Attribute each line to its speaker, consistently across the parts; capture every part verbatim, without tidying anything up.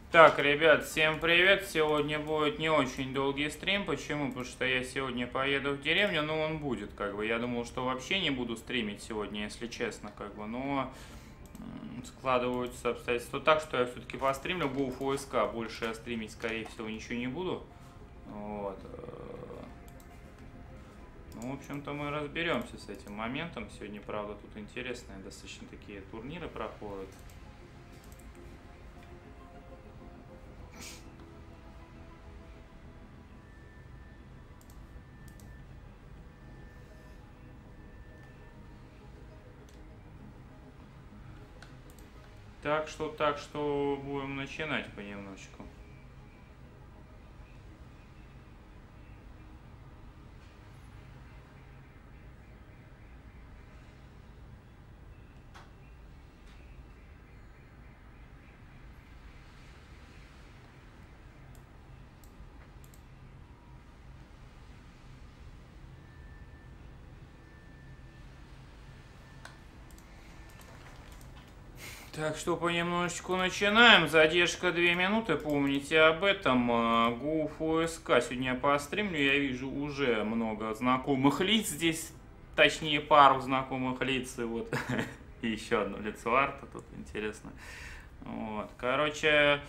Speaker 1: Так, ребят, всем привет! Сегодня будет не очень долгий стрим. Почему? Потому что я сегодня поеду в деревню, но он будет, как бы. Я думал, что вообще не буду стримить сегодня, если честно, как бы. Но м, складываются обстоятельства так, что я все-таки постримлю GoFuSK. Больше я стримить, скорее всего, ничего не буду. Вот. э, Ну, в общем-то, мы разберемся с этим моментом. Сегодня, правда, тут интересные достаточно такие турниры проходят. Так что, так что будем начинать понемножечку. Так что понемножечку начинаем. Задержка две минуты. Помните об этом. GoFuSK. Сегодня я постримлю. Я вижу уже много знакомых лиц здесь. Точнее, пару знакомых лиц. И вот и еще одно лицо арта. Тут интересно. Вот. Короче,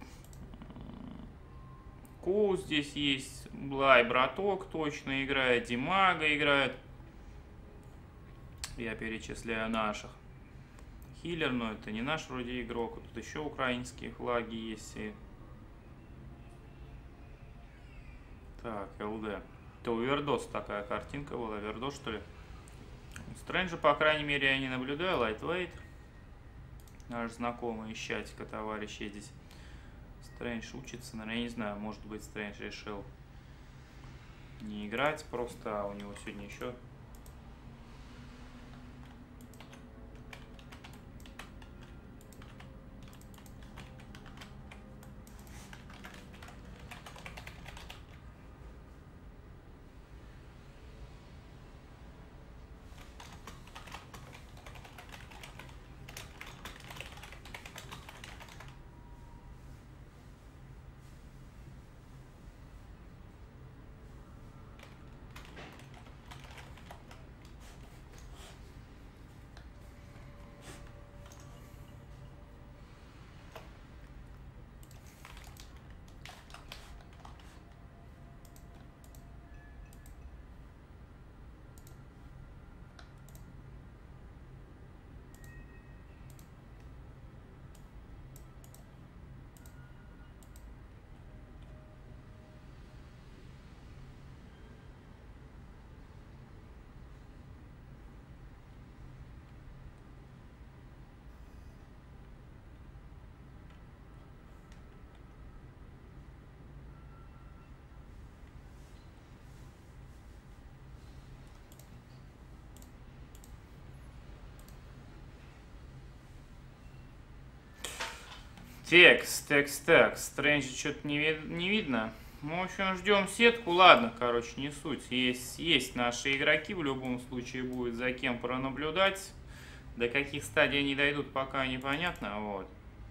Speaker 1: Ку здесь есть. Блай, браток точно играет. Димага играет. Я перечисляю наших. Хиллер, но это не наш вроде игрок. Тут еще украинские флаги есть. И... Так, ЛД. Это у Вердос такая картинка была. Вердос, что ли? Стрэнджа, по крайней мере, я не наблюдаю. Лайтвейт. Наш знакомый из чатика, товарищ здесь. Стрэндж учится, наверное, я не знаю. Может быть, Стрэндж решил не играть просто, а у него сегодня еще... Текст, текст, текст. Стрэнджа что-то не, ви не видно. Ну, в общем, ждем сетку. Ладно, короче, не суть. Есть, есть наши игроки. В любом случае будет за кем пронаблюдать. До каких стадий они дойдут, пока непонятно. Вот.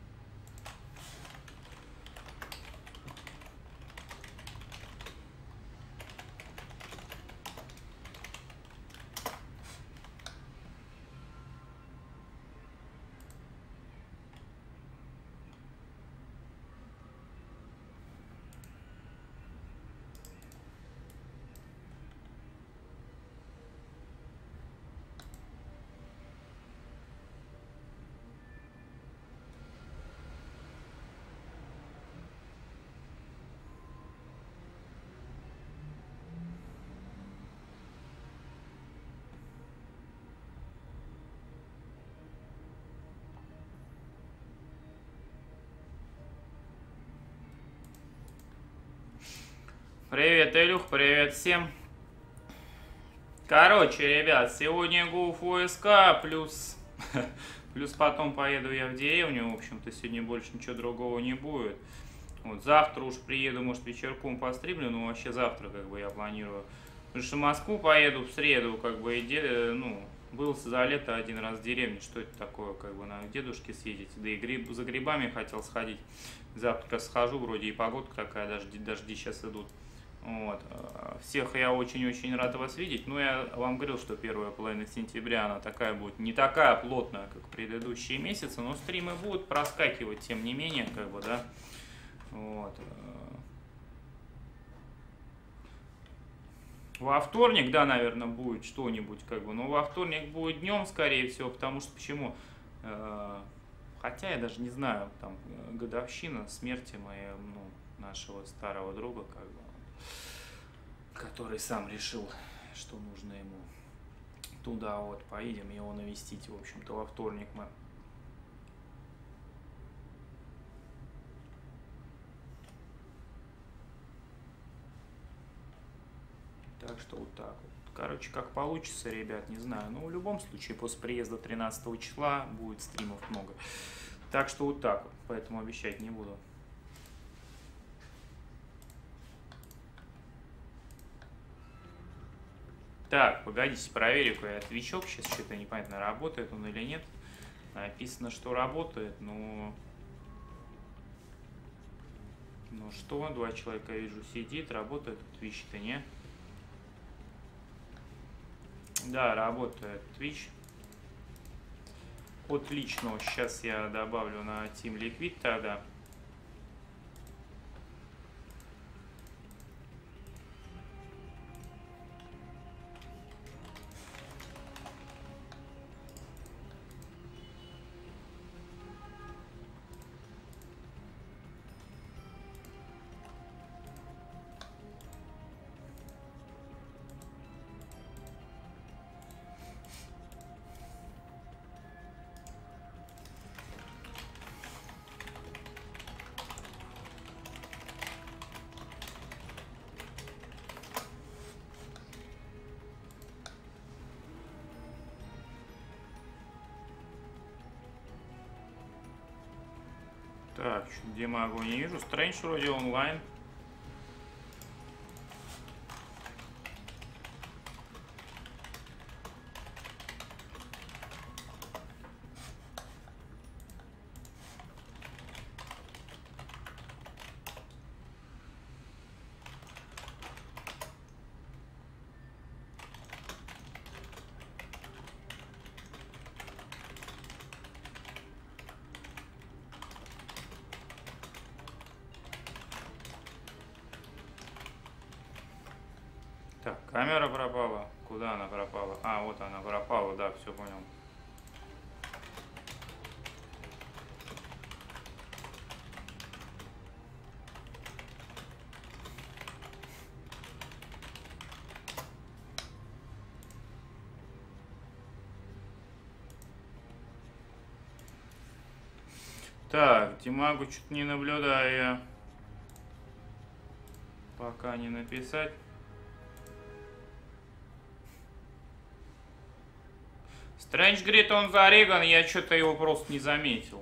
Speaker 1: Привет, Илюх, привет всем. Короче, ребят, сегодня GoFuSK, плюс, плюс потом поеду я в деревню. В общем-то, сегодня больше ничего другого не будет. Вот, завтра уж приеду, может, вечерком постримлю, но вообще завтра, как бы, я планирую. Потому что в Москву поеду в среду, как бы, и, ну, Был за лето один раз в деревне, что это такое, как бы на дедушке съездить, да и гриб, за грибами хотел сходить. Завтра схожу, вроде и погодка такая, дожди, дожди сейчас идут. Вот. Всех я очень-очень рад вас видеть. Ну, я вам говорил, что первая половина сентября, она такая будет, не такая плотная, как предыдущие месяцы, но стримы будут проскакивать, тем не менее, как бы, да. Вот. Во вторник, да, наверное, будет что-нибудь, как бы, но во вторник будет днем, скорее всего, потому что почему? Хотя я даже не знаю, там, годовщина смерти моей, ну, нашего старого друга, как бы, который сам решил, что нужно ему туда вот поедем его навестить, в общем-то, во вторник мы. Так что вот так вот. Короче, как получится, ребят, не знаю. Но в любом случае, после приезда тринадцатого числа будет стримов много. Так что вот так вот. Поэтому обещать не буду. Так, погодите, проверю-ка я твичок. Сейчас что-то непонятно, работает он или нет. Написано, что работает, но... Ну что, два человека вижу сидит, работает. Твич-то не. Да, работает Twitch. Отлично. Сейчас я добавлю на Team Liquid тогда. Так, где могу, не вижу. Стрэндж вроде онлайн. Так, камера пропала. Куда она пропала? А, вот она пропала, да, все понял. Так, Димагу что-то не наблюдаю я. Пока не написать. Стрэндж говорит, он зареган, я что-то его просто не заметил.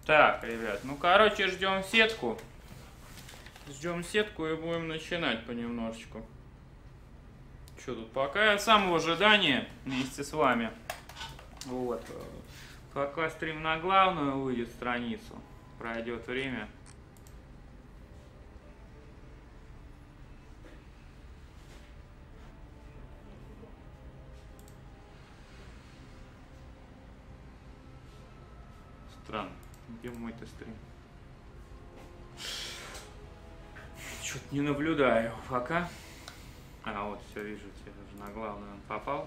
Speaker 1: Так, ребят, ну короче, ждем сетку. Ждем сетку и будем начинать понемножечку. Что тут? Пока я сам в ожидании вместе с вами. Вот. Пока стрим на главную выйдет страницу. Пройдет время. Странно. Где мой-то стрим? Что-то не наблюдаю пока. А, вот, все вижу, тебе уже на главную он попал.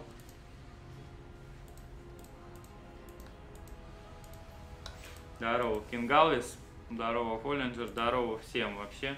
Speaker 1: Здорово, Кингалвис. Здорово, Холлинджер. Здорово всем вообще.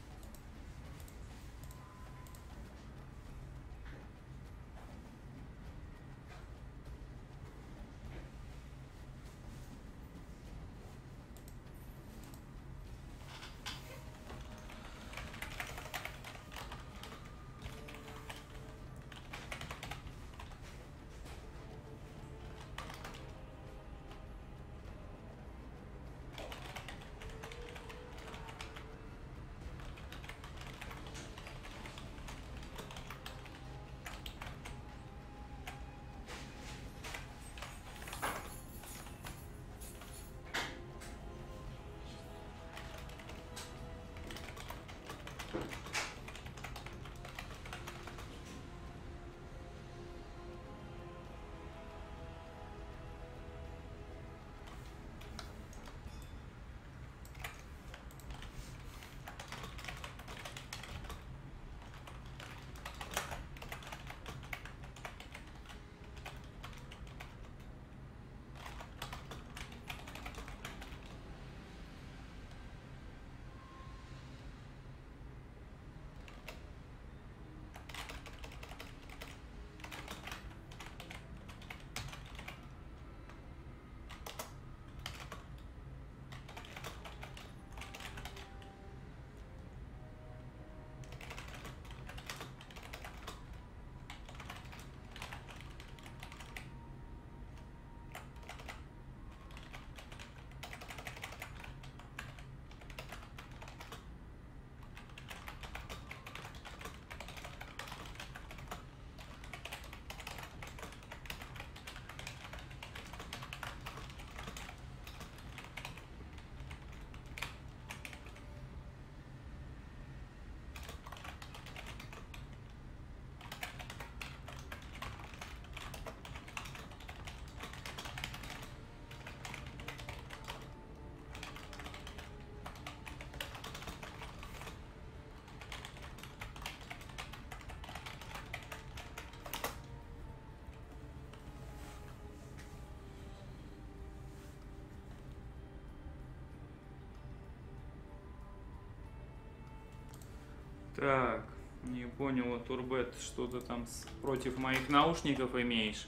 Speaker 1: Так, не понял, Турбет, что ты там против моих наушников имеешь?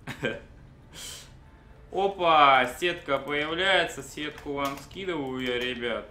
Speaker 1: Опа, сетка появляется, сетку вам скидываю я, ребят.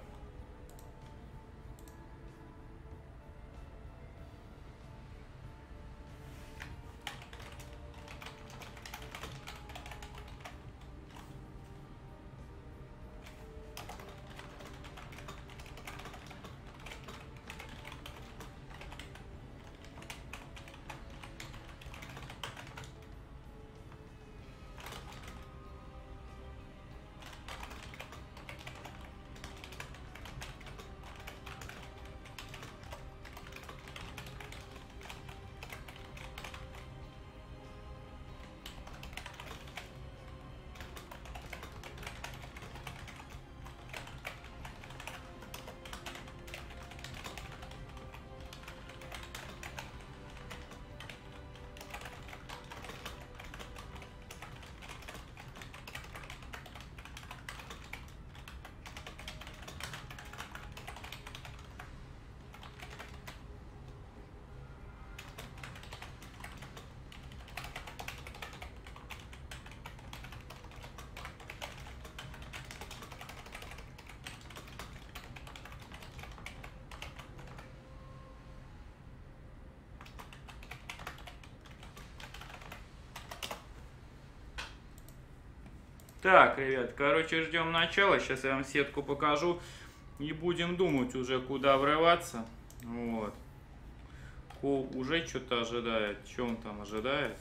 Speaker 1: Так, ребят, короче, ждем начала. Сейчас я вам сетку покажу. И будем думать уже, куда врываться. Вот. Кол уже что-то ожидает. Что он там ожидает?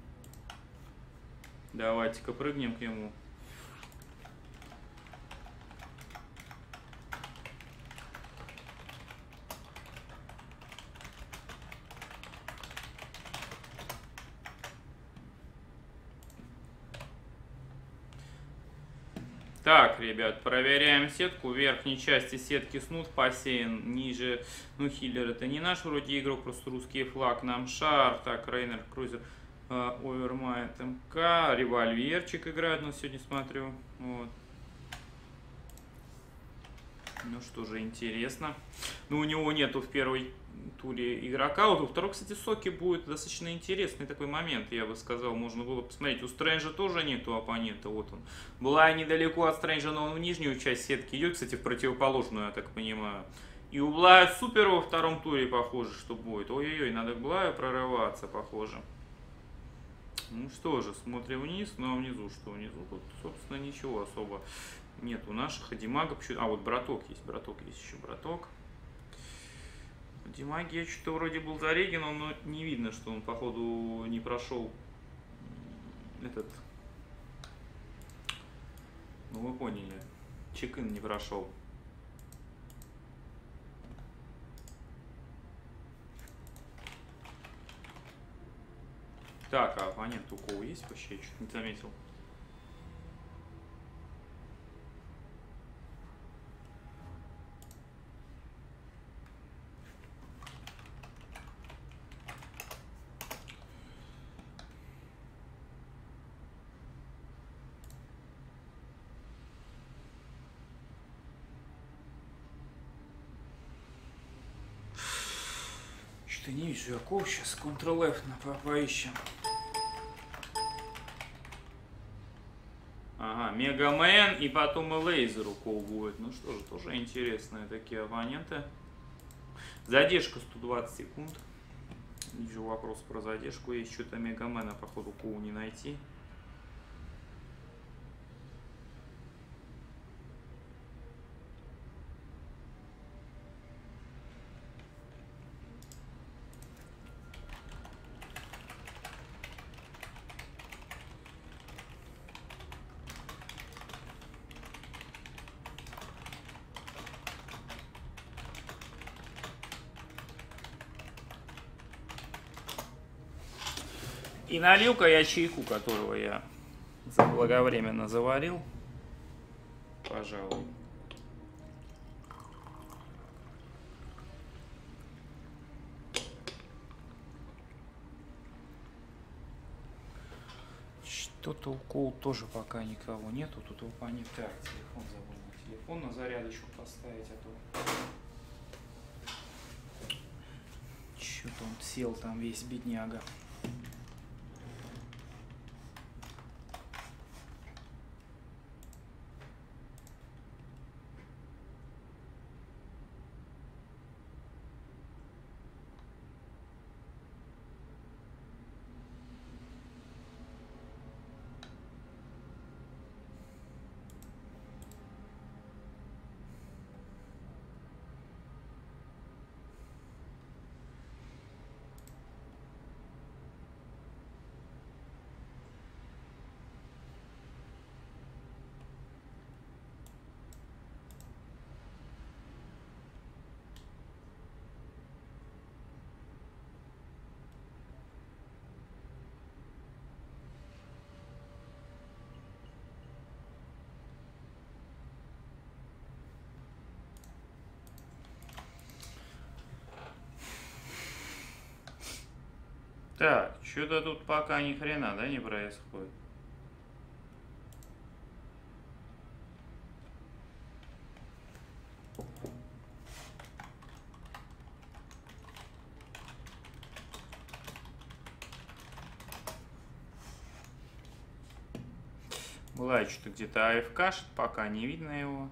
Speaker 1: Давайте-ка прыгнем к нему. Так, ребят, проверяем сетку. В верхней части сетки снуд посеян, ниже, ну, хиллер это не наш вроде игрок, просто русский флаг, нам шар. Так, Рейнер, Крузер, Овермайнд, МК, револьверчик играет, но сегодня смотрю. Вот. Ну что же, интересно. Ну, у него нету в первой туре игрока. Вот у второй, кстати, Соки будет достаточно интересный такой момент, я бы сказал. Можно было посмотреть. У Стрэнджа тоже нету оппонента. Вот он. Была недалеко от Стрэнджа, но он в нижнюю часть сетки идет, кстати, в противоположную, я так понимаю. И у Блая Супер во втором туре, похоже, что будет. Ой-ой-ой, надо к Блаю прорываться, похоже. Ну что же, смотрим вниз. Ну а внизу что? Внизу тут, собственно, ничего особо нет у наших. А Димага почему... А, вот браток есть. Браток есть еще, браток. Димаги я что-то вроде был за Регином, но не видно, что он, походу, не прошел этот... Ну, вы поняли. Чекин не прошел. Так, а оппонент у кого есть вообще? Я что-то не заметил. Что-то не вижу яков. Сейчас Ctrl-F на поищем. Ага, Мегамен и потом и Лейзер у кого будет. Ну что же, тоже интересные такие оппоненты. Задержка сто двадцать секунд. Вижу вопрос про задержку. Есть что-то Мегамена, походу, Коу не найти. И налил-ка я чайку, которого я заблаговременно заварил. Пожалуй. Что-то у Коул тоже пока никого нету. Тут его не так. Телефон забыл. Телефон на зарядочку поставить, а то... Что-то он сел там весь, бедняга. Так, что-то тут пока ни хрена, да, не происходит. Была что-то где-то АФК, пока не видно его.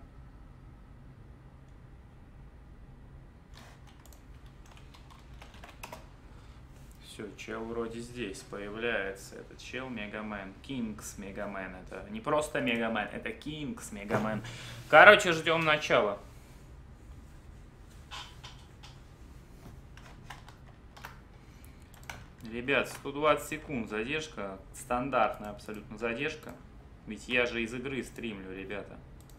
Speaker 1: Все, чел вроде здесь появляется. Это чел Мегамен. Кингс Мегамен. Это не просто Мегамен, это Кингс Мегамен. Короче, ждем начала. Ребят, сто двадцать секунд задержка. Стандартная абсолютно задержка. Ведь я же из игры стримлю, ребята.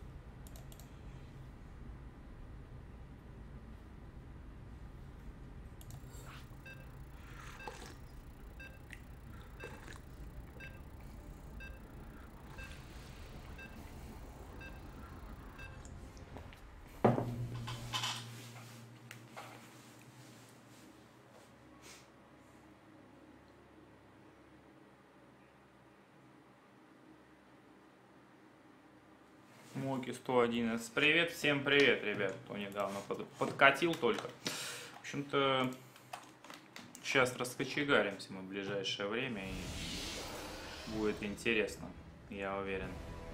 Speaker 1: Моки сто одиннадцать. Привет, всем привет, ребят, кто недавно под, подкатил только. В общем-то, сейчас раскочегаримся мы в ближайшее время и будет интересно, я уверен.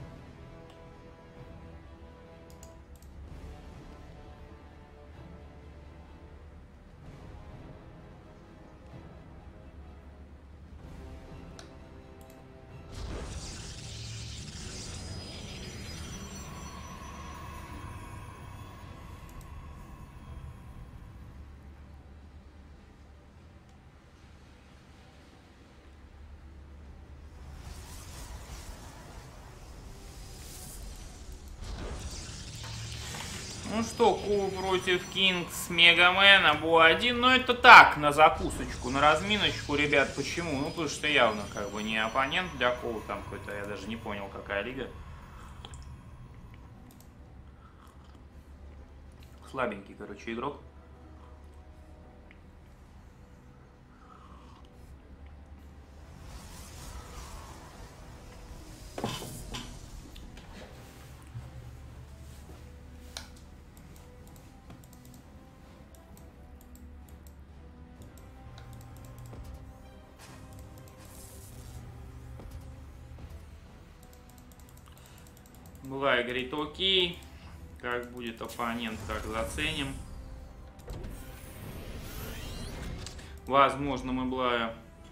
Speaker 1: Ну что, Ку против Кингс Мегамена, Бу один, ну это так, на закусочку, на разминочку, ребят, почему? Ну потому что явно как бы не оппонент для Ку, там какой-то, я даже не понял, какая лига. Слабенький, короче, игрок. Блай говорит, окей. Как будет оппонент, как заценим. Возможно, мы Блая...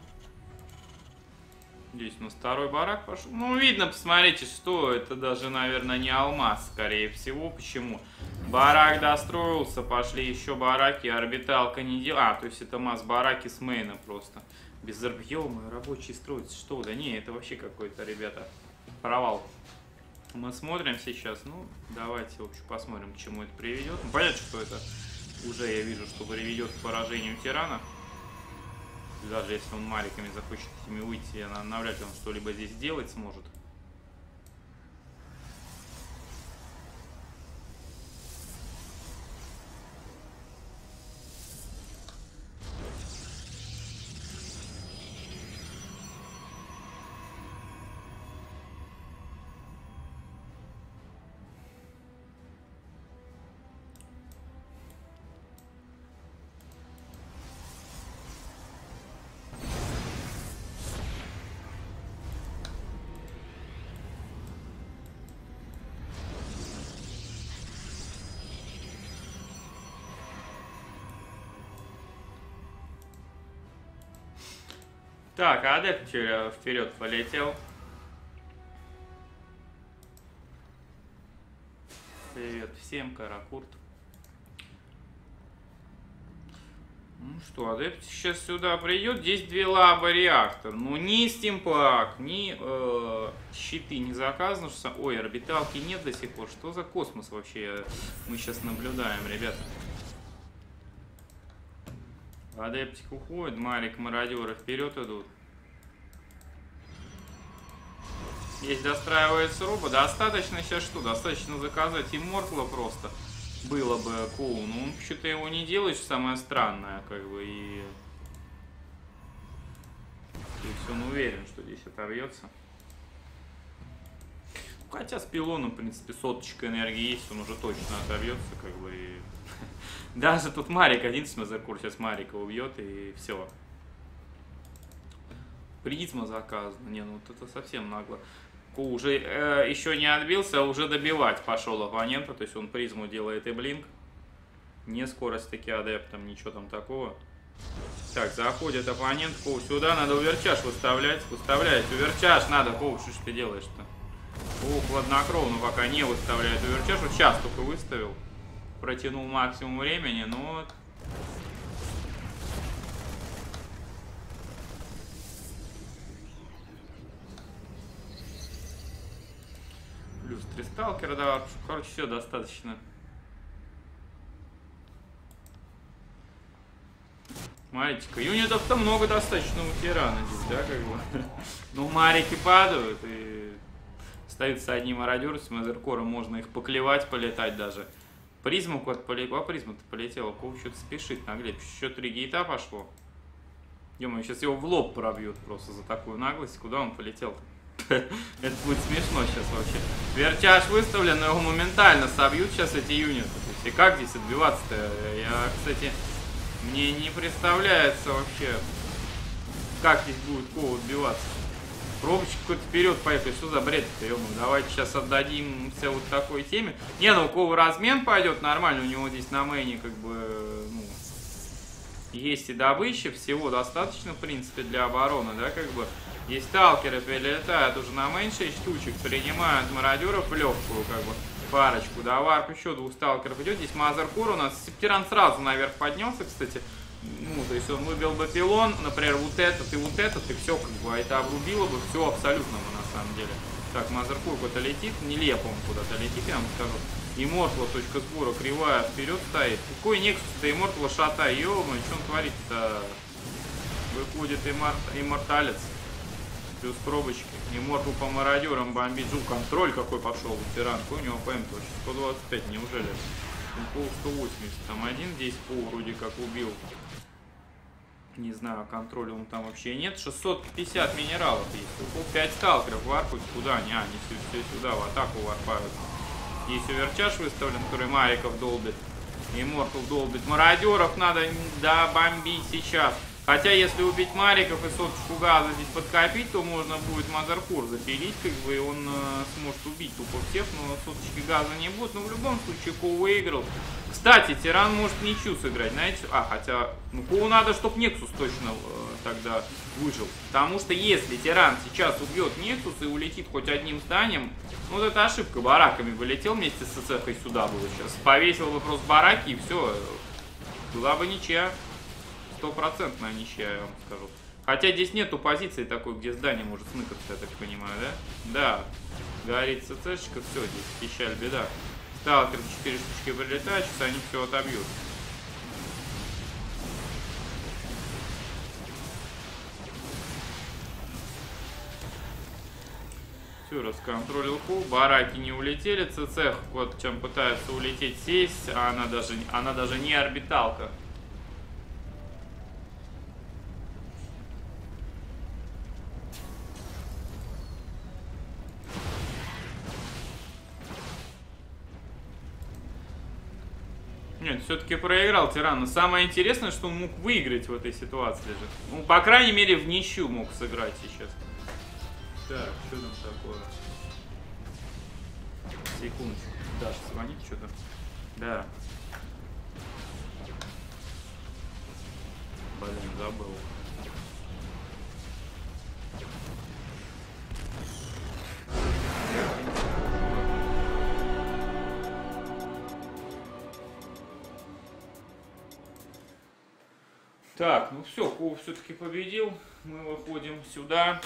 Speaker 1: Здесь у нас второй барак пошел. Ну, видно, посмотрите, что это даже, наверное, не алмаз, скорее всего. Почему? Барак достроился, пошли еще бараки, орбиталка не делала. А, то есть это масс-бараки с мейна просто. Без объема, рабочий строится. Что? Да не, это вообще какой-то, ребята, провал. Мы смотрим сейчас, ну, давайте, в общем, посмотрим, к чему это приведет. Ну, понятно, что это уже, я вижу, что приведет к поражению тирана. Даже если он мариками захочет ими выйти, навряд ли он что-либо здесь сделать сможет. Так, адепт вперед полетел. Привет всем, Каракурт. Ну что, адепт сейчас сюда придет. Здесь две лабы реактор. Ну ни стимпак, ни э, щиты не заказано. Что... Ой, орбиталки нет до сих пор. Что за космос вообще мы сейчас наблюдаем, ребята? Адептик уходит, Марик, мародеры вперед идут. Здесь достраивается робот. Достаточно сейчас что? Достаточно заказать иммортла просто. Было бы Коу. Но он что-то его не делает, что самое странное, как бы, и... То есть он уверен, что здесь оторвется. Хотя с пилоном, в принципе, соточка энергии есть, он уже точно оторвется, как бы, и... Даже тут Марик один с Мазеркур сейчас Марика убьет, и все. Призма заказана. Не, ну вот это совсем нагло. Ку уже э, еще не отбился, а уже добивать пошел оппонента. То есть он призму делает и блинк. Не скорость таки адептом, ничего там такого. Так, заходит оппонент. Коу, сюда надо уверчаж выставлять. Выставляет уверчаж надо. Коу, что ж ты делаешь-то? Коу хладнокровно пока не выставляет уверчаж. Вот сейчас только выставил. Протянул максимум времени, но вот... Плюс три сталкера, да. Короче, все достаточно. Смотрите-ка, юнитов-то много достаточно у тирана здесь, да, как бы. Ну, марики падают, и остаются одни мародеры с мазеркором, можно их поклевать, полетать даже. Призма куда-то полетела, призма-то полетела, Коу что-то спешит наглеть. Еще три гейта пошло. Ё-моё, сейчас его в лоб пробьют просто за такую наглость. Куда он полетел-то? Это будет смешно сейчас вообще. Вертяж выставлен, но его моментально собьют сейчас эти юниты. И как здесь отбиваться-то? Я, кстати... Мне не представляется вообще, как здесь будет Коу отбиваться. Пробочек какой-то вперед поехали. Что за бред-то, ё-моё? Давайте сейчас отдадимся вот такой теме. Не, ну у Коу размен пойдет нормально. У него здесь на мейне как бы, ну, есть и добыча. Всего достаточно, в принципе, для обороны, да, как бы. Есть сталкеры, перелетают уже на мейн шесть штучек. Принимают мародеров легкую, как бы. Парочку, да, варп еще двух сталкеров идет. Здесь Мазеркур у нас. Септиран сразу наверх поднялся, кстати. Ну, то есть он выбил бы пилон, например, вот этот и вот этот, и все, как бы, это обрубило бы все абсолютно, на самом деле. Так, Мазеркур куда-то летит, нелепо он куда-то летит, я вам скажу. Иммортла, точка сбора, кривая, вперед стоит. Какой Нексус-то Иммортла шата, ё-моё, что он творит-то? Выходит Имморталец. Плюс пробочки. Иммортал по мародерам бомбит. Жу, контроль какой пошел. Тиран. Какой у него ПМ точно? сто двадцать пять, неужели? Пол сто восемьдесят. Там один, здесь пол вроде как убил. Не знаю, контроля он там вообще нет. шестьсот пятьдесят минералов есть. Пол пять сталкеров варпают. Куда они? А, они все, все сюда в атаку варпают. Здесь уверчаж выставлен, который Мариков долбит. Иммортал долбит. Мародеров надо добомбить сейчас. Хотя, если убить Мариков и соточку газа здесь подкопить, то можно будет Мазеркур запилить, как бы, и он э, сможет убить тупо всех, но соточки газа не будет. Но в любом случае Коу выиграл. Кстати, тиран может ничью сыграть, знаете? А, хотя, ну, Коу надо, чтобы Нексус точно э, тогда выжил. Потому что если тиран сейчас убьет Нексус и улетит хоть одним зданием, ну, вот это ошибка. Бараками вылетел вместе с СЦХ сюда было сейчас. Повесил бы просто бараки и все. Была бы ничья. Стопроцентная ничья, я вам скажу. Хотя здесь нету позиции такой, где здание может смыкаться, я так понимаю, да? Да. Горит ЦЦшечка, все, здесь печаль, беда. Сталкер четыре штучки прилетает, сейчас они все отобьют. Все, расконтролил Коу. Бараки не улетели. ЦЦ вот чем пытается улететь, сесть, а она даже, она даже не орбиталка. Нет, все-таки проиграл тиран. Но самое интересное, что он мог выиграть в этой ситуации же. Ну, по крайней мере, в ничью мог сыграть сейчас. Так, что там такое? Секундочку. Даша звонит что-то. Да. Блин, забыл. Так, ну все, Коу все-таки победил. Мы выходим сюда.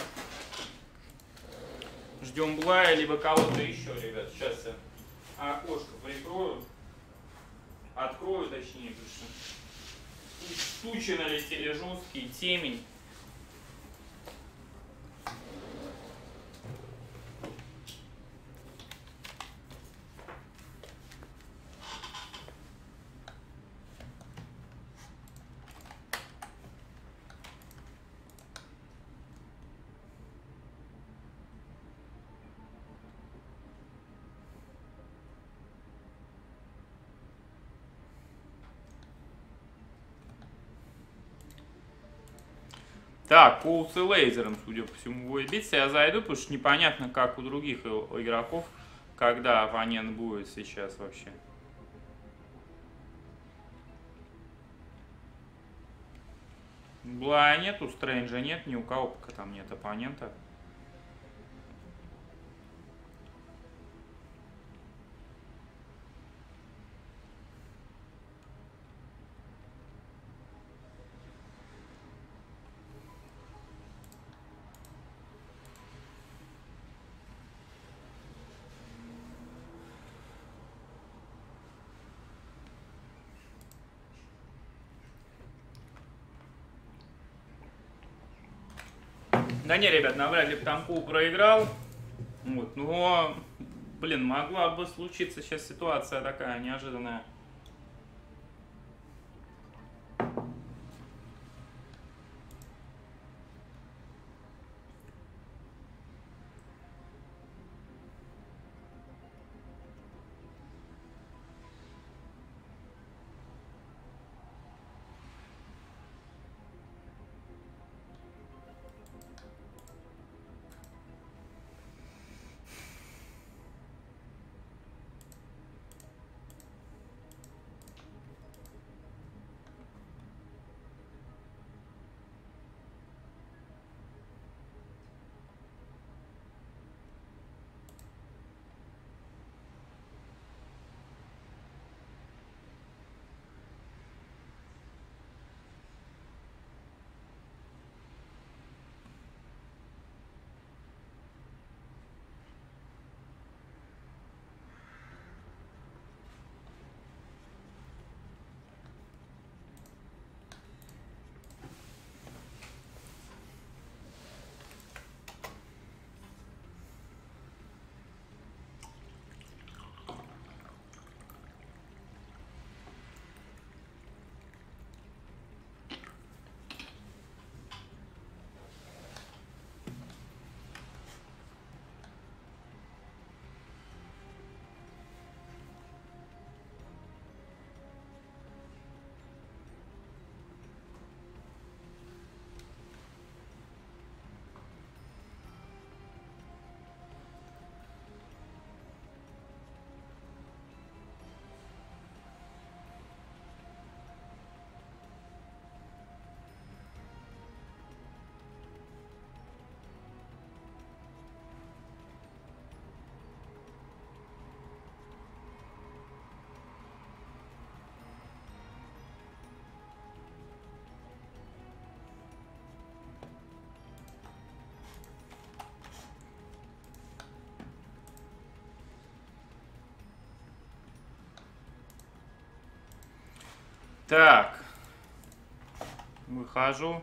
Speaker 1: Ждем Блая, либо кого-то еще, ребят. Сейчас я окошко прикрою. Открою, точнее, потому что тучи налетели жесткие, темень. Так, Коу с лейзером, судя по всему, будет биться. Я зайду, потому что непонятно, как у других игроков, когда оппонент будет сейчас вообще. Блая нету, Стрэнджа нет, ни у кого пока там нет оппонента. Да не, ребят, навряд ли бы там Пул проиграл. Вот, но, блин, могла бы случиться сейчас ситуация такая неожиданная. Так, выхожу.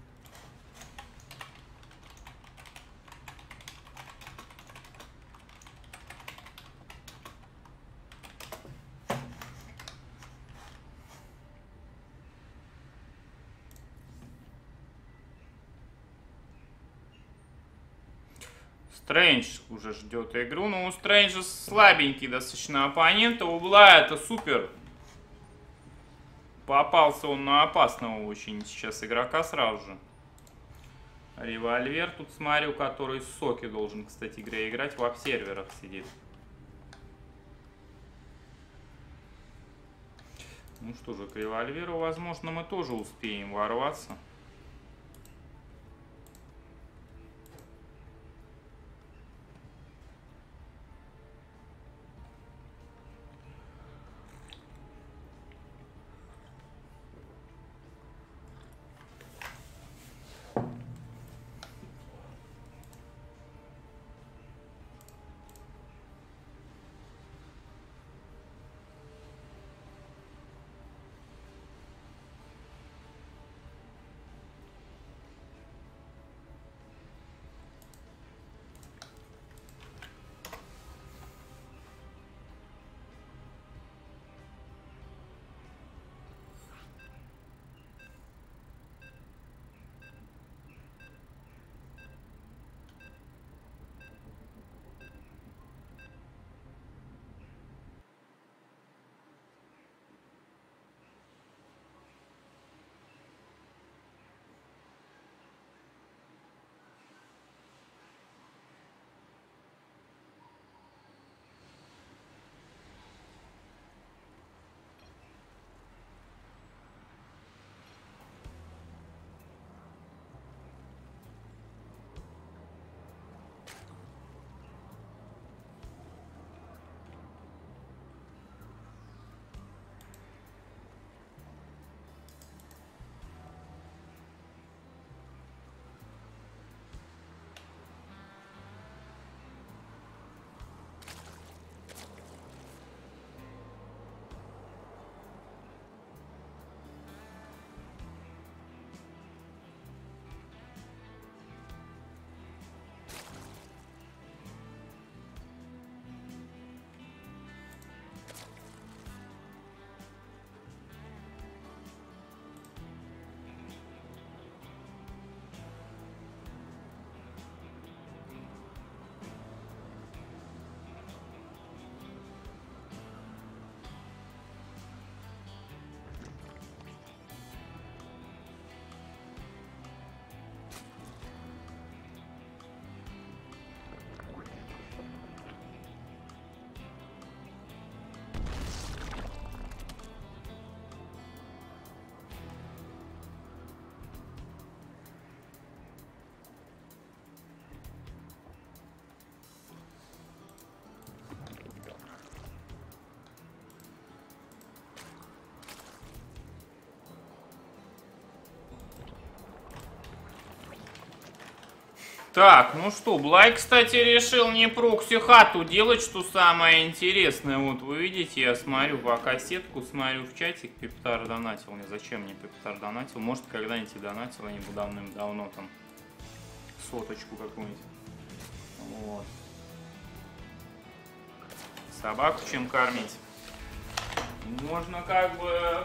Speaker 1: Стрэндж уже ждет игру. Ну, у Стрэнджа слабенький достаточно оппонент. У Блая это супер. Попался он на опасного очень сейчас игрока сразу же. Револьвер тут смотрю, который соки должен, кстати говоря, играть. В обсерверах сидит. Ну что же, к револьверу, возможно, мы тоже успеем ворваться. Так, ну что, Блай, кстати, решил не прокси-хату делать, что самое интересное. Вот вы видите, я смотрю пока сетку, смотрю в чатик, Пептар донатил. Мне зачем мне Пептар донатил? Может, когда-нибудь и донатил, я не буду давным-давно там соточку какую-нибудь. Вот. Собаку чем кормить? Можно как бы...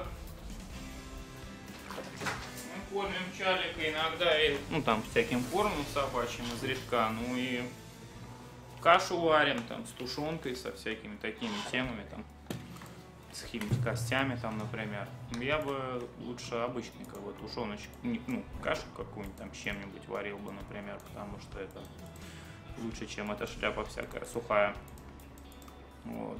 Speaker 1: Мы кормим Чалика иногда, и, ну там всяким кормом собачьим изредка, ну и кашу варим там с тушенкой, со всякими такими темами, там, с какими-то костями там, например. Я бы лучше обычный как бы тушеночек, ну, кашу какую-нибудь там с чем-нибудь варил бы, например, потому что это лучше, чем эта шляпа всякая сухая. Вот.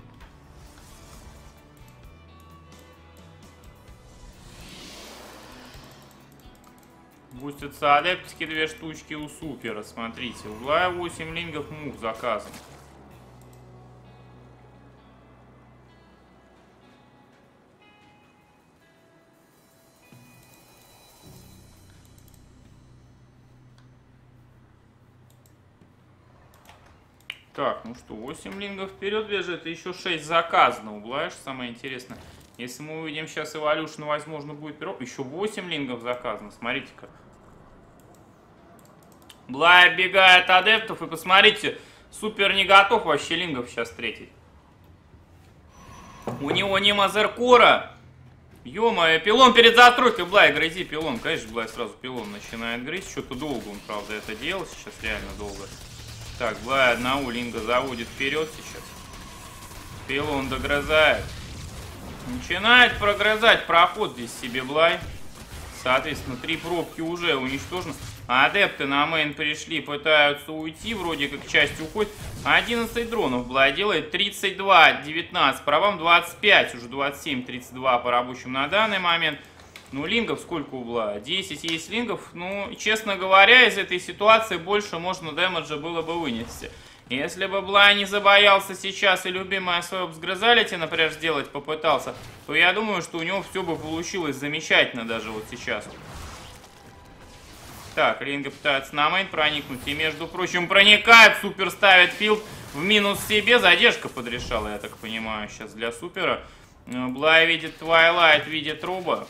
Speaker 1: Бустятся адептики, две штучки у супера, смотрите. Угла восемь лингов мух заказан. Так, ну что, восемь лингов вперед бежит, и еще шесть заказано. Углаешь, самое интересное. Если мы увидим сейчас эволюшн, возможно, будет пирог. Еще восемь лингов заказано, смотрите-ка. Блай оббегает адептов, и посмотрите, супер не готов вообще лингов сейчас встретить. У него не мазеркора. Ё-моё, пилон перед застройкой, Блай, грызи пилон. Конечно, Блай сразу пилон начинает грызть. Что-то долго он, правда, это делал, сейчас реально долго. Так, Блай одного линга заводит вперед сейчас. Пилон догрызает. Начинает прогрызать проход здесь себе Блай. Соответственно, три пробки уже уничтожены. Адепты на мейн пришли, пытаются уйти, вроде как часть уходит. одиннадцать дронов Блай делает, тридцать два, девятнадцать, правам двадцать пять, уже двадцать семь, тридцать два по рабочим на данный момент. Ну, лингов сколько у Блая? десять есть лингов. Ну, честно говоря, из этой ситуации больше можно дэмэджа было бы вынести. Если бы Блай не забоялся сейчас и любимое свое взгрызалити, например, сделать попытался, то я думаю, что у него все бы получилось замечательно даже вот сейчас. Так, линга пытается на мейн проникнуть, и, между прочим, проникает, супер ставит филд в минус себе, задержка подрешала, я так понимаю, сейчас для супера. Блай видит Твайлайт, видит Руба.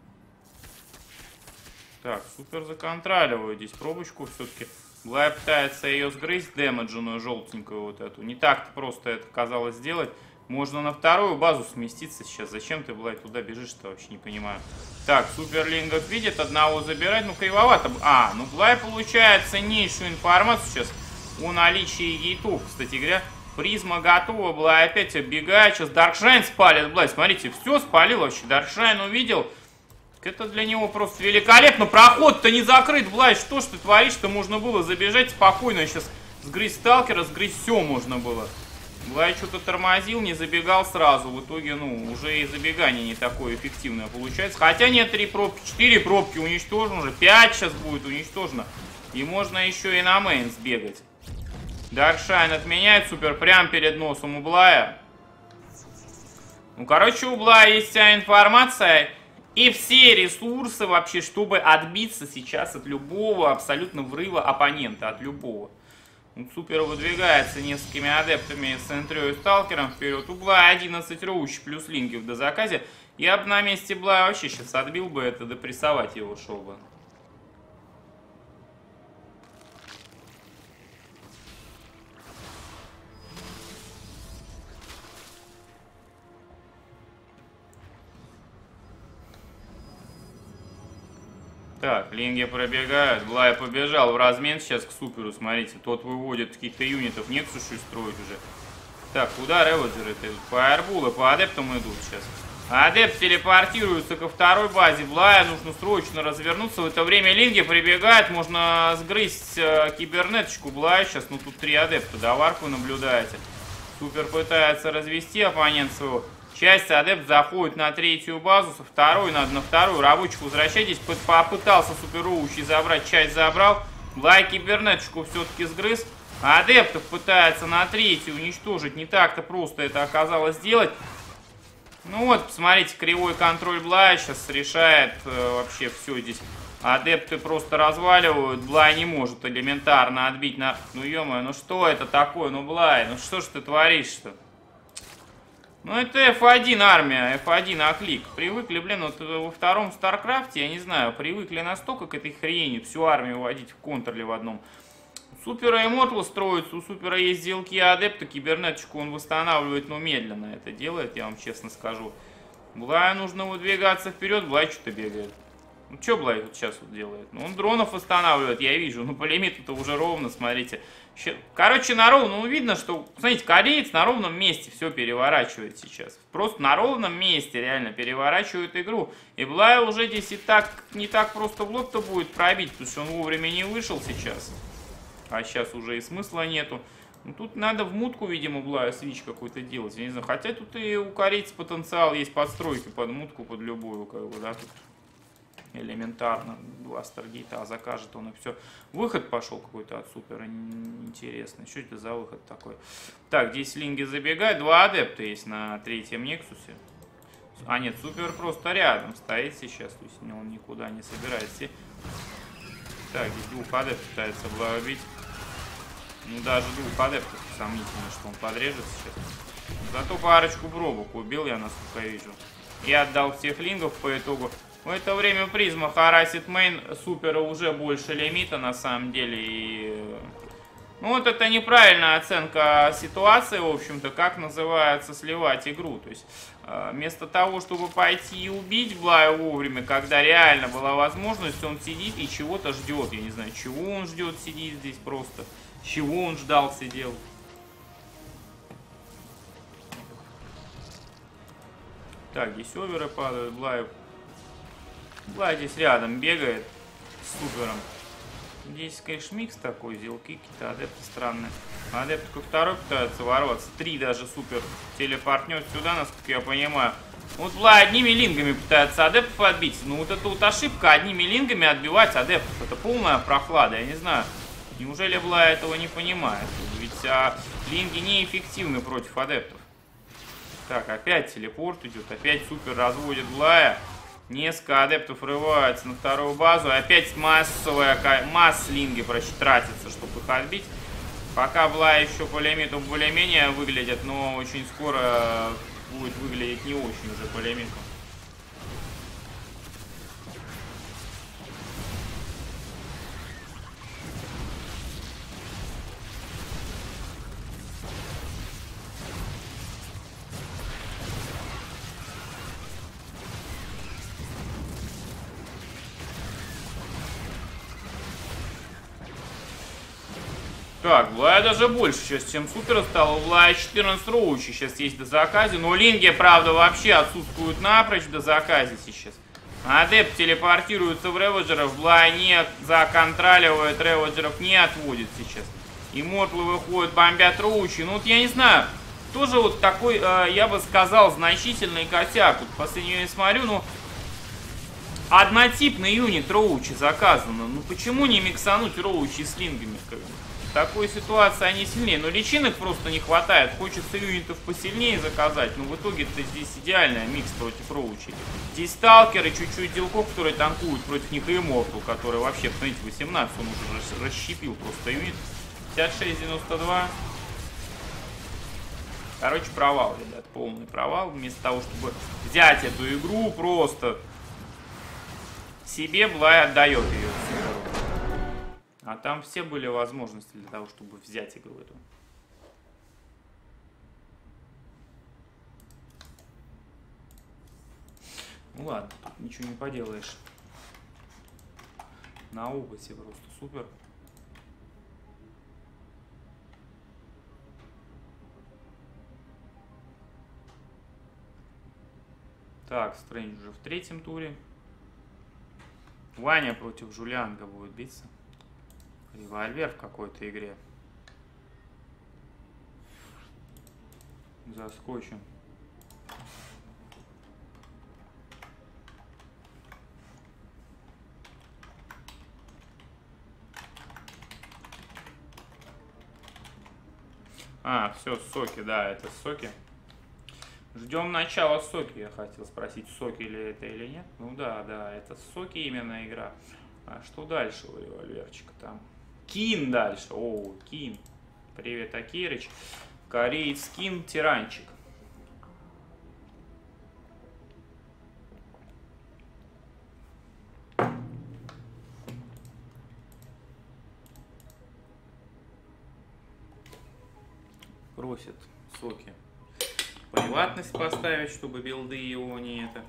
Speaker 1: Так, супер законтроливаю здесь пробочку все-таки. Блай пытается ее сгрызть, дэмэдженную, желтенькую вот эту. Не так-то просто это казалось сделать. Можно на вторую базу сместиться сейчас. Зачем ты, Блай, туда бежишь-то, вообще не понимаю. Так, супер лингов видит, одного забирать, ну кривовато. А, ну Блай получает ценнейшую информацию сейчас о наличии гейтов. Кстати говоря, призма готова, Блай опять оббегает. Сейчас Даркшайн спалит, Блай, смотрите, все спалил вообще. Даркшайн увидел. Это для него просто великолепно. Проход-то не закрыт, Блай, что ж ты творишь-то? Можно было забежать спокойно. Сейчас сгрызть сталкера, сгрызть все можно было. Блай что-то тормозил, не забегал сразу. В итоге, ну, уже и забегание не такое эффективное получается. Хотя нет, три пробки, четыре пробки уничтожено уже. пять сейчас будет уничтожено. И можно еще и на мейн сбегать. Даркшайн отменяет, супер, прям перед носом у Блая. Ну, короче, у Блая есть вся информация и все ресурсы вообще, чтобы отбиться сейчас от любого абсолютно врыва оппонента. От любого. Супер выдвигается несколькими адептами с энтрё и сталкером вперед. У Блая одиннадцать роуч плюс линки в дозаказе. Я бы на месте Блая вообще сейчас отбил бы это, допрессовать его шел бы. Так, линги пробегают. Блай побежал в размен сейчас к суперу, смотрите. Тот выводит каких-то юнитов. Нексуши строить уже. Так, куда реводжеры-то идут? Фаербулы по адептам идут сейчас. Адепт телепортируется ко второй базе Блая. Нужно срочно развернуться. В это время линги прибегают. Можно сгрызть э, кибернеточку Блая сейчас. Ну, тут три адепта. Доварку наблюдаете. Супер пытается развести оппонент своего. Часть адепт заходит на третью базу, со второй надо на вторую. Рабочку возвращайтесь. Попытался супероучий забрать, часть забрал. Блай кибернеточку все-таки сгрыз. Адептов пытается на третью уничтожить. Не так-то просто это оказалось сделать. Ну вот, посмотрите, кривой контроль Блая сейчас решает э, вообще все здесь. Адепты просто разваливают. Блай не может элементарно отбить на... Ну, ё-моё, ну что это такое? Ну, Блай, ну что ж ты творишь-то? Ну, это эф один армия, эф один оклик. Привыкли, блин, вот во втором Старкрафте, я не знаю, привыкли настолько к этой хрени всю армию водить в контрле в одном. У Супера Immortal строится, у Супера есть сделки адепта, кибернеточку он восстанавливает, но медленно это делает, я вам честно скажу. Блаю нужно выдвигаться вперед, Блай что-то бегает. Ну, что Блай вот сейчас вот делает? Ну, он дронов восстанавливает, я вижу. Ну, по лимиту-то уже ровно, смотрите. Короче, на ровном, ну, видно, что, смотрите, кореец на ровном месте все переворачивает сейчас. Просто на ровном месте реально переворачивает игру. И Блай уже здесь и так, не так просто блок-то будет пробить, потому что он вовремя не вышел сейчас. А сейчас уже и смысла нету. Ну, тут надо в мутку, видимо, Блая свич какой-то делать. Я не знаю, хотя тут и у корейца потенциал есть подстройки под мутку, под любую, как бы, да, тут. Элементарно. Два старгейта, а закажет он и все. Выход пошел какой-то от Супера. Интересный. Что это за выход такой? Так, здесь линги забегают. Два адепта есть на третьем Нексусе. А нет, Супер просто рядом стоит сейчас. То есть он никуда не собирается. Так, здесь двух адептов пытается Блай убить. Ну, даже двух адептов сомнительно, что он подрежет сейчас. Зато парочку пробок убил я, насколько вижу. И отдал всех лингов по итогу. В это время призма харасит мейн Супера уже больше лимита на самом деле. И... Ну вот это неправильная оценка ситуации, в общем-то, как называется сливать игру. То есть э, вместо того, чтобы пойти и убить Блая вовремя, когда реально была возможность, он сидит и чего-то ждет. Я не знаю, чего он ждет, сидит здесь просто. Чего он ждал, сидел. Так, здесь оверы падают, Блай... Блай здесь рядом бегает с Супером. Здесь, конечно, микс такой, зелки какие-то, адепты странные. Адепты как второй пытаются ворваться. Три даже Супер телепортнет сюда, насколько я понимаю. Вот Блай одними лингами пытается адептов отбить. Ну вот это вот ошибка, одними лингами отбивать адептов. Это полная прохлада, я не знаю. Неужели Блай этого не понимает? Ведь а, линги неэффективны против адептов. Так, опять телепорт идет, опять Супер разводит Блая. Несколько адептов врываются на вторую базу. Опять массовая масс линги тратится, чтобы их отбить. Пока Блай еще по лимиту более-менее выглядит, но очень скоро будет выглядеть не очень уже по лимиту. Так, Блая даже больше сейчас, чем Супера стало. У Блая четырнадцать роучей сейчас есть до заказе. Но линги, правда, вообще отсутствуют напрочь до заказе сейчас. Адепт телепортируется в реводжеров. Блай не законтроливает, реводжеров не отводит сейчас. Иммортлы выходят, бомбят роучи. Ну вот я не знаю. Тоже вот такой, э, я бы сказал, значительный косяк. Вот в последнее время смотрю, ну... Однотипный юнит роучи заказано. Ну почему не миксануть роучи с лингами, как бы? В такой ситуации они сильнее, но личинок просто не хватает. Хочется юнитов посильнее заказать, но в итоге-то здесь идеальный микс против роучей. Здесь сталкеры, чуть-чуть делков, которые танкуют против них, и Immortal, который вообще, посмотрите, восемнадцать, он уже расщепил просто юнит. пятьдесят шесть девяносто два. Короче, провал, ребят, полный провал. Вместо того, чтобы взять эту игру, просто себе Блай отдает ее. А там все были возможности для того, чтобы взять игру эту. Ну ладно, тут ничего не поделаешь. На опыте просто супер. Так, Стрэндж уже в третьем туре. Ваня против Жулианга будет биться. Револьвер в какой-то игре. Заскочим. А, все, соки, да, это соки. Ждем начала соки, я хотел спросить, соки ли это или нет. Ну да, да, это соки именно игра. А что дальше у револьверчика там? Кин дальше. О, Кин. Привет, Акирыч. Кореец Кин, тиранчик. Просит соки приватность поставить, чтобы билды его не это.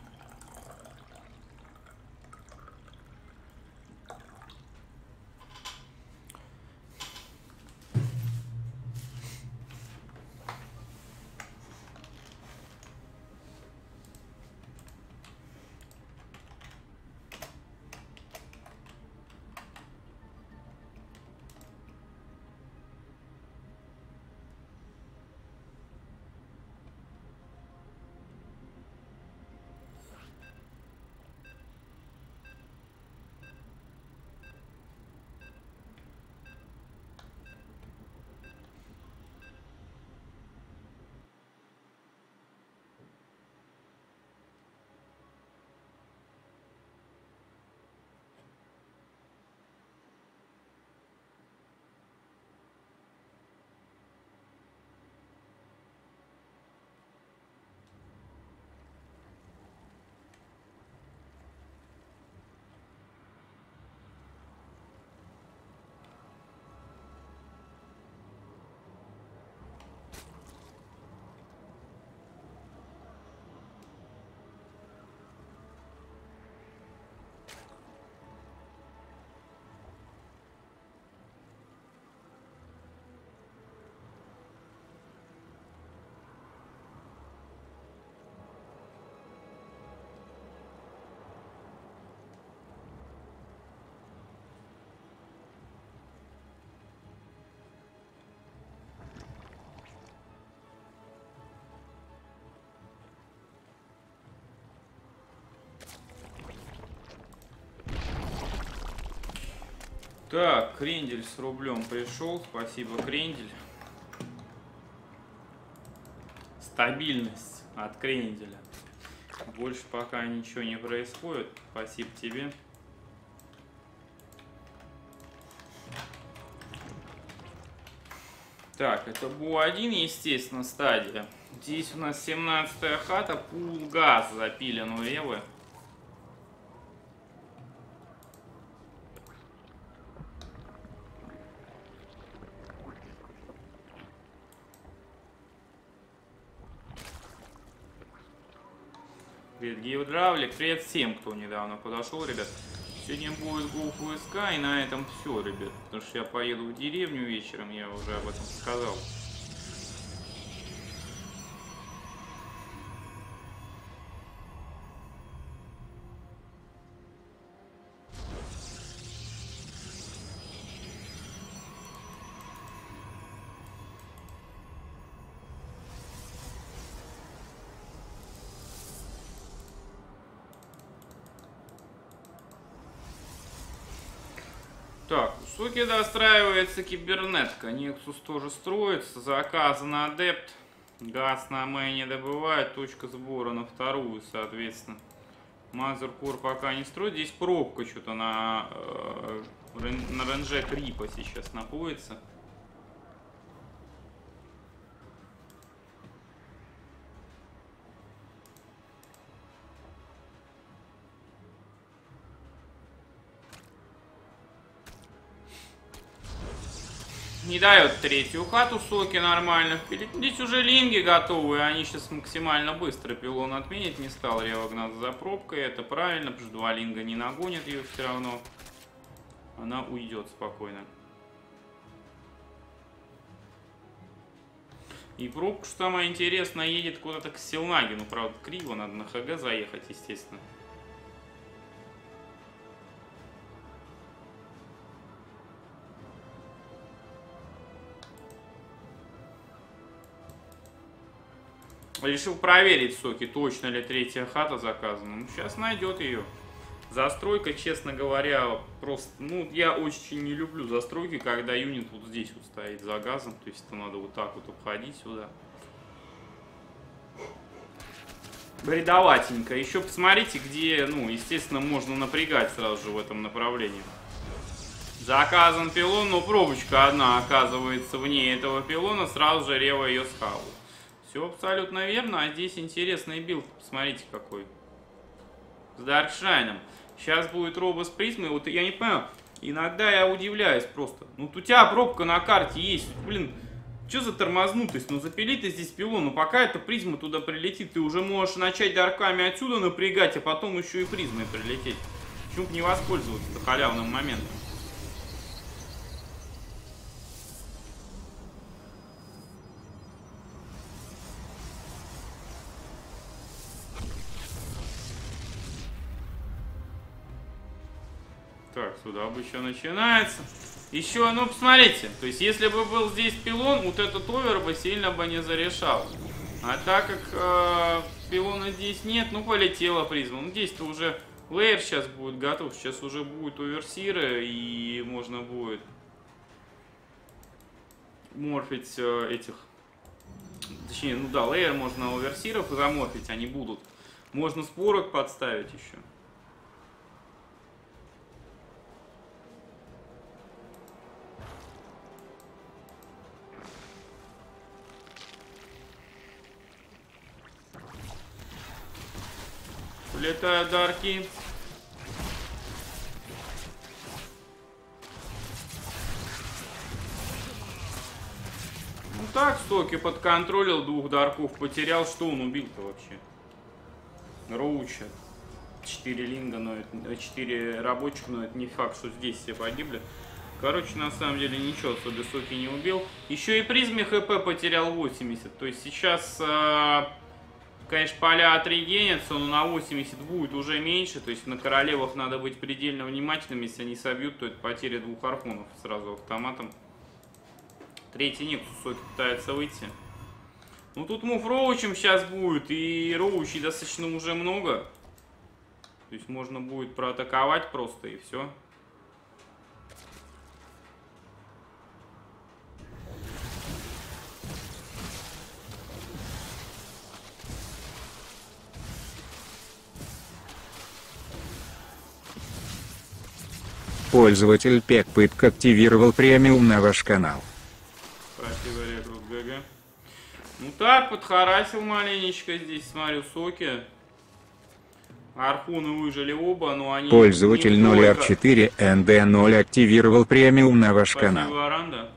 Speaker 1: Так, крендель с рублем пришел. Спасибо, крендель. Стабильность от кренделя. Больше пока ничего не происходит. Спасибо тебе. Так, это Бу один, естественно, стадия. Здесь у нас семнадцатая хата, пул газ запилен у Эвы. Привет, Геодравлик, привет всем, кто недавно подошел, ребят. Сегодня будет GoFuSK, и на этом все, ребят. Потому что я поеду в деревню вечером, я уже об этом сказал. Так, у Суки достраивается кибернетка, Nexus тоже строится, заказан адепт, газ на мэне добывает, точка сбора на вторую, соответственно. Мазеркор пока не строит, здесь пробка что-то на, э, на ренже Крипа сейчас находится. Не дает третью хату Соки нормально. Здесь уже линги готовы, они сейчас максимально быстро. Пилон отменить не стал, Рева гнаться за пробкой. Это правильно, потому что два линга не нагонят ее все равно. Она уйдет спокойно. И пробка, что самое интересное, едет куда-то к Силнагину. Правда, криво, надо на ХГ заехать, естественно. Решил проверить Соки, точно ли третья хата заказана. Ну, сейчас найдет ее. Застройка, честно говоря, просто... Ну, я очень не люблю застройки, когда юнит вот здесь вот стоит за газом. То есть это надо вот так вот обходить сюда. Бредоватенько. Еще посмотрите, где, ну, естественно, можно напрягать сразу же в этом направлении. Заказан пилон, но пробочка одна оказывается вне этого пилона, сразу же Рева ее схавал. Все абсолютно верно, а здесь интересный билд, посмотрите какой. С Даркшайном. Сейчас будет Робо с призмой, вот я не понимаю, иногда я удивляюсь просто. Ну, у тебя пробка на карте есть, блин, что за тормознутость? Ну, запили ты здесь пилон, ну, пока эта призма туда прилетит, ты уже можешь начать дарками отсюда напрягать, а потом еще и призмой прилететь. Почему бы не воспользоваться халявным моментом? Так, сюда бы еще начинается. Еще, ну, посмотрите. То есть, если бы был здесь пилон, вот этот овер бы сильно бы не зарешал. А так как э, пилона здесь нет, ну, полетела призма. Ну, здесь-то уже лейер сейчас будет готов. Сейчас уже будет оверсиры, и можно будет морфить э, этих... Точнее, ну да, лейер можно оверсиров заморфить, они будут. Можно спорок подставить еще. Летают дарки. Ну так, Стоки подконтролил, двух дарков потерял. Что он убил-то вообще? Роуча. Четыре линга, но это четыре рабочих, но это не факт, что здесь все погибли. Короче, на самом деле ничего особо Стоки не убил. Еще и призме ХП потерял восемьдесят. То есть сейчас... Конечно, поля отрегенятся, но на восемьдесят будет уже меньше. То есть на королевах надо быть предельно внимательным. Если они собьют, то это потеря двух архонов сразу автоматом. Третий Нексус пытается выйти. Ну тут мув роучем сейчас будет. И роучей достаточно уже много. То есть можно будет проатаковать просто и все.
Speaker 2: Пользователь Пекпытк активировал премиум на ваш канал.
Speaker 1: Спасибо, Рекрут ГГ. Ну так, подхарасил маленечко здесь, смотрю, Соки. Архуны выжили оба, но они...
Speaker 2: Пользователь ноль ар четыре эн дэ ноль активировал премиум на ваш
Speaker 1: Спасибо,
Speaker 2: канал.
Speaker 1: Аранда.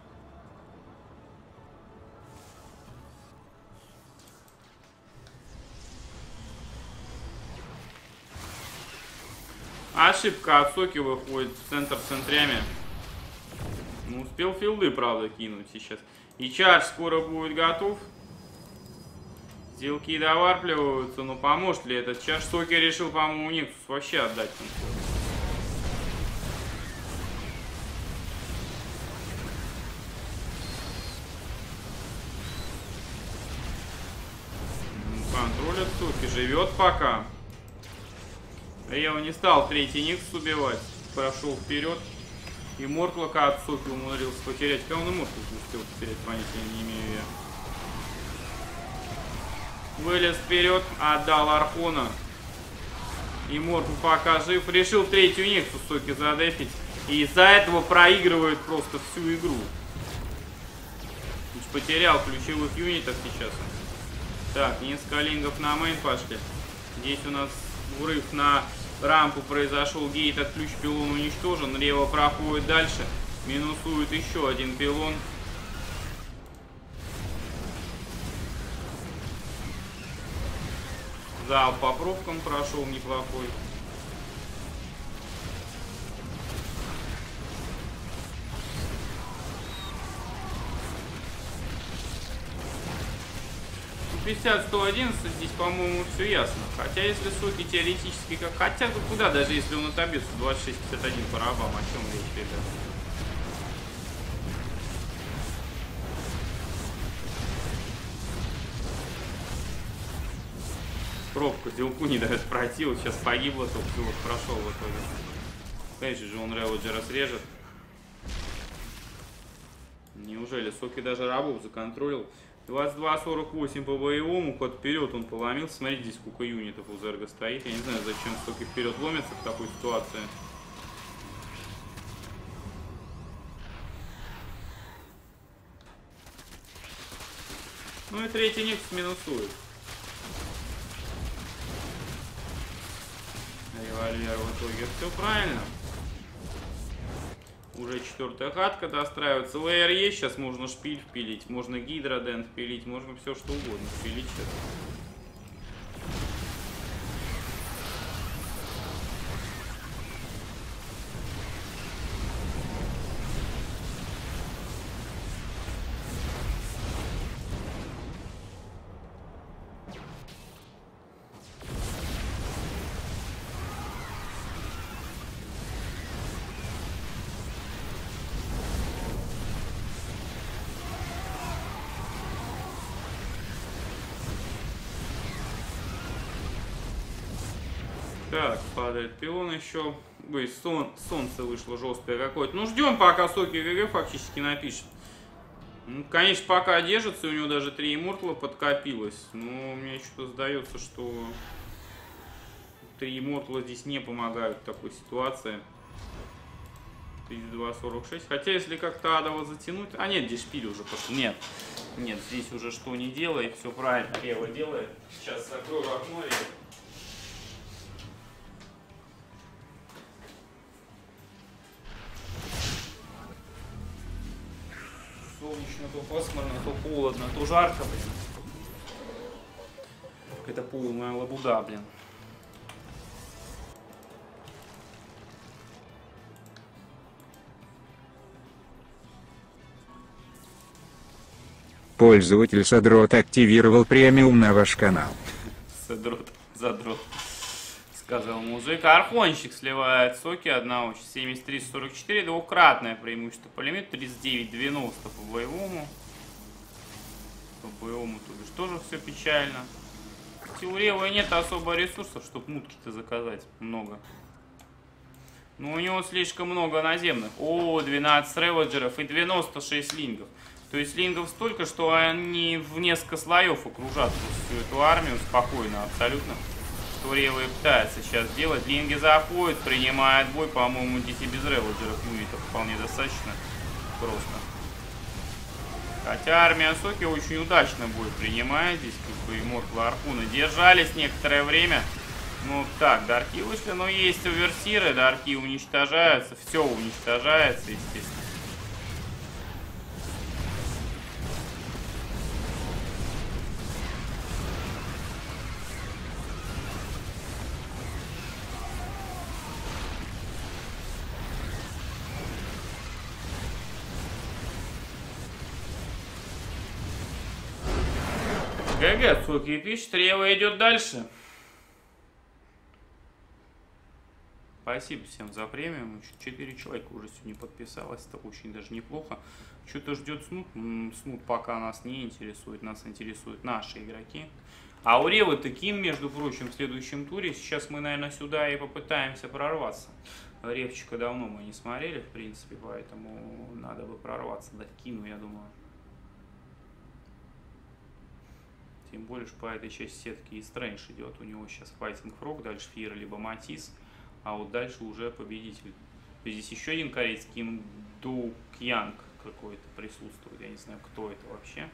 Speaker 1: Ошибка от Соки выходит в центр центрями. Ну, успел филды, правда, кинуть сейчас. И чардж скоро будет готов. Силки доварпливаются, но поможет ли этот чардж? Соки решил, по-моему, Нексус вообще отдать. Контролит Соки, живет пока. Я его не стал третий Нексус убивать. Прошел вперед. И Мортлока от Соки умудрился потерять. Как он и Мортлока успел потерять, понятия не имею я. Вылез вперед, отдал Архона. И Мортл пока жив. Решил третью Нексус Соки задефить. И из-за этого проигрывает просто всю игру. Потерял ключевых юнитов сейчас. Так, несколько лингов на мейн пошли. Здесь у нас врыв на рампу произошел. Гейт от ключ пилон уничтожен. Рева проходит дальше. Минусует еще один пилон. Зал по пробкам прошел неплохой. пятьдесят сто одиннадцать здесь, по-моему, все ясно. Хотя, если Соки теоретически как... Хотя, ну куда, даже если он отобьется двадцать шесть пятьдесят один по рабам, о чем речь, ребят? Пробку Зилку не дает пройти, вот сейчас погибло, только вот прошел в итоге. Конечно же, он Реводжера срежет. Неужели Соки даже рабов законтролил? двадцать два сорок восемь по боевому, ход вперед он поломил. Смотрите, здесь сколько юнитов у Зерга стоит. Я не знаю, зачем столько вперед ломится в такой ситуации. Ну и третий Никс минусует. Револьвер в итоге все правильно. Уже четвертая хатка достраивается. Лейер есть, сейчас можно шпиль впилить, можно гидродент впилить, можно все что угодно впилить сейчас. Так, падает пилон еще. Ой, сон, солнце вышло жесткое какое-то. Ну, ждем, пока Соки ГГ фактически напишет. Ну, конечно, пока держится, у него даже три иммортала подкопилось. Но мне что-то сдается, что три иммортала здесь не помогают в такой ситуации. тысяча двести сорок шесть. Хотя, если как-то адово затянуть... А нет, здесь шпиль уже пошел. Нет. Нет, здесь уже что не делай, все правильно Рева делает. Сейчас закрою окно и... Солнечно, то пасмурно, то холодно, то жарко, блин. Это полная лабуда, блин.
Speaker 2: Пользователь Задрот активировал премиум на ваш канал.
Speaker 1: Задрот, задрот. Сказал мужик. Архончик сливает соки одного. семьдесят три сорок четыре. Двукратное преимущество по лимиту. тридцать девять девяносто по боевому. По боевому то бишь тоже все печально. У Ревы нет особо ресурсов, чтобы мутки-то заказать. Много. Но у него слишком много наземных. О, двенадцать реводжеров и девяносто шесть лингов. То есть лингов столько, что они в несколько слоев окружат всю эту армию спокойно, абсолютно. Что Рева и пытается сейчас делать. Линги заходят, принимает бой. По-моему, здесь и без реводжеров юнитов вполне достаточно просто. Хотя армия Соки очень удачно бой принимает. Здесь как бы Immortal Архуна держались некоторое время. Ну так, дарки вышли, но есть оверсиры, дарки уничтожаются. Все уничтожается, естественно. ГГ, Соки пишет, Рева идет дальше. Спасибо всем за премиум. четыре человека уже сегодня подписалось. Это очень даже неплохо. Что-то ждет Снут. Снут пока нас не интересует. Нас интересуют наши игроки. А у Ревы таким, между прочим, в следующем туре. Сейчас мы, наверное, сюда и попытаемся прорваться. Ревчика давно мы не смотрели, в принципе. Поэтому надо бы прорваться до Кину, я думаю. Тем более, что по этой части сетки и Стрэндж идет. У него сейчас Fighting Frog, дальше Фир, либо Матис. А вот дальше уже победитель. Здесь еще один корейский Ким Ду Кьянг какой-то присутствует. Я не знаю, кто это вообще.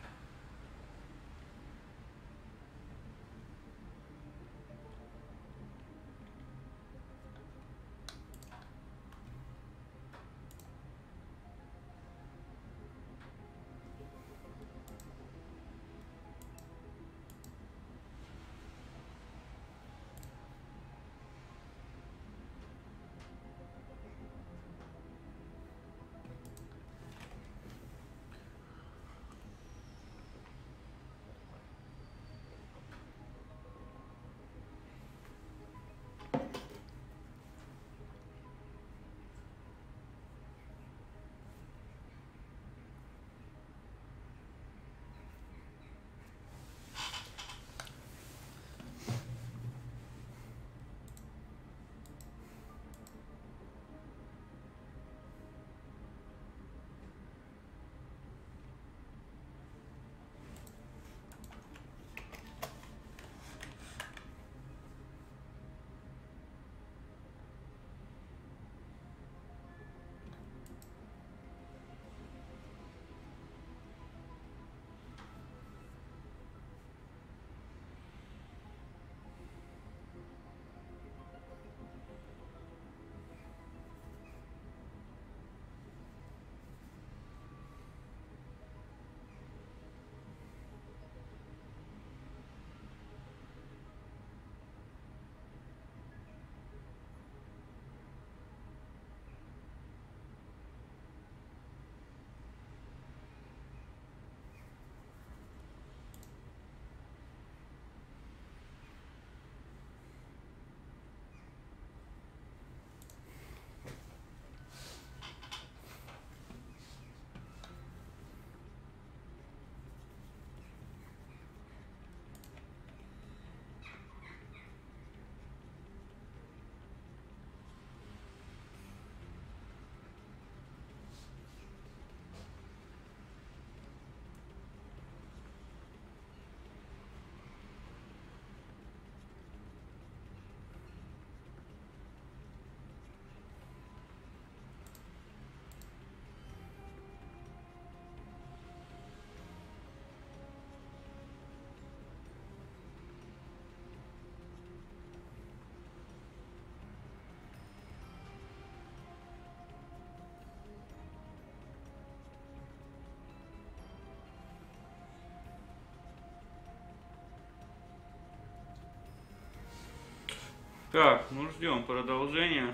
Speaker 1: Так, ну ждем продолжения.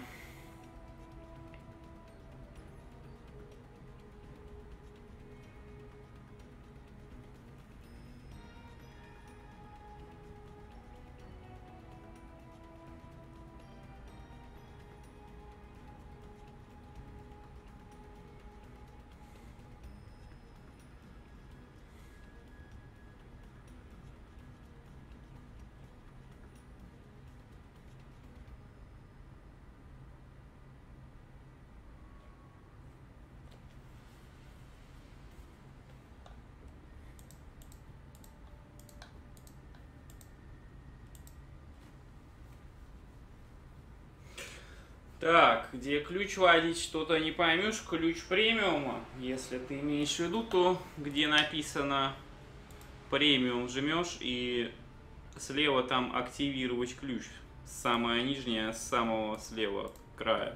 Speaker 1: Так, где ключ вводить, что-то не поймешь, ключ премиума. Если ты имеешь в виду, то где написано премиум, жмешь и слева там активировать ключ. Самая нижняя, с самого слева края.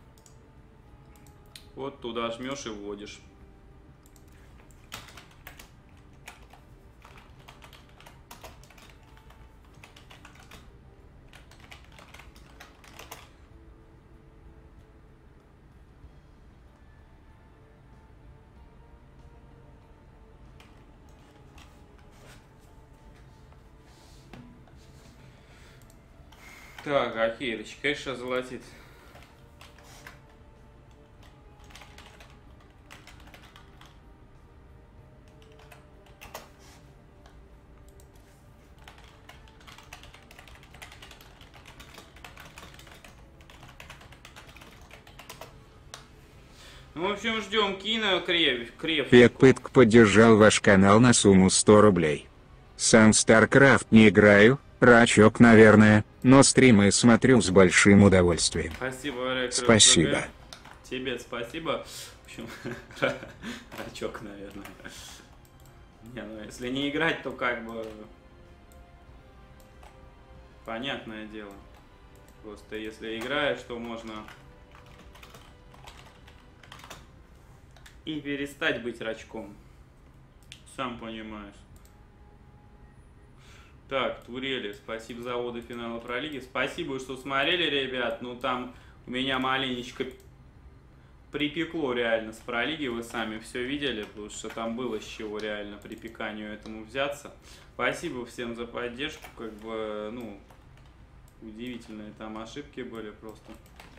Speaker 1: Вот туда жмешь и вводишь. Так, Ахирыч, конечно, золотит. Ну, в общем, ждем кино креп, креп.
Speaker 2: Петпытк поддержал ваш канал на сумму сто рублей. Сам в StarCraft не играю, рачок, наверное, но стримы смотрю с большим удовольствием.
Speaker 1: Спасибо, Рекреп.
Speaker 2: Спасибо.
Speaker 1: Тебе спасибо. В общем, рачок, наверное. Не, ну если не играть, то как бы понятное дело. Просто если играешь, то можно и перестать быть рачком. Сам понимаешь. Так, Турели, спасибо за воды финала про лиги. Спасибо, что смотрели, ребят. Ну там у меня маленечко припекло реально с пролиги. Вы сами все видели, потому что там было с чего реально припеканию этому взяться. Спасибо всем за поддержку. Как бы, ну, удивительные там ошибки были просто.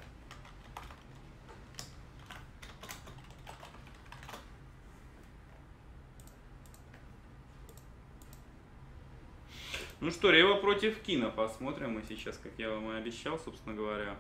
Speaker 1: Ну что, Рева против Кина посмотрим мы сейчас, как я вам и обещал, собственно говоря.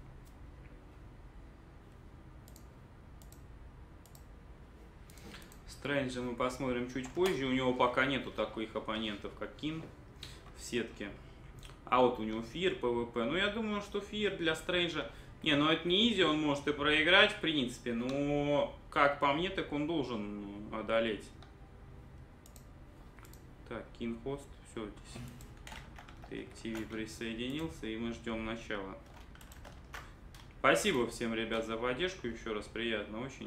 Speaker 1: Стрэнджа мы посмотрим чуть позже. У него пока нету таких оппонентов, как Кин в сетке. А вот у него Фир, ПВП. Ну, я думаю, что Фир для Стрэнджа... Не, ну это не изи, он может и проиграть, в принципе. Но, как по мне, так он должен одолеть. Так, Кин хост. Все, здесь ты к ТВ присоединился, и мы ждем начала. Спасибо всем, ребят, за поддержку. Еще раз приятно очень.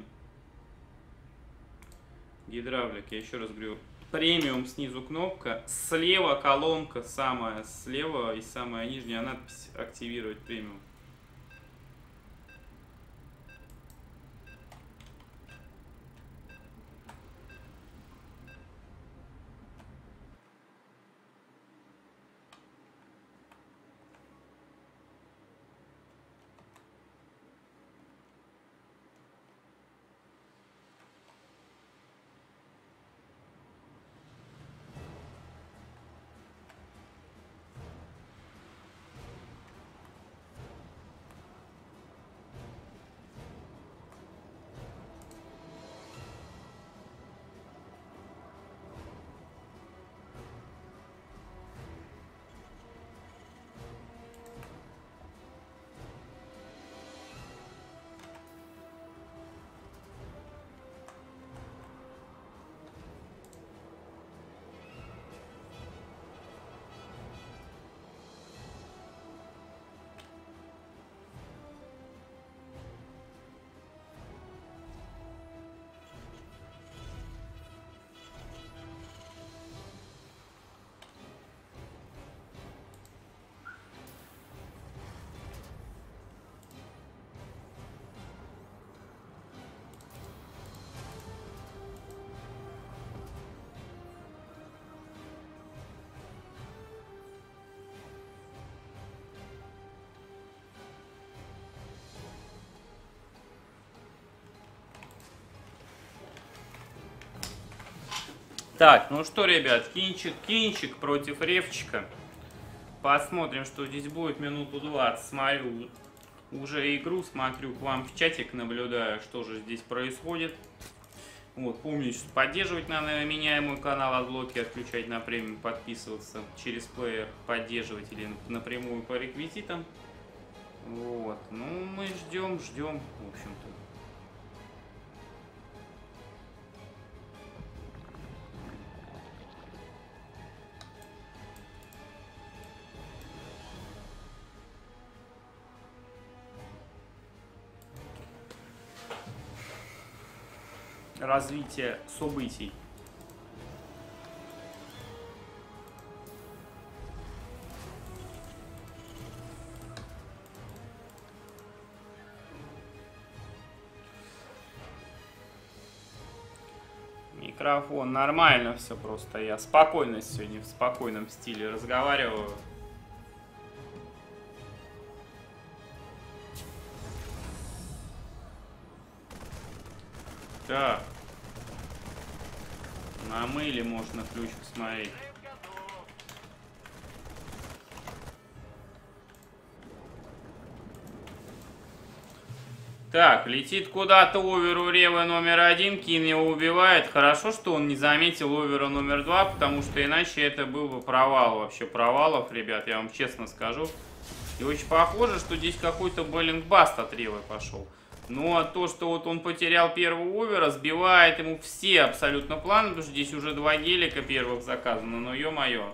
Speaker 1: Гидравлик, я еще раз говорю. Премиум, снизу кнопка. Слева колонка, самая слева и самая нижняя надпись «Активировать премиум». Так, ну что, ребят, кинчик, кинчик против ревчика. Посмотрим, что здесь будет. Минуту двадцать смотрю уже игру, смотрю к вам в чатик, наблюдаю, что же здесь происходит. Вот, помните, что поддерживать надо меня и мой канал, отблоки отключать на премиум, подписываться через плеер, поддерживать или напрямую по реквизитам. Вот, ну мы ждем, ждем, в общем-то. Развитие событий. Микрофон нормально все, просто я спокойно сегодня в спокойном стиле разговариваю. Так. На мейле можно ключик смотреть. Так, летит куда-то овер у Ревы номер один, Кин его убивает. Хорошо, что он не заметил овера номер два, потому что иначе это был бы провал. Вообще провалов, ребят, я вам честно скажу. И очень похоже, что здесь какой-то баллинг-баст от Ревы пошел. Но то, что вот он потерял первого овера, сбивает ему все абсолютно планы, потому что здесь уже два гелика первых заказано, но ё-моё.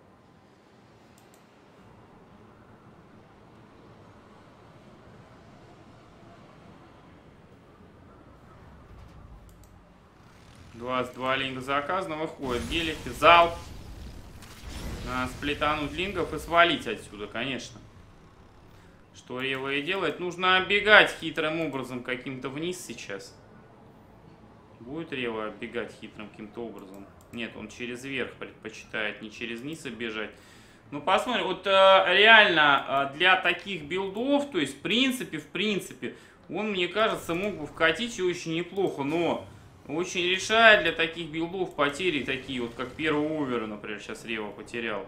Speaker 1: двадцать два линга заказано, выходит гелики, залп. Надо сплетануть лингов и свалить отсюда, конечно. Что Рева и делает. Нужно оббегать хитрым образом каким-то вниз сейчас. Будет Рева оббегать хитрым каким-то образом? Нет, он через верх предпочитает, не через низ бежать. Ну, посмотрим. Вот э, реально э, для таких билдов, то есть в принципе, в принципе, он, мне кажется, мог бы вкатить и очень неплохо. Но очень решает для таких билдов потери такие, вот как первого овера, например, сейчас Рева потерял.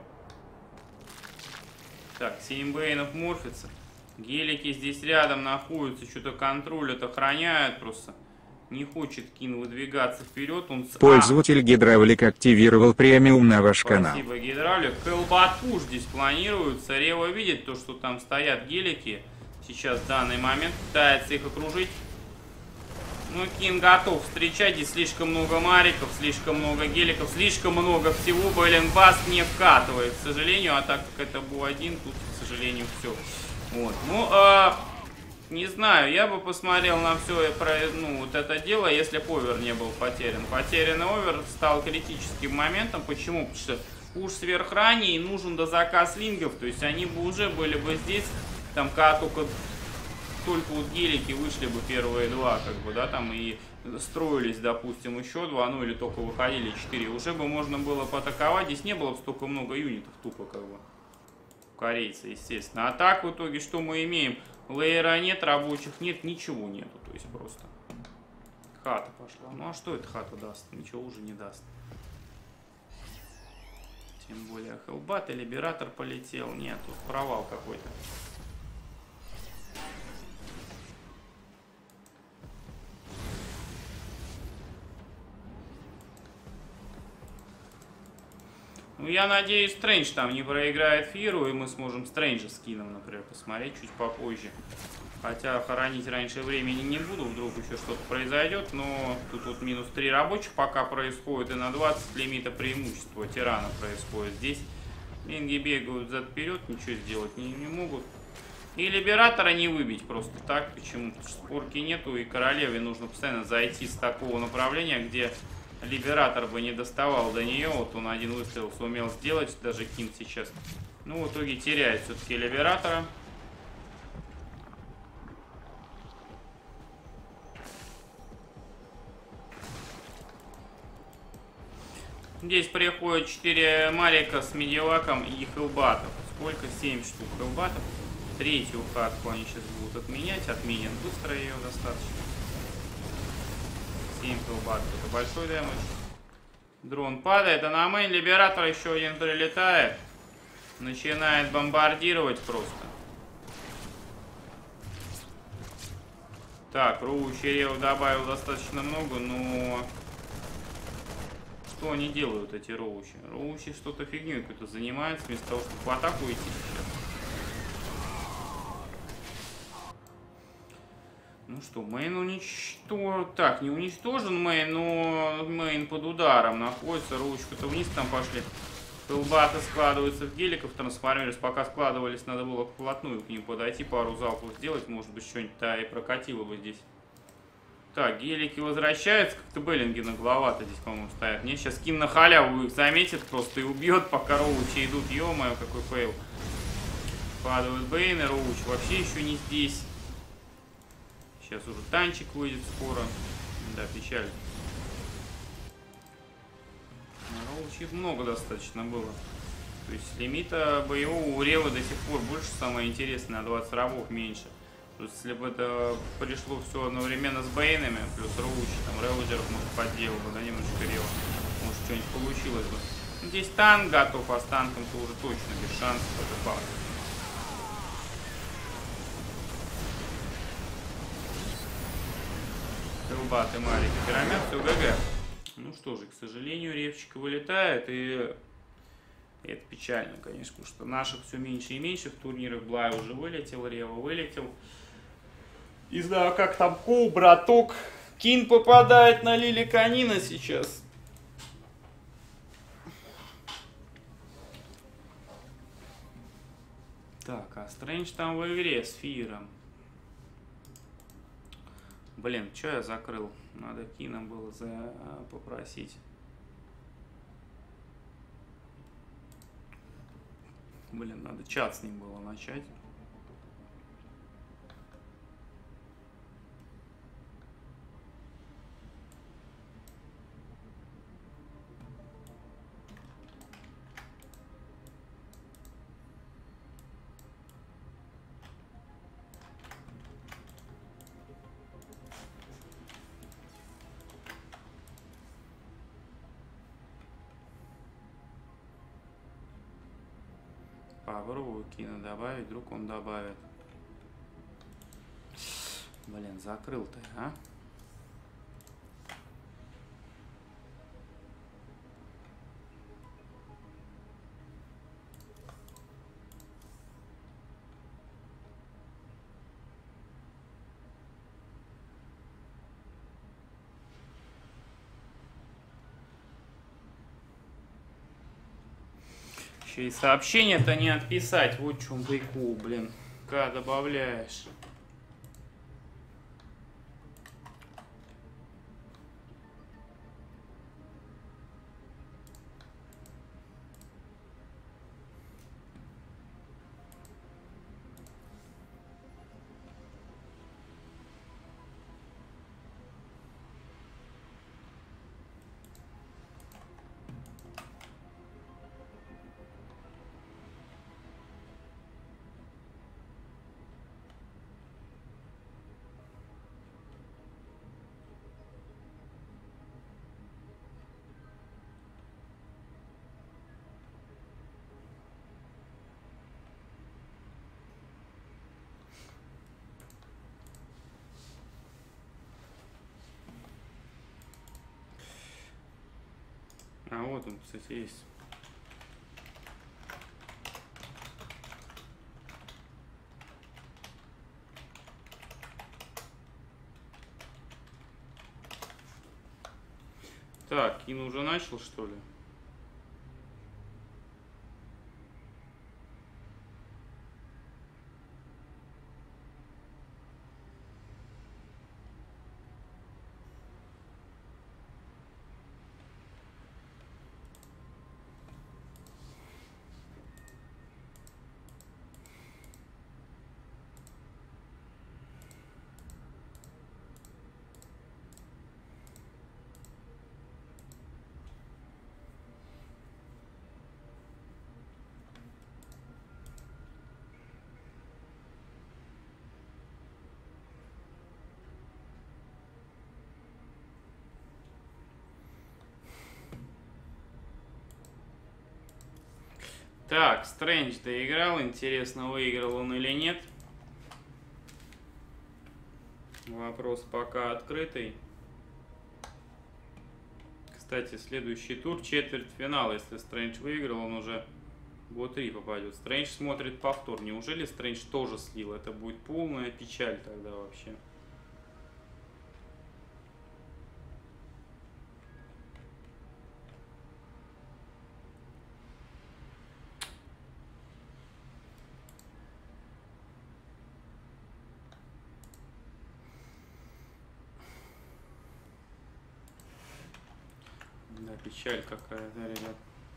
Speaker 1: Так, семь бейнов морфится. Гелики здесь рядом находятся, что-то контролят, охраняют просто. Не хочет Кин выдвигаться вперед. Он...
Speaker 2: Пользователь Гидравлик активировал премиум на ваш канал.
Speaker 1: Спасибо, Гидравлик. Хелбат-пуш здесь планируется. Рева видит то, что там стоят гелики. Сейчас в данный момент пытается их окружить. Ну, Кин готов встречать. Здесь слишком много мариков, слишком много геликов, слишком много всего. Баллинг-баст не вкатывает, к сожалению. А так как это был один, тут, к сожалению, все. Вот. Ну, э, не знаю, я бы посмотрел на все про, ну, вот это дело, если бы овер не был потерян. Потерянный овер стал критическим моментом. Почему? Потому что уж сверхранее нужен дозаказ лингов. То есть они бы уже были бы здесь, там, когда только, только вот гелики вышли бы первые два, как бы, да, там, и строились, допустим, еще два, ну, или только выходили четыре. Уже бы можно было поатаковать. Здесь не было бы столько много юнитов, тупо, как бы. Корейцы, естественно. А так в итоге что мы имеем? Лейера нет, рабочих нет, ничего нету. То есть просто хата пошла. Ну а что эта хата даст? Ничего уже не даст. Тем более Хелбат и Либератор полетел. Нет, тут провал какой-то. Ну, я надеюсь, Стрэндж там не проиграет Фиру, и мы сможем Стрэнджа с Кином, например, посмотреть чуть попозже. Хотя хоронить раньше времени не буду, вдруг еще что-то произойдет, но тут вот минус три рабочих пока происходит, и на двадцать лимита преимущества тирана происходит. Здесь линги бегают зад-вперед, ничего сделать не, не могут. И Либератора не выбить просто так, почему? Потому что спорки нету, и королеве нужно постоянно зайти с такого направления, где Либератор бы не доставал до нее. Вот он один выстрел сумел сделать, даже Кин сейчас. Ну, в итоге теряет все-таки Либератора. Здесь приходит четыре марика с медиваком и хелбатов. Сколько? семь штук хелбатов. Третью хатку они сейчас будут отменять. Отменят быстро ее достаточно. семь хелбатов. Это большой дэмэдж. Дрон падает, а на мейн Либератор еще один прилетает. Начинает бомбардировать просто. Так, Роу Черев добавил достаточно много, но... Что они делают, эти Роучи? Роучи что-то фигней какой-то занимаются, вместо того, чтобы в атаку идти сейчас. Ну что, мейн уничтожен. Так, не уничтожен мейн, но мейн под ударом находится. Роучку-то вниз там пошли. Пылбаты складываются в геликов, трансформируются. Пока складывались, надо было вплотную к ним подойти, пару залпов сделать. Может быть, что-нибудь да и прокатило бы здесь. Так, гелики возвращаются. Как-то Беллинги нагловато здесь, по-моему, стоят. Мне сейчас Кин на халяву их заметит просто и убьет, пока Роучи идут. Ё-моё, какой фейл. Падают Бейны, Роуч вообще еще не здесь. Сейчас уже танчик выйдет скоро. Да, печально. Роучей много достаточно было. То есть лимита боевого у Ревы до сих пор больше, самое интересное, на двадцать рабов меньше. То есть если бы это пришло все одновременно с Бейнами, плюс Роучи, там Реводжеров, может, подделал бы, да, немножко Рева. Может, что-нибудь получилось бы. Здесь танк готов, а с танком-то уже точно без шансов это факт. Пылбаты, Марик, Пирамид, все ГГ. Ну что же, к сожалению, Ревчик вылетает, и это печально, конечно, потому что наших все меньше и меньше в турнирах. Блай уже вылетел, Рева вылетел. Не знаю, как там Коу, браток. Кин попадает на Лили Канина сейчас. Так, а Стрэндж там в игре с Фиром. Блин, что я закрыл? Надо Кина было за... попросить. Блин, надо чат с ним было начать. Попробую Кина добавить, вдруг он добавит. Блин, закрыл ты, а? Еще и сообщение-то не отписать. Вот в чем прикол, блин. Когда добавляешь. А вот он, кстати, есть. Так, Кин уже начал, что ли? Так, Стрэндж доиграл. Интересно, выиграл он или нет. Вопрос пока открытый. Кстати, следующий тур четвертьфинал. Если Стрэндж выиграл, он уже в бо три попадет. Стрэндж смотрит повтор. Неужели Стрэндж тоже слил? Это будет полная печаль тогда вообще. Да, печаль какая-то, ребят.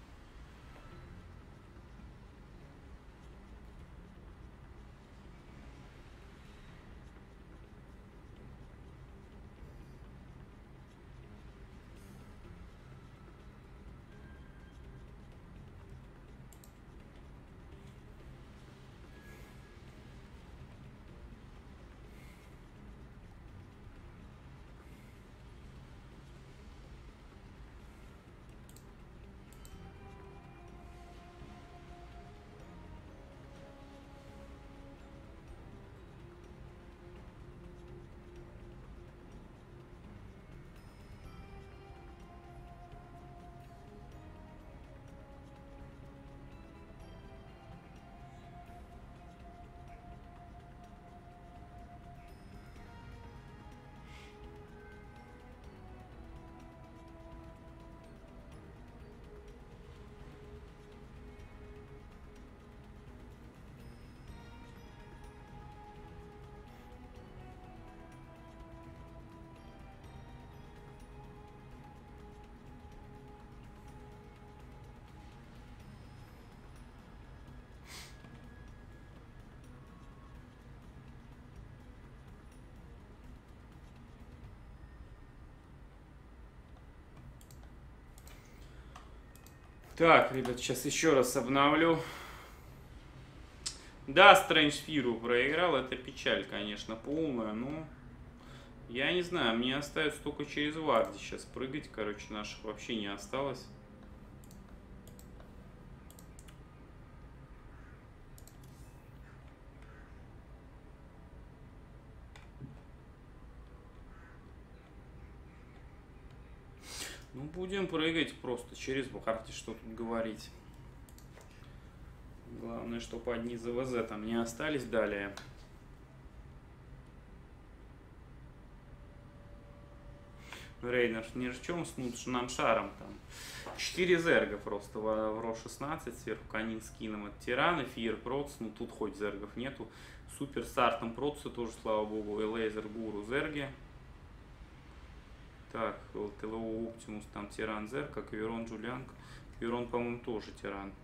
Speaker 1: Так, ребят, сейчас еще раз обновлю. Да, Стрэндж Фиру проиграл. Это печаль, конечно, полная. Но я не знаю, мне остается только через Варди сейчас прыгать. Короче, наших вообще не осталось. Ну, будем прыгать просто через Варди, что тут говорить. Главное, чтобы одни ЗВЗ там не остались далее. Рейнер не рчем с нам шаром там. четыре зерга просто в, в ро шестнадцать, сверху Канин скином от Тирана, Фиер Проц, ну тут хоть зергов нету. Супер с артом Проца тоже, слава богу, и Лейзер Гуру зерги. Так, ТЛО Оптимус, там Тиран зерг, как Верон Джулианг. Верон, по-моему, тоже Тиран.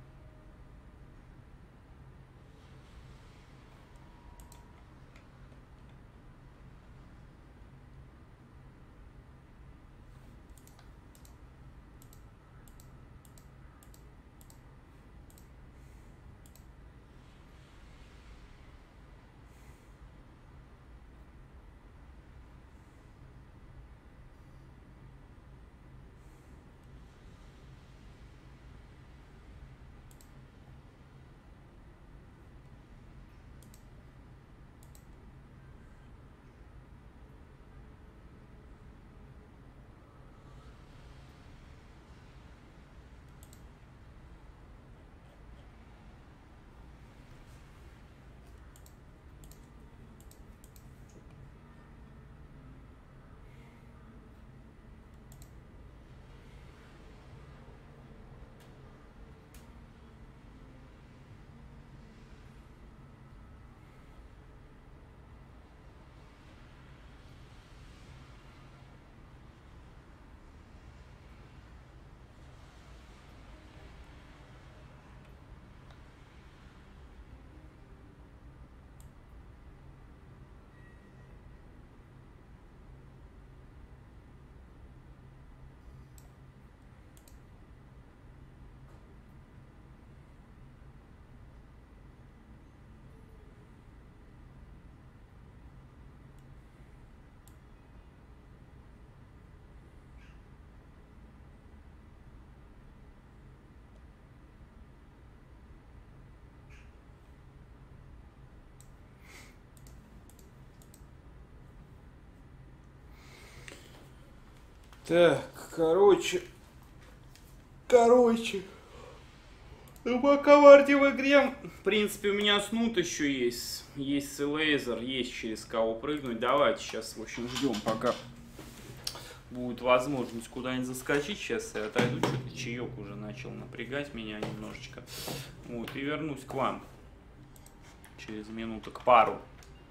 Speaker 1: Так, короче, короче, ну, пока Варди в игре, в принципе, у меня снут еще есть, есть лейзер, есть через кого прыгнуть. Давайте сейчас, в общем, ждем, пока будет возможность куда-нибудь заскочить. Сейчас я отойду, что-то чаек уже начал напрягать меня немножечко. Вот, и вернусь к вам через минуток пару.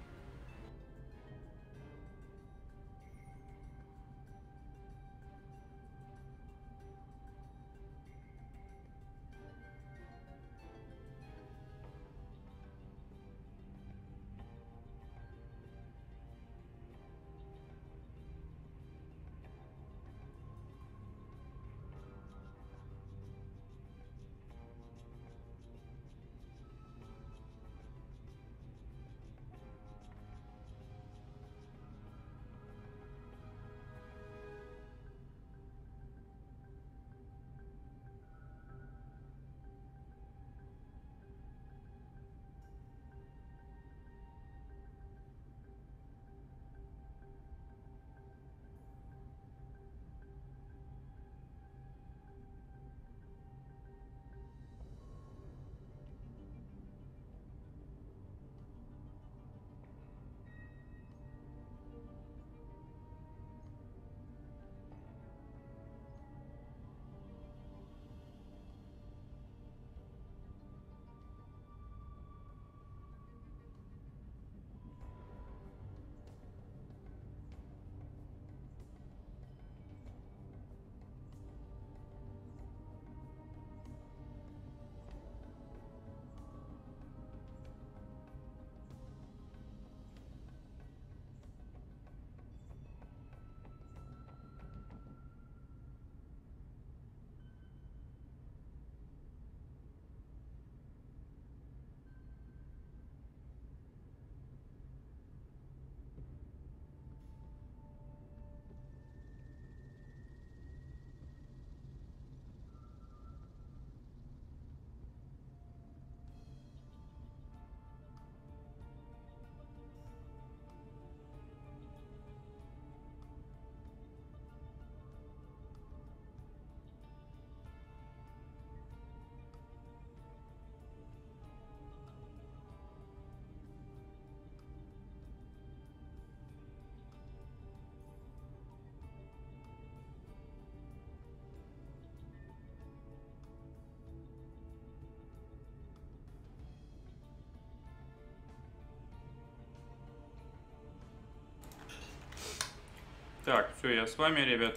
Speaker 1: Так, все, я с вами, ребят.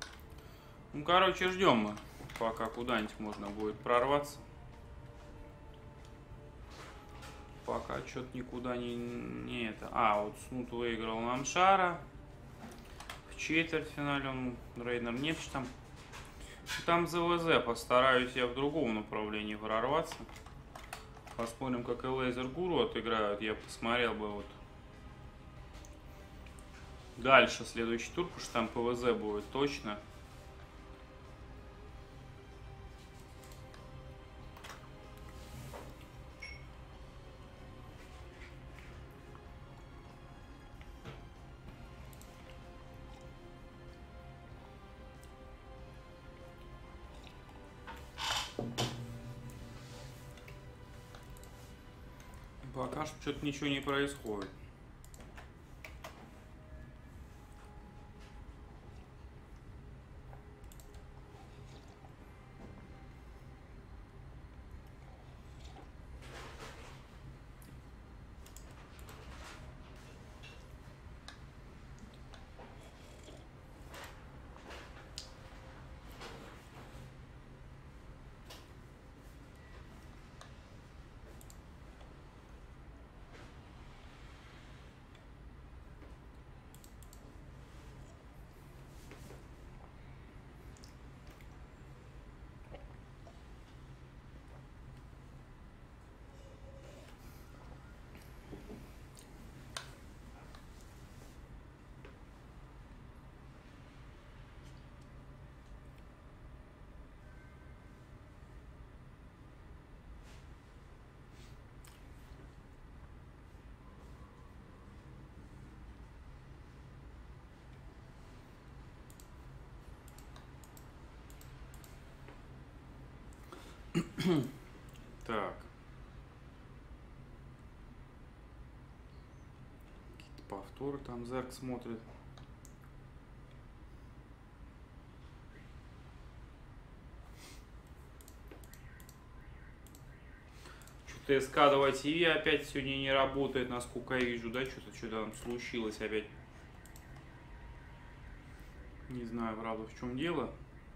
Speaker 1: Ну, короче, ждем мы, пока куда-нибудь можно будет прорваться. Пока что-то никуда не, не это. А, вот Снут выиграл нам Шара. В четвертьфинале он Рейнер Непч там. Там за ЛЗ постараюсь я в другом направлении прорваться. Посмотрим, как и Лейзер Гуру отыграют. Я посмотрел бы вот дальше следующий тур, потому что там ПВЗ будет точно. Пока что что-то ничего не происходит. Так. Какие-то повторы там Зерк смотрит. Что-то эс ка два ти ви опять сегодня не работает, насколько я вижу, да? Что-то что-то там случилось опять. Не знаю, правда, в чем дело.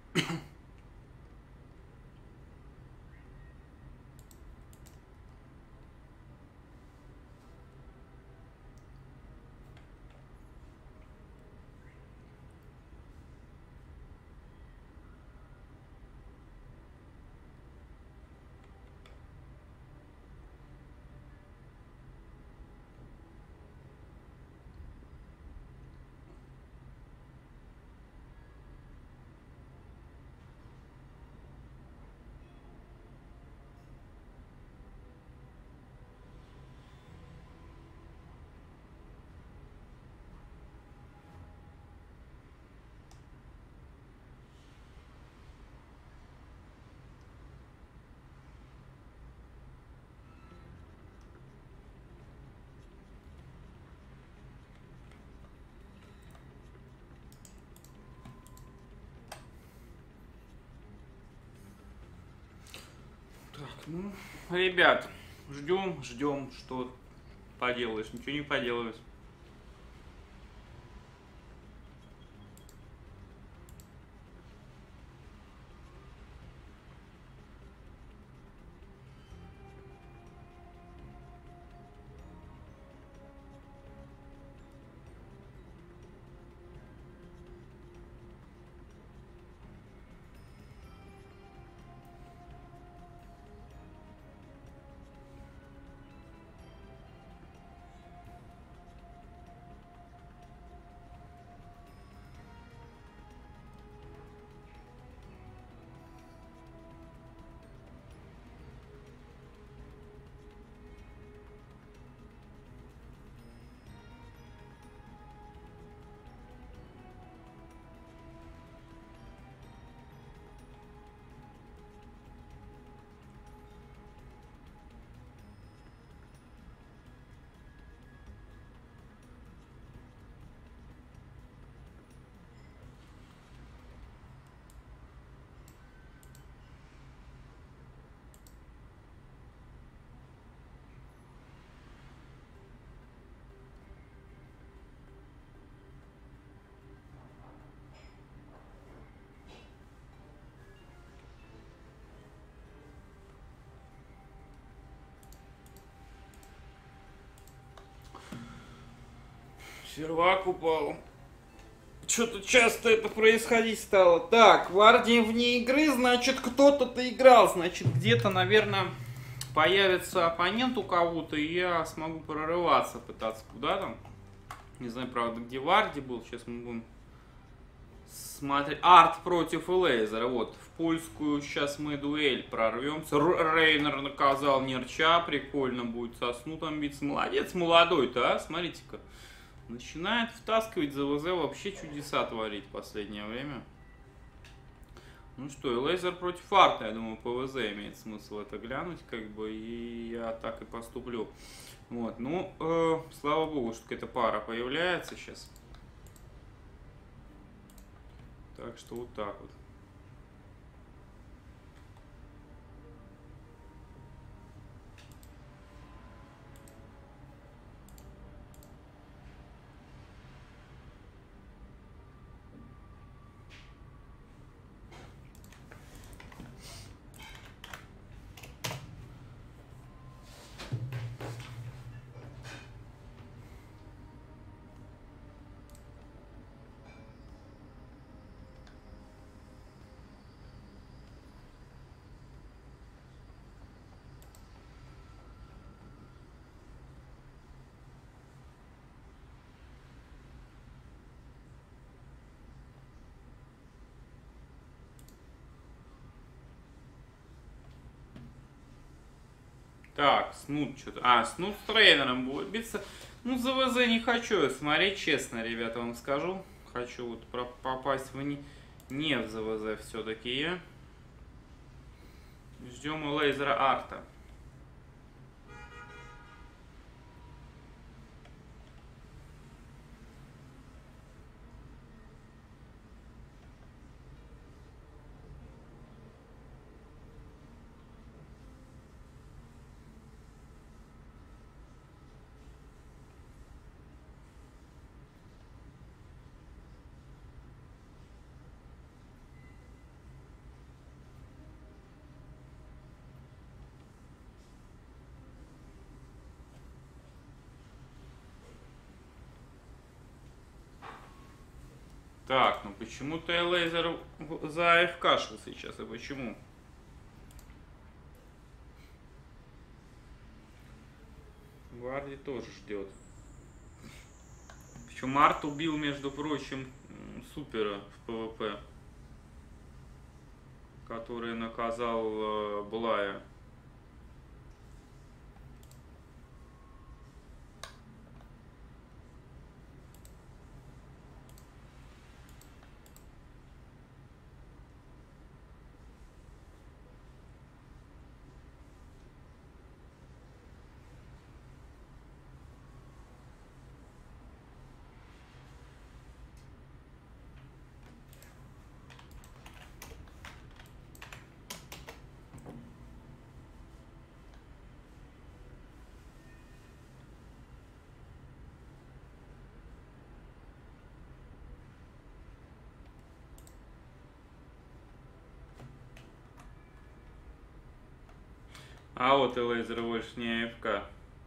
Speaker 1: Так, ну, ребят, ждем, ждем, что поделаешь, ничего не поделаешь. Сервак упал. Что-то часто это происходить стало. Так, Варди вне игры, значит, кто-то-то играл. Значит, где-то, наверное, появится оппонент у кого-то, и я смогу прорываться, пытаться куда-то. Не знаю, правда, где Варди был. Сейчас мы будем смотреть. Арт против Элейзера. Вот, в польскую сейчас мы дуэль прорвемся. Рейнер наказал Нерча. Прикольно будет со Сну там биться. Молодец, молодой-то, а? Смотрите-ка. Начинает втаскивать ЗВЗ, вообще чудеса творить в последнее время. Ну что, Элейзер против Арта, я думаю, ПВЗ имеет смысл это глянуть, как бы, и я так и поступлю. Вот, ну, э, слава богу, что какая-то пара появляется сейчас. Так что вот так вот. Так, Снут что-то... А, Снут с трейнером будет биться. Ну, за ВЗ не хочу смотреть, честно, ребята, вам скажу. Хочу вот попасть в не, не в ЗВЗ все-таки я. Ждем у лейзера арта. Так, ну почему-то я лейзер за АФКшил сейчас, и почему? Варди тоже ждет. Причем Арт убил, между прочим, Супера в ПВП, который наказал э, Блая. А вот и лейзер больше не АФК.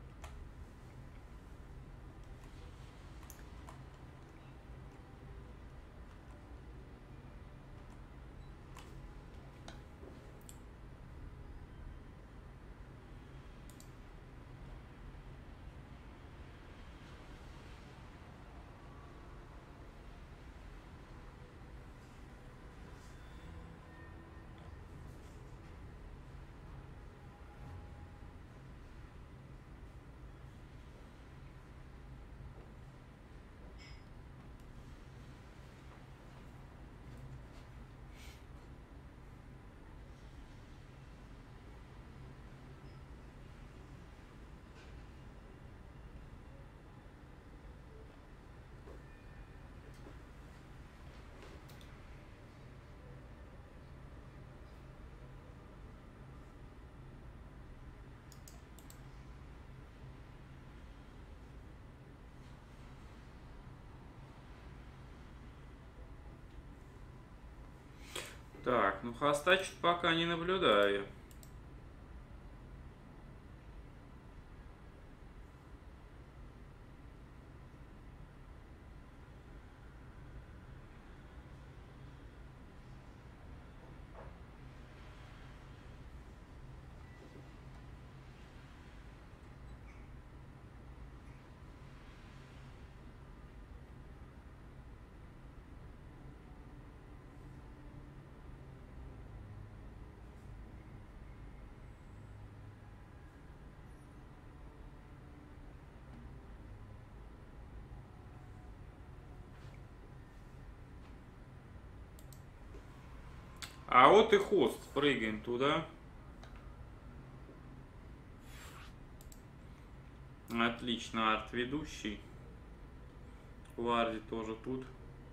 Speaker 1: Так, ну хоста чуть пока не наблюдаю. А вот и хост, прыгаем туда. Отлично, арт ведущий. Варди тоже тут.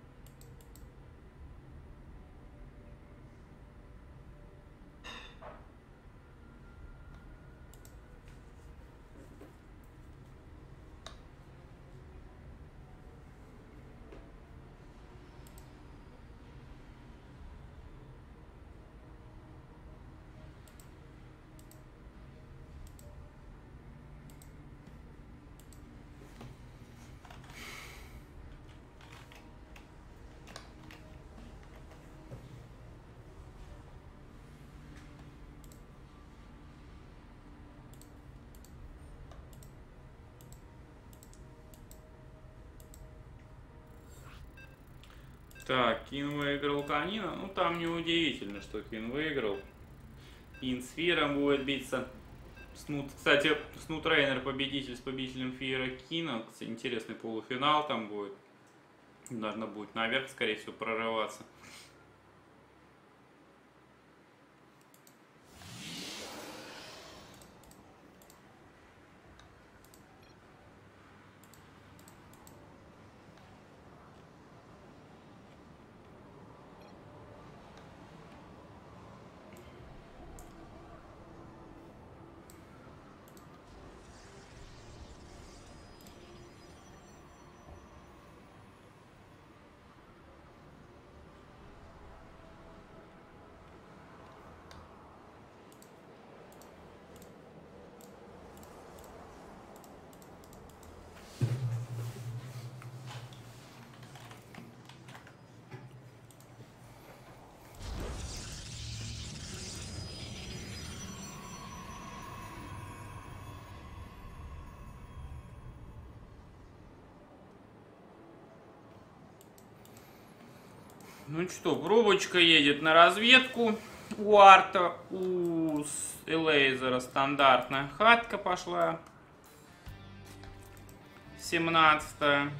Speaker 1: Так, Кин выиграл Канина. Ну, там неудивительно, что Кин выиграл. Кин с Фиром будет биться. Снут, кстати, Снут Рейнер победитель с победителем Фира Кина. Кстати, интересный полуфинал там будет. Нужно будет наверх, скорее всего, прорываться. Ну что, пробочка едет на разведку. У Арта, у Элейзера стандартная хатка пошла. семнадцатая.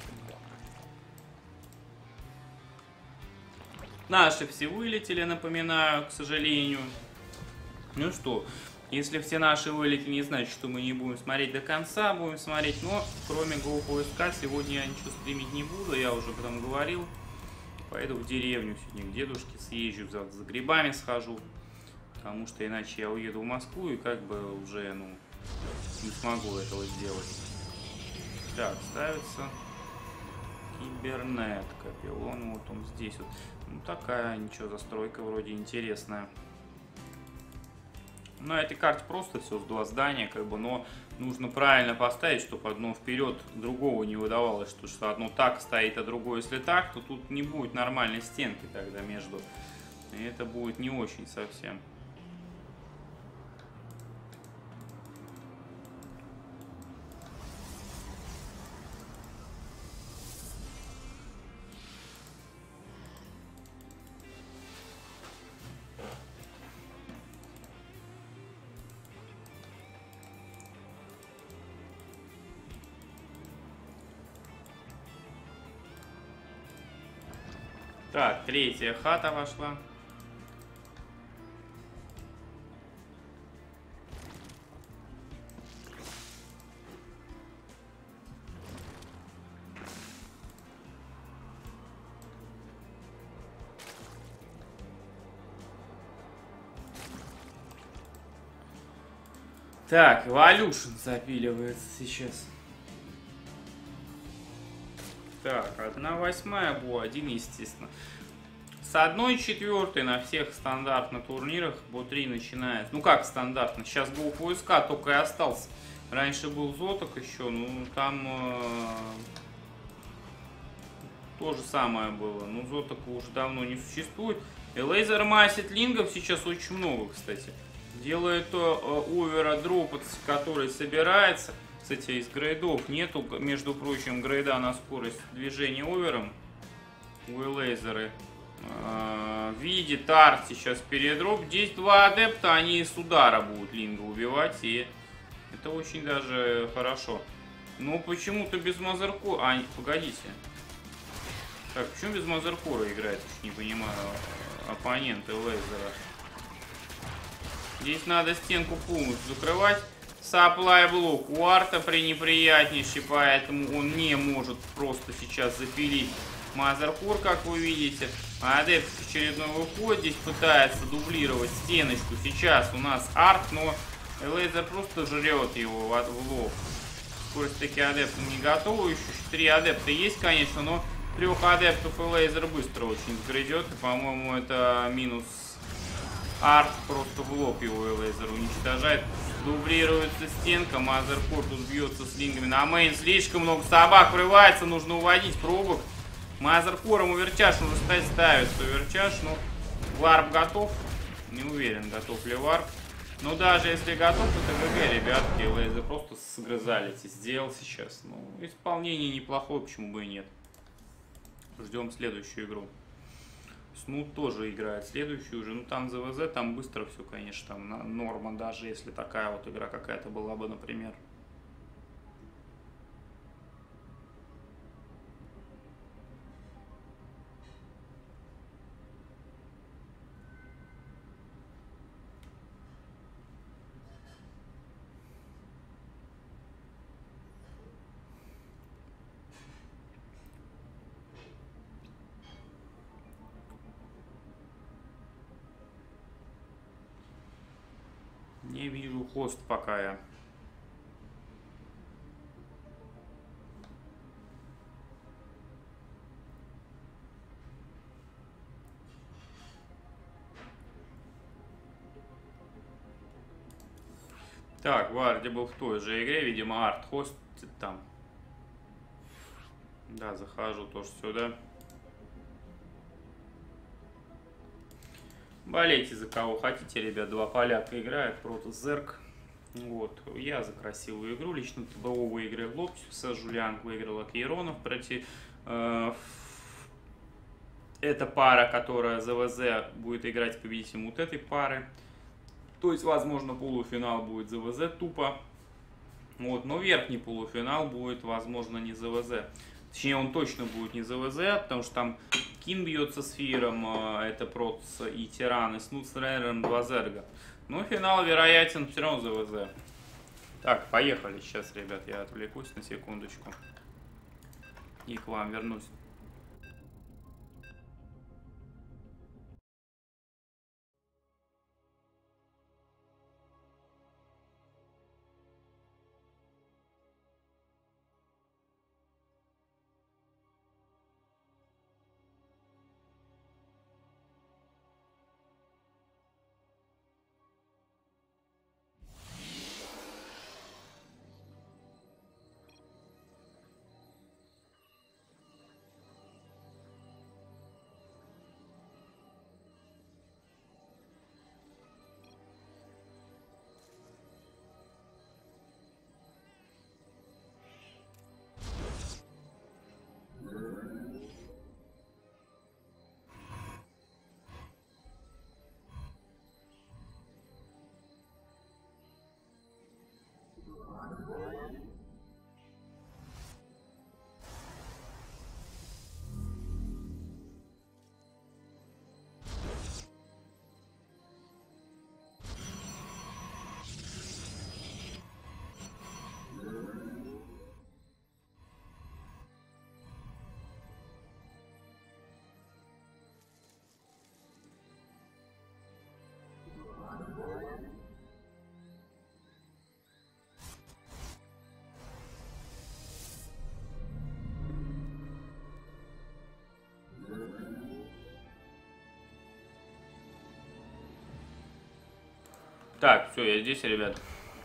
Speaker 1: Наши все вылетели, напоминаю, к сожалению. Ну что, если все наши вылетели, не значит, что мы не будем смотреть до конца, будем смотреть. Но кроме GoPoiска сегодня я ничего стримить не буду, я уже об этом говорил. Поеду в деревню сегодня к дедушке, съезжу, за, за грибами схожу. Потому что иначе я уеду в Москву и как бы уже, ну, не смогу этого сделать. Так, ставится кибернетка, пилон, вот он здесь вот. Ну, такая, ничего, застройка вроде интересная. На этой карте просто все с два здания, как бы, но нужно правильно поставить, чтобы одно вперед другого не выдавалось, что, что одно так стоит, а другое если так, то тут не будет нормальной стенки тогда между. И это будет не очень совсем. Так, третья хата вошла. Так, Evolution запиливается сейчас. Так, одна восьмая, Бу один, естественно. С одной четвертой на всех стандартных турнирах Бу три начинает. Ну как стандартно? Сейчас GoPoiска только и остался. Раньше был Зоток еще, ну там э, то же самое было. Ну Зотока уже давно не существует. Элейзер масит лингов сейчас очень много, кстати. Делает то э, овера дропа, который собирается. Кстати, из грейдов нету, между прочим, грейда на скорость движения овером у Элейзера. Э, видит арт сейчас передроп. Здесь два адепта, они с удара будут линга убивать, и это очень даже хорошо. Но почему-то без Мазеркора... А, погодите. Так, почему без Мазеркора играет? Не понимаю. Оппонент Элейзера. Здесь надо стенку полностью закрывать. Саплай блок у арта пренеприятнейший, поэтому он не может просто сейчас запилить Мазеркор, как вы видите. А адепт очередной выходит, здесь пытается дублировать стеночку. Сейчас у нас арт, но Элейзер просто жрет его в, в лоб. Скорость таки адептам не готова. Еще три адепта есть, конечно, но трех адептов Элейзер быстро очень сгрызет. И, по-моему, это минус арт, просто в лоб его Элейзер уничтожает. Дублируется стенка, Мазеркор тут бьется с лингами на мейн. Слишком много собак врывается, нужно уводить пробок. Мазеркором уверчаш уже стать ставится. Уверчаш, ну, варп готов. Не уверен, готов ли варп. Но даже если готов, это ГГ, ребятки. Элейзер просто сгрызали, сделал сейчас. Ну, исполнение неплохое, почему бы и нет. Ждем следующую игру. Снут тоже играет следующую уже. Ну там ЗВЗ, там быстро все, конечно, там норма, даже если такая вот игра какая-то была бы, например. Не вижу хост пока я. Так, Варди был в той же игре, видимо, арт хостит там. Да, захожу тоже сюда. Болейте за кого хотите, ребят. Два поляка играют, Протос Зерк. Вот. Я за красивую игру. Лично ТБО выиграл Лоптиуса, Жулиан выиграл Акейронов против... Э, Это пара, которая за ВЗ будет играть с победителем вот этой пары. То есть, возможно, полуфинал будет за ВЗ тупо. Вот, но верхний полуфинал будет, возможно, не за ВЗ. Точнее, он точно будет не за ВЗ, потому что там Кин бьется с Фиром, это Протс и Тиран, и Снут с Рейером два Зерга. Но финал вероятен все равно за ВЗ. Так, поехали. Сейчас, ребят, я отвлекусь на секундочку. И к вам вернусь. Так, все, я здесь, ребят.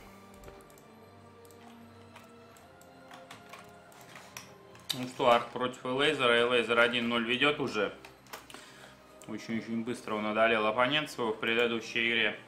Speaker 1: Ну что, Арк против Элейзера. Элейзер один ноль ведет уже. Очень-очень быстро он одолел оппонента своего в предыдущей игре.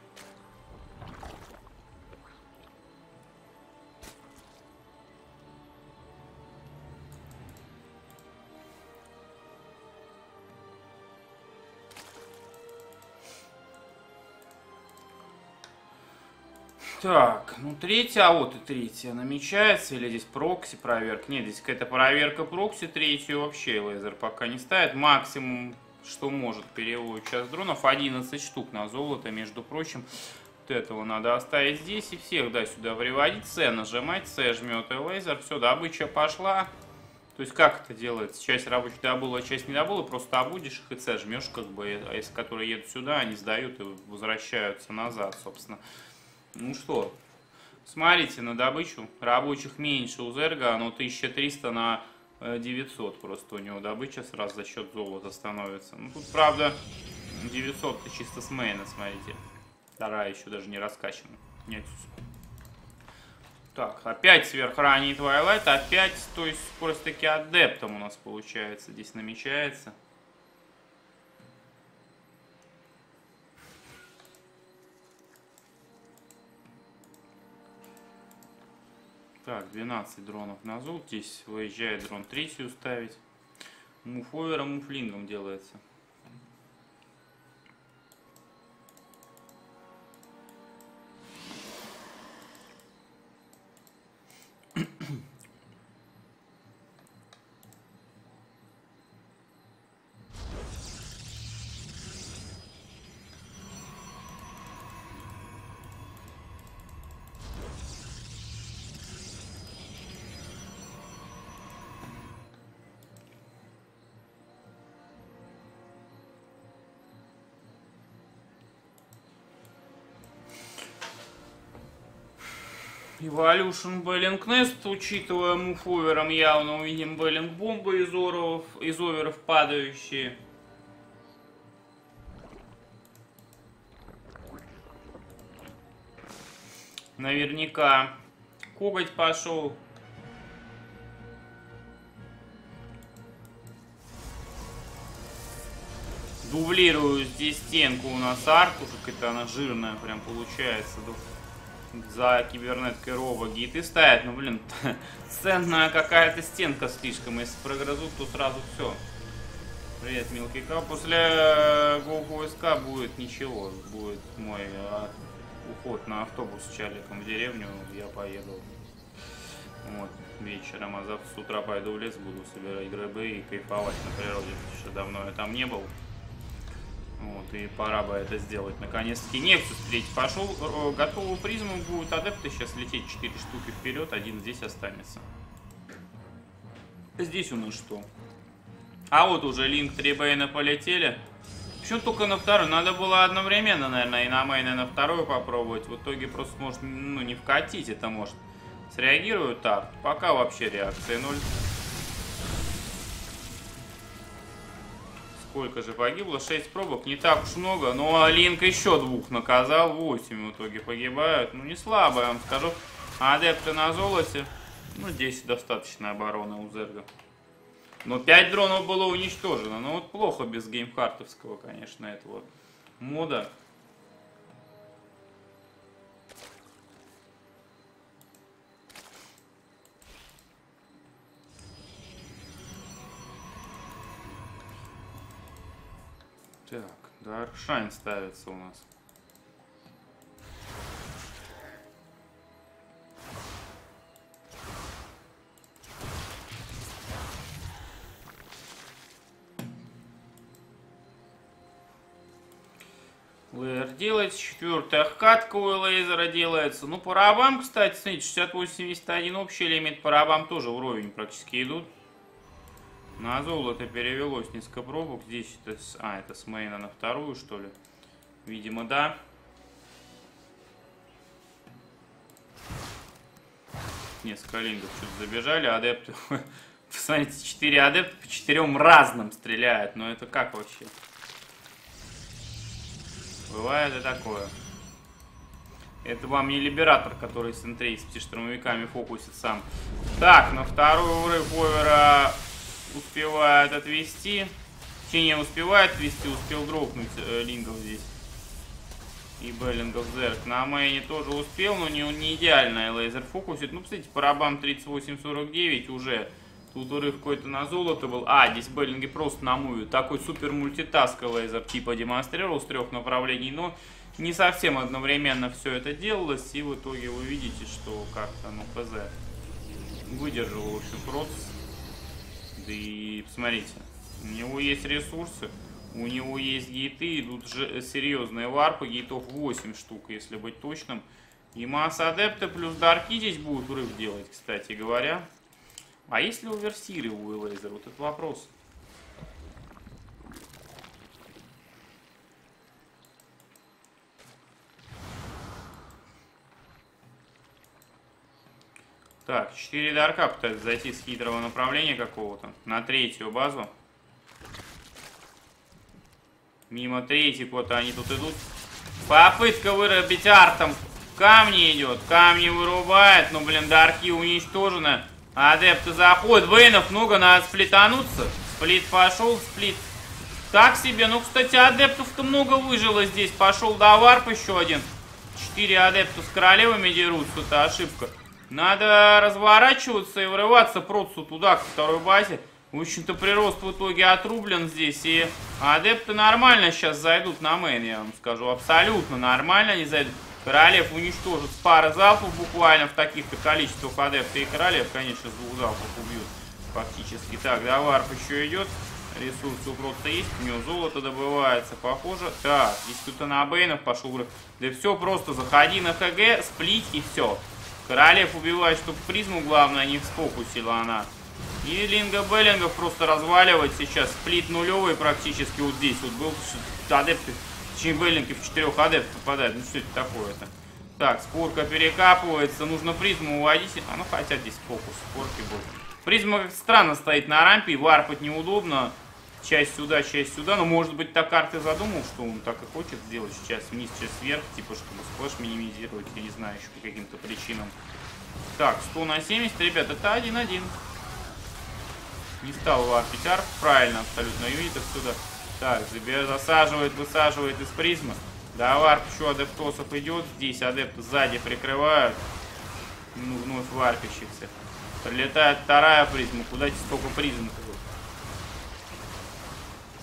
Speaker 1: Так, ну третья, а вот и третья намечается, или здесь прокси проверка? Нет, здесь какая-то проверка прокси, третью вообще лазер пока не ставит. Максимум, что может, переводит час дронов, одиннадцать штук на золото, между прочим. Вот этого надо оставить здесь и всех, да, сюда приводить. С нажимать, С жмет и лазер, все, добыча пошла. То есть как это делается? Часть рабочих добыла, часть не добыла, просто обудишь их и С жмешь, как бы, а если которые едут сюда, они сдают и возвращаются назад, собственно. Ну что, смотрите на добычу. Рабочих меньше у Зерга, но тысяча триста на девятьсот. Просто у него добыча сразу за счет золота становится. Ну тут, правда, девятьсот-то чисто с мейна, смотрите. Вторая еще даже не раскачана. Нет. Так, опять сверхранний Твайлайт. Опять, то есть, просто-таки адептом у нас получается. Здесь намечается. Так, двенадцать дронов на зул. Здесь выезжает дрон третью ставить. Муфовером, муфлингом делается. Evolution Беллинг Нест, учитывая муфовером, явно увидим Беллинг бомбы из оверов, из оверов падающие. Наверняка коготь пошел. Дублирую здесь стенку у нас арку, какая-то она жирная прям получается. За кибернеткой Рова гиты ставят. Ну, блин, ценная какая-то стенка слишком. Если прогрызут, то сразу все. Привет, мелкий кап. После ГоУСК будет ничего. Будет мой а, уход на автобус с Чарликом в деревню. Я поеду. Вот, вечером, а завтра с утра пойду в лес, буду собирать грибы и кайфовать на природе, потому что давно я там не был. Вот, и пора бы это сделать. Наконец-таки Нексус третий пошел. Готовую призму будет адепты сейчас лететь четыре штуки вперед, один здесь останется. Здесь у нас что? А вот уже Линк три Бэйна полетели. Почему только на вторую? Надо было одновременно, наверное, и на мейн, и на вторую попробовать. В итоге просто может, ну, не вкатить, это может. Среагирует арт. Пока вообще реакции ноль. Сколько же погибло? шесть пробок. Не так уж много. Но Линк еще двух наказал. восемь в итоге погибают. Ну, не слабо, я вам скажу. Адепты на золоте. Ну, десять достаточно обороны у Зерга. Но пять дронов было уничтожено. Ну вот плохо без геймхартовского, конечно, этого мода. Так, Даркшайн ставится у нас. Лейер делается, четвертая катка у лейзера делается. Ну, по рабам, кстати, смотрите, шестьдесят восемь семьдесят один общий лимит, по рабам тоже уровень практически идут. На золото перевелось несколько пробок. Здесь это с... А, это с мейна на вторую, что ли? Видимо, да. Несколько лингов что-то забежали, адепты. Посмотрите, четыре адепта по четырем разным стреляют. Но это как вообще? Бывает и такое. Это вам не либератор, который с энтрей с птиштурмовиками фокусит сам. Так, на второй урыв овера успевает отвести. Точнее, не успевает отвести, успел дропнуть э, лингов здесь. И Беллингов Зерк. На мейне тоже успел, но не, не идеально лейзер фокусит. Ну, кстати, по рабам тридцать восемь сорок девять уже. Тут урыв какой-то на золото был. А, здесь Беллинги просто на муве. Такой супер мультитаска лейзер типа демонстрировал с трех направлений, но не совсем одновременно все это делалось. И в итоге вы видите, что как-то, ну, хз, выдержал, в общем, процесс. Да и посмотрите, у него есть ресурсы, у него есть гейты, идут же серьезные варпы, гейтов восемь штук, если быть точным. И масса адепта плюс дарки здесь будут урыв делать, кстати говоря. А есть ли оверсиры у лейзера? Вот этот вопрос. Так, четыре дарка пытаются зайти с хитрого направления какого-то на третью базу. Мимо третьей вот они тут идут. Попытка вырубить артом. Камни идет. Камни вырубает. Но, блин, дарки уничтожены. Адепты заходят. Вейнов много, надо сплитануться. Сплит пошел, сплит. Так себе. Ну, кстати, адептов-то много выжило здесь. Пошел до варп еще один. Четыре адепта с королевами дерутся. Это ошибка. Надо разворачиваться и врываться просто туда, к второй базе. В общем-то, прирост в итоге отрублен здесь. И адепты нормально сейчас зайдут на мейн, я вам скажу. Абсолютно нормально они зайдут. Королев уничтожат с пары залпов буквально в таких-то количествах адепты. И королев, конечно, с двух залпов убьют фактически. Так, да, варп еще идет. Ресурсы у просто есть. У него золото добывается, похоже. Так, здесь кто-то на бейнов пошел. Да все просто, заходи на ХГ, сплить и все. Королев убивает, чтобы призму, главное, не сфокусила она. И Линга Беллингов просто разваливать сейчас. Сплит нулевый практически вот здесь. Вот был адепты, точнее Беллинги в четырех адептов попадает. Ну что это такое-то? Так, спорка перекапывается. Нужно призму уводить. А ну хотя здесь фокус спорки был. Призма как странно стоит на рампе. Варпать неудобно. Часть сюда, часть сюда. Но может быть так карты задумал, что он так и хочет сделать. Сейчас вниз, сейчас вверх. Типа чтобы сплэш минимизировать. Я не знаю еще по каким-то причинам. Так, сто на семьдесят, ребят, это один-один. Не стал варпить арп. Правильно, абсолютно. Юнитов сюда. Так, засаживает, высаживает из призмы. Да, варп еще адептосов идет. Здесь адепты сзади прикрывают. Ну, вновь варпящихся. Прилетает вторая призма. Куда здесь столько призм?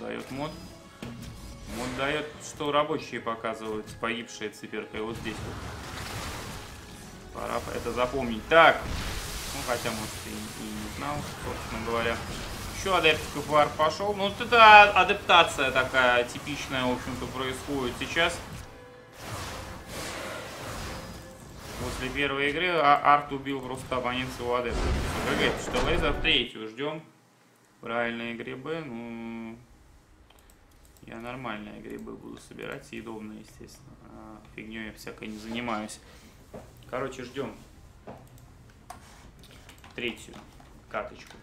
Speaker 1: дает мод? Мод дает, что рабочие показывают, погибшие циферкой вот здесь вот. Пора это запомнить. Так, ну хотя, может, и, и не знал, собственно говоря. Еще адептиков вар пошел. Ну, вот это адаптация такая типичная, в общем-то, происходит сейчас. После первой игры Арт убил просто оппонент своего адепта. ГГ, что лейзер третью ждем. Правильные грибы, ну... Я нормальные грибы буду собирать, съедобные, естественно. А фигней я всякой не занимаюсь. Короче, ждем третью каточку.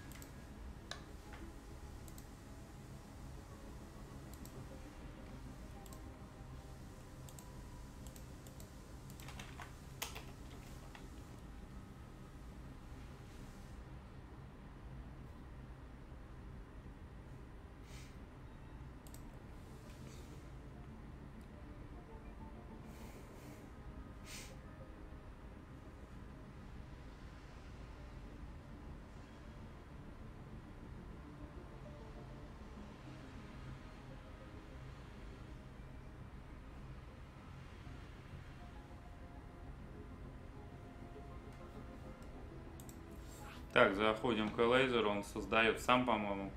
Speaker 1: Так, заходим к лейзеру, он создает сам, по-моему.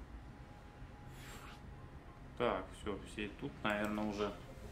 Speaker 1: Так, все, все тут, наверное, уже.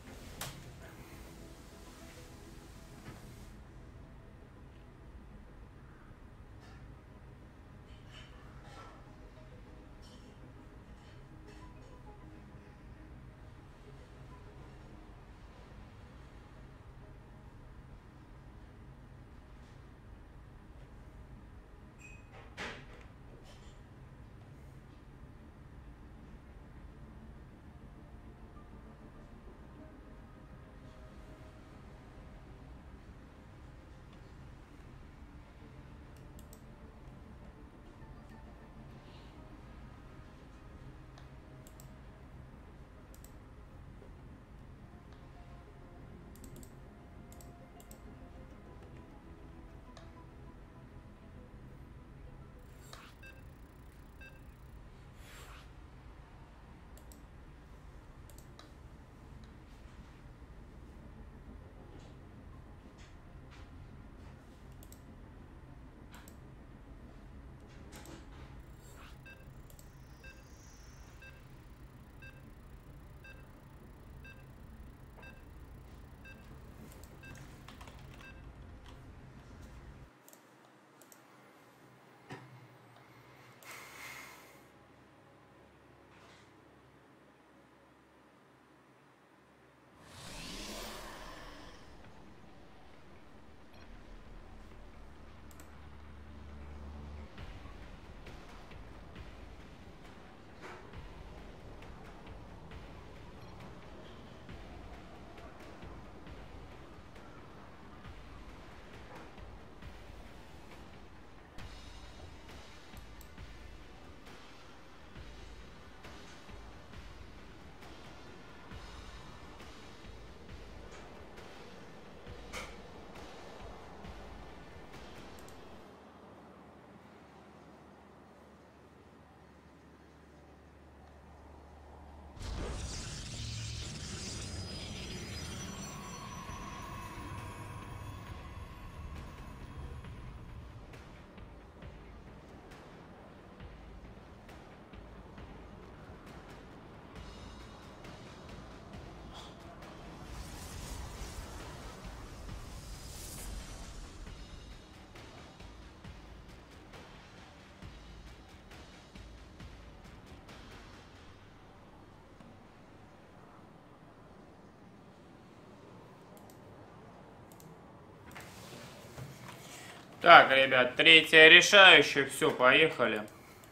Speaker 1: Так, ребят, третья решающая. Все, поехали.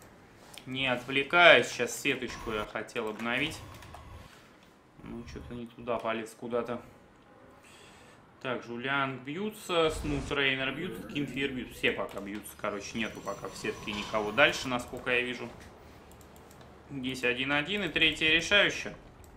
Speaker 1: Не отвлекаюсь. Сейчас сеточку я хотел обновить. Ну, что-то не туда полез, куда-то. Так, Жулиан бьются, Смут Рейнер бьются, Кимфир бьются. Все пока бьются, короче, нету пока в сетке никого дальше, насколько я вижу. Здесь один-один и третья решающая.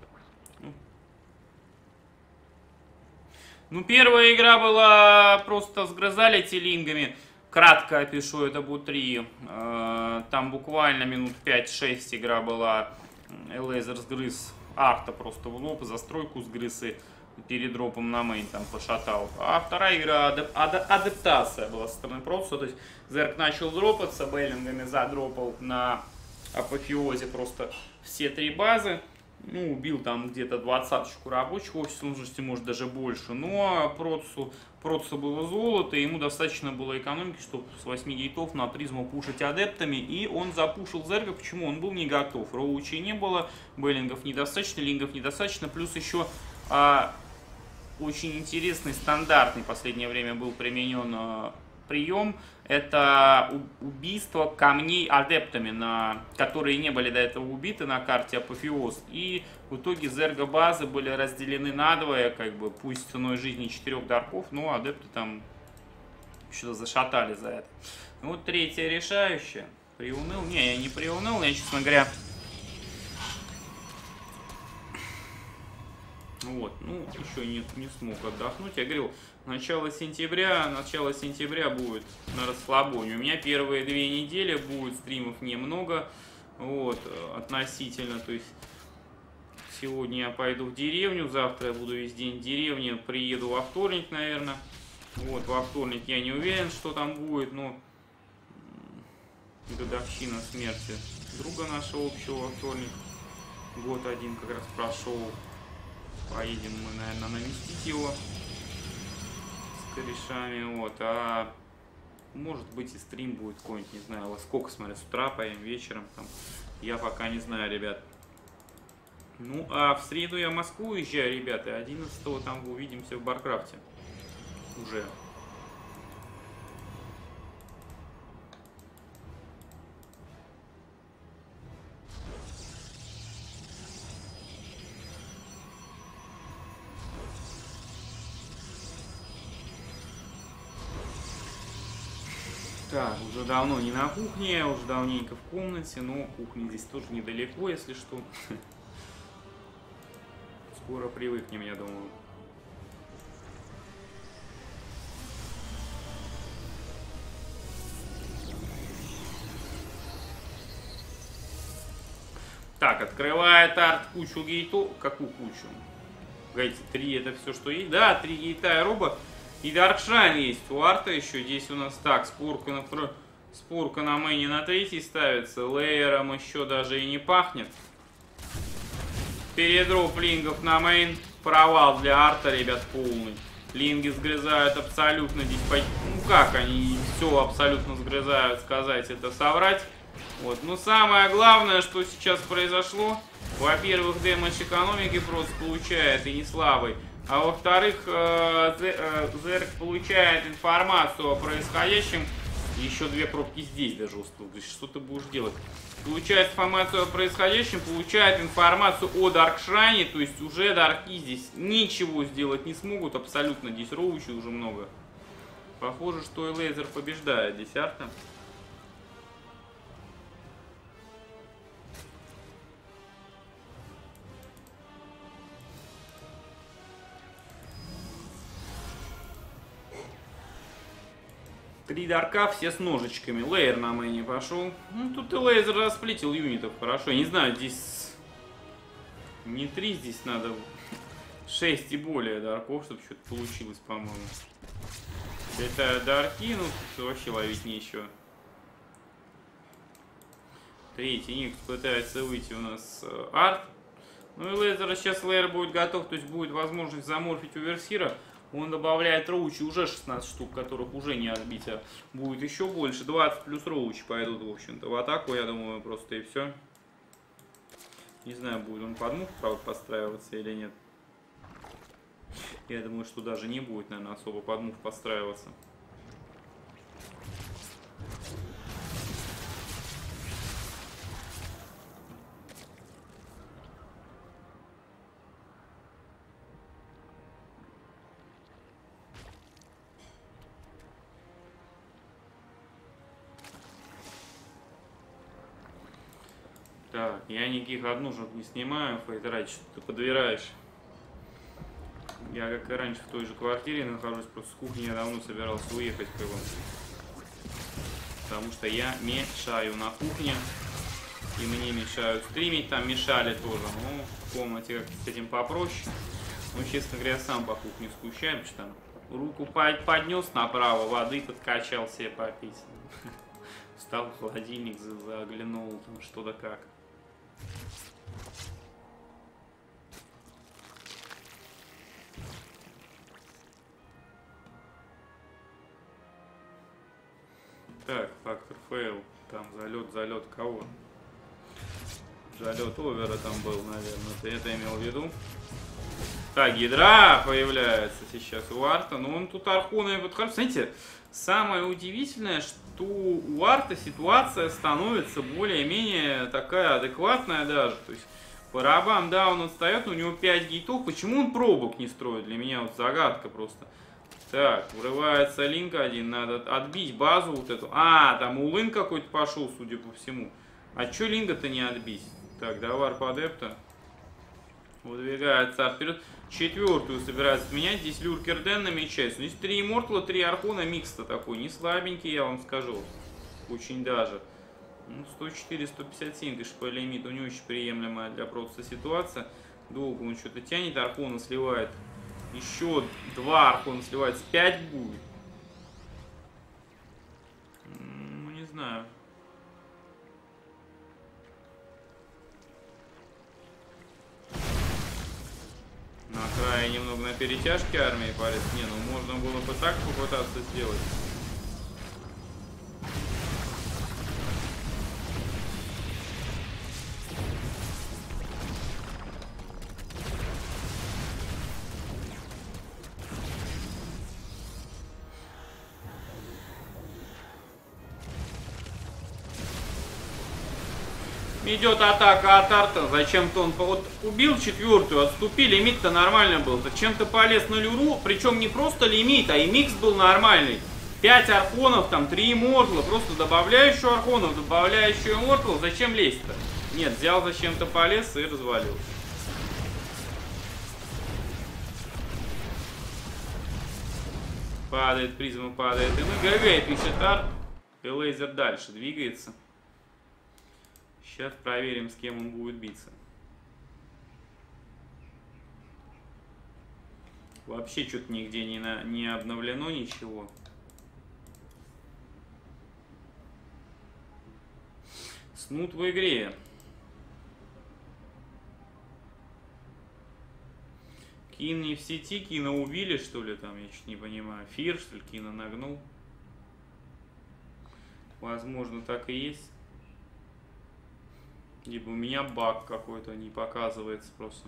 Speaker 1: Ну, первая игра была, просто сгрызали тилингами. Кратко опишу, это будет три. Там буквально минут пять-шесть игра была Элейзер сгрыз арта просто в лоб, застройку сгрыз и перед дропом на мейн там пошатал. А вторая игра адеп, адеп, адаптация была со стороны Протуса. То есть Зерк начал дропаться, бейлингами задропал на апофеозе просто все три базы. Ну, убил там где-то двадцаточку рабочих, в общей сложности, может, даже больше. Но Протусу, Протусу было золото, ему достаточно было экономики, чтобы с восьми гейтов на призму пушить адептами. И он запушил Зерга. Почему? Он был не готов. Роучей не было, бейлингов недостаточно, лингов недостаточно. Плюс еще а, очень интересный, стандартный в последнее время был применен а, прием. Это убийство камней адептами, на, которые не были до этого убиты на карте Апофеоз. И в итоге Зерга базы были разделены надвое, как бы, пусть ценой жизни четырех дарков, но адепты там что-то зашатали за это. Ну, вот третья решающая. Приуныл? Не, я не приуныл, я, честно говоря... Вот, ну, еще не, не смог отдохнуть. Я говорил, начало сентября, начало сентября будет на расслабоне. У меня первые две недели будет стримов немного, вот, относительно. То есть, сегодня я пойду в деревню, завтра я буду весь день в деревне, приеду во вторник, наверное. Вот, во вторник я не уверен, что там будет, но годовщина смерти друга нашего общего во вторник. Год один как раз прошел. Поедем мы, наверное, навестить его с корешами, вот, а может быть и стрим будет какой-нибудь, не знаю, во сколько, смотрю, с утра поем, вечером, там, я пока не знаю, ребят. Ну, а в среду я в Москву уезжаю, ребята, одиннадцатого там увидимся в Баркрафте уже. Так, уже давно не на кухне, уже давненько в комнате, но кухня здесь тоже недалеко, если что. Скоро привыкнем, я думаю. Так, открывает арт кучу гейтов. Какую кучу? Гейт три это все, что есть? Да, три гейта и робот. И Даркшайн есть у арта еще. Здесь у нас так, спорка на второй, спорка на мэйне на третий ставится. Лейером еще даже и не пахнет. Передроп лингов на мейн. Провал для арта, ребят, полный. Линги сгрызают абсолютно здесь. Ну как они все абсолютно сгрызают, сказать это соврать. Вот. Но самое главное, что сейчас произошло. Во-первых, дэмэдж экономики просто получает и не слабый. А во-вторых, Зерк получает информацию о происходящем. Еще две пробки здесь даже успел. Что ты будешь делать? Получает информацию о происходящем, получает информацию о Даркшрайне. То есть уже дарки здесь ничего сделать не смогут. Абсолютно здесь роучи уже много. Похоже, что и Лейзер побеждает здесь арта. Три дарка, все с ножичками. Лейер на мэйне пошел. Ну, тут и Лейзер расплитил юнитов. Хорошо. Я не знаю, здесь не три, здесь надо шесть и более дарков, чтобы что-то получилось, по-моему. Это дарки, ну, тут вообще ловить нечего. Третий Никс пытается выйти у нас э, арт. Ну и Лейзера сейчас Лейер будет готов, то есть будет возможность заморфить Оверсира. Он добавляет роучи уже шестнадцать штук, которых уже не отбить, а будет еще больше. двадцать плюс роучи пойдут, в общем-то, в атаку, я думаю, просто и все. Не знаю, будет он под мух, правда, подстраиваться или нет. Я думаю, что даже не будет, наверное, особо под мух подстраиваться. Так, я никаких однушек не снимаю, Фейтрайт, что ты подбираешь. Я, как и раньше, в той же квартире нахожусь, просто с кухни я давно собирался уехать к вам. Потому что я мешаю на кухне. И мне мешают стримить, там мешали тоже. Ну, в комнате как-то с этим попроще. Ну, честно говоря, сам по кухне скучаю, потому что там руку поднес направо, воды подкачал себе попить. Встал в холодильник, заглянул, там что-то как. Так, фактор фейл. Там залет, залет кого? Залет овера там был, наверное. Ты это имел в виду? Так, ядра появляется сейчас у Арта. Но он тут Архуна и подхожу. Знаете, самое удивительное, что у Арта ситуация становится более-менее такая адекватная даже. То есть по рабам, да, он отстает, у него пять гейтов. Почему он пробок не строит? Для меня вот загадка просто. Так, врывается линк один, надо отбить базу вот эту. А, там улын какой-то пошел, судя по всему. А чё линга-то не отбить? Так, давар по адепта. Выдвигается вперед. Четвертую собирается менять. Здесь люркер Дэн намечается. Здесь три иммортала, три архона. Микс-то такой не слабенький, я вам скажу. Очень даже. Ну, сто четыре сто пятьдесят семь, конечно, по лимиту не очень приемлемая для просто ситуация. Долго он что-то тянет, архона сливает. Еще два архона сливается, пять будет. Ну, не знаю. На крае немного на перетяжке армии полез. Не, ну можно было бы так попытаться сделать. Идет атака от Арта. Зачем-то он вот убил четвертую, отступил. Лимит-то нормально был. Зачем-то полез на люру. Причем не просто лимит, а и микс был нормальный. пять архонов, там три иммортала. Просто добавляю еще архонов, добавляю еще иммортал. Зачем лезть-то? Нет, взял зачем-то полез и развалил. Падает призма, падает. И мы ГГ пишет Арт. И лазер дальше двигается. Сейчас проверим, с кем он будет биться. Вообще что-то нигде не, на, не обновлено ничего. Снут в игре. Кин не в сети, Кина убили, что ли, там, я чуть не понимаю. Фир, что ли, Кина нагнул. Возможно, так и есть. Либо у меня баг какой-то не показывается просто.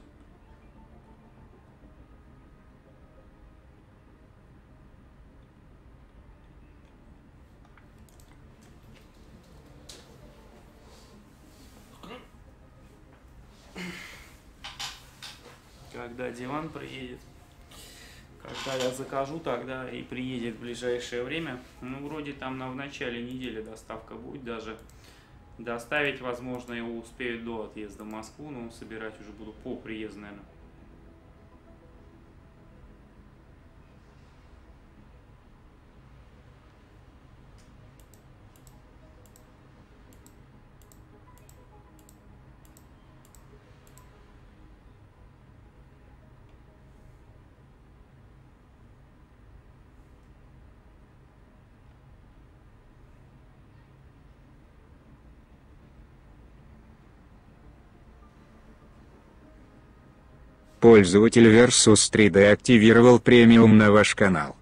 Speaker 1: Когда диван приедет, когда я закажу, тогда и приедет в ближайшее время. Ну, вроде там на, в начале недели доставка будет даже. Доставить, возможно, его успеют до отъезда в Москву, но собирать уже буду по приезду, наверное.
Speaker 2: Пользователь Versus три дэ активировал премиум на ваш канал.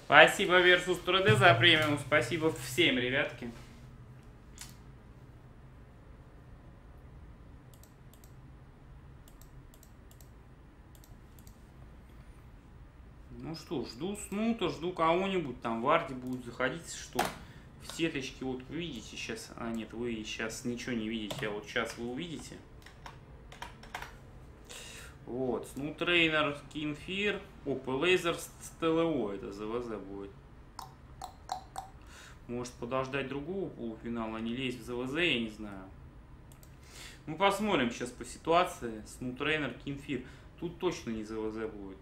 Speaker 1: Спасибо Versus три дэ за премиум. Спасибо всем, ребятки. Ну что, жду снута, жду кого-нибудь. Там в арте будут заходить, что в сеточке, вот вы видите сейчас. А нет, вы сейчас ничего не видите, а вот сейчас вы увидите. Вот, Снут Трейнер, Кинфир, Опа Лейзер, СТЛО, это ЗВЗ будет. Может подождать другого полуфинала, не лезть в ЗВЗ, я не знаю. Мы посмотрим сейчас по ситуации. Снут Трейнер, Кинфир. Тут точно не ЗВЗ будет.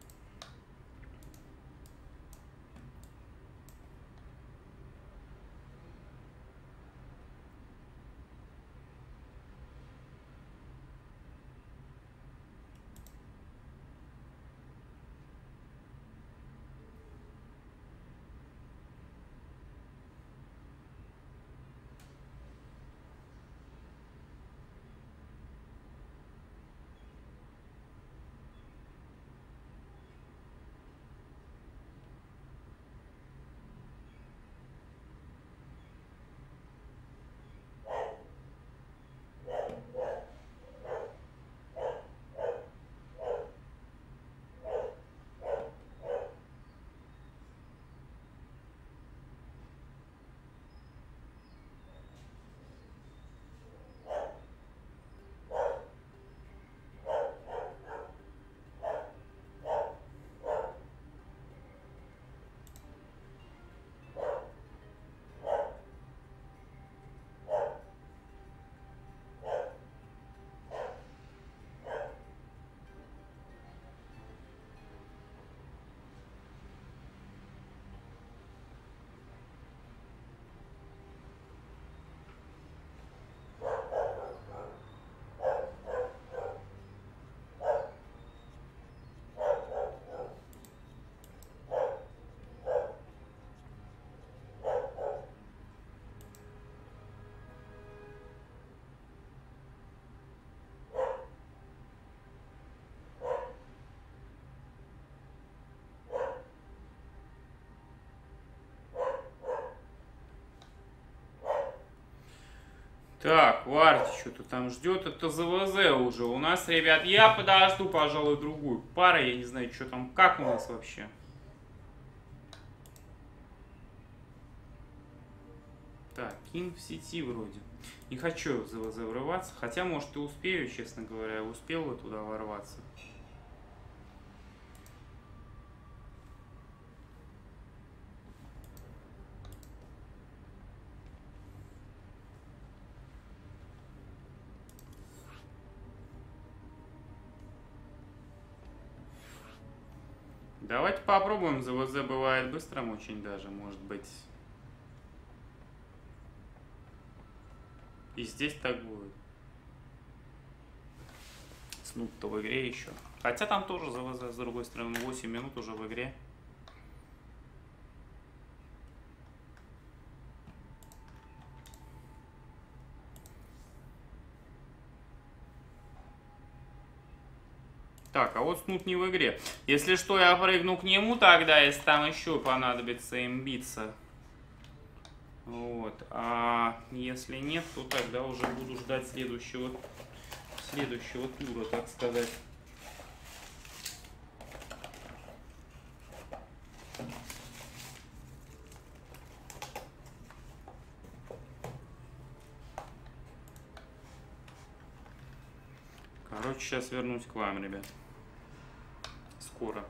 Speaker 1: Так, Варти что-то там ждет. Это ЗВЗ уже. У нас, ребят, я подожду, пожалуй, другую пару. Я не знаю, что там, как у нас вообще. Так, Кин в сети вроде. Не хочу в ЗВЗ врываться. Хотя, может, и успею, честно говоря. Успел бы туда ворваться. Давайте попробуем. ЗВЗ бывает быстрым очень даже, может быть. И здесь так будет. Снуп-то в игре еще. Хотя там тоже ЗВЗ, с другой стороны, восемь минут уже в игре. Так, а вот Снут не в игре. Если что, я прыгну к нему тогда, если там еще понадобится им биться. Вот. А если нет, то тогда уже буду ждать следующего, следующего тура, так сказать. Короче, сейчас вернусь к вам, ребят. Скоро.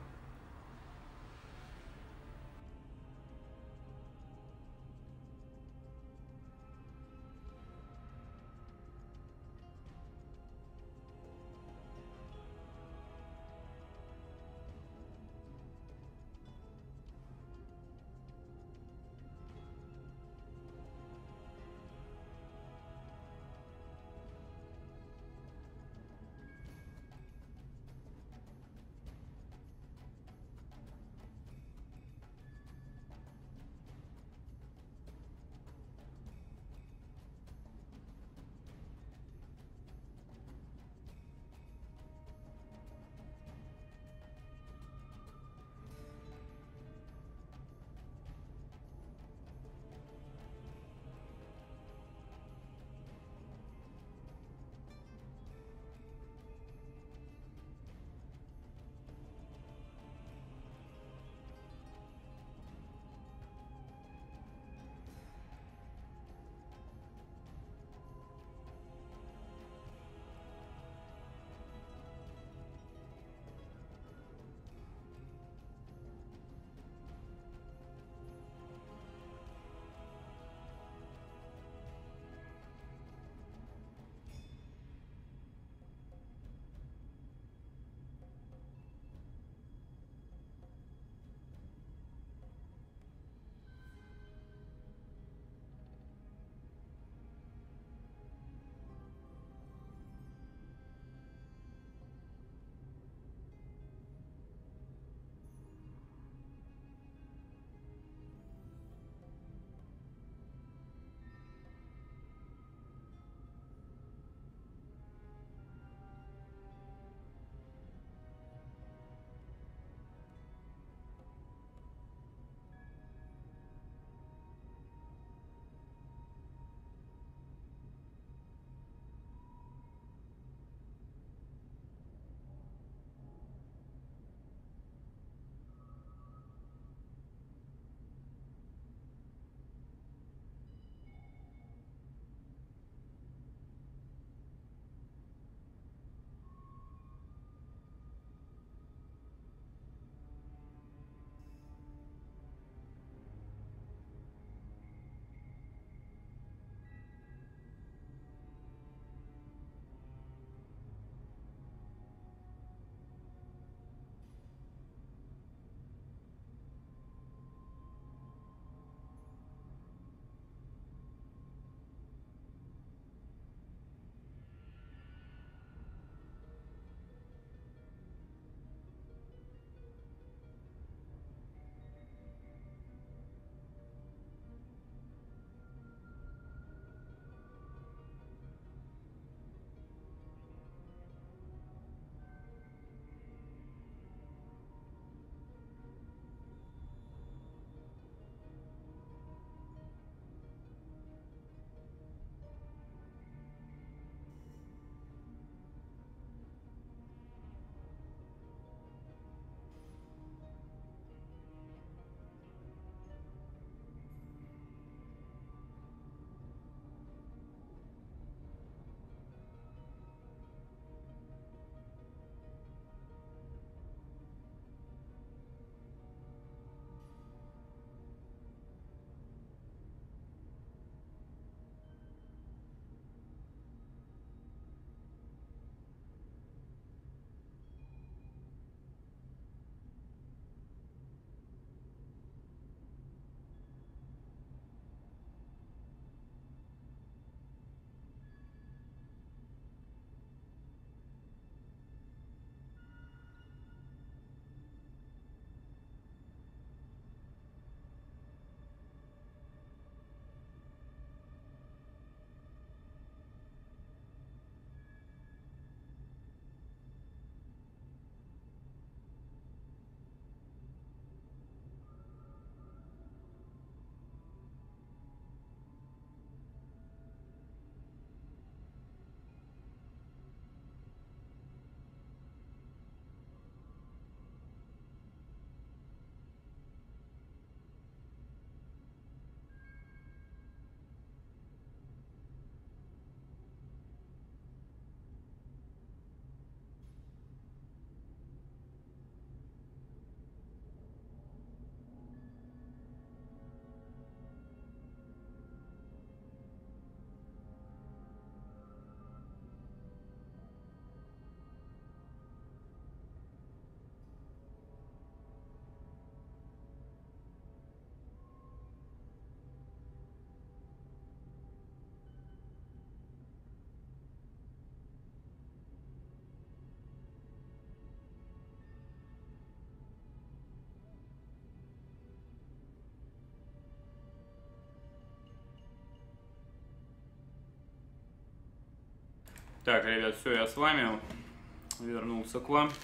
Speaker 1: Так, ребят, все, я с вами. Вернулся к вам.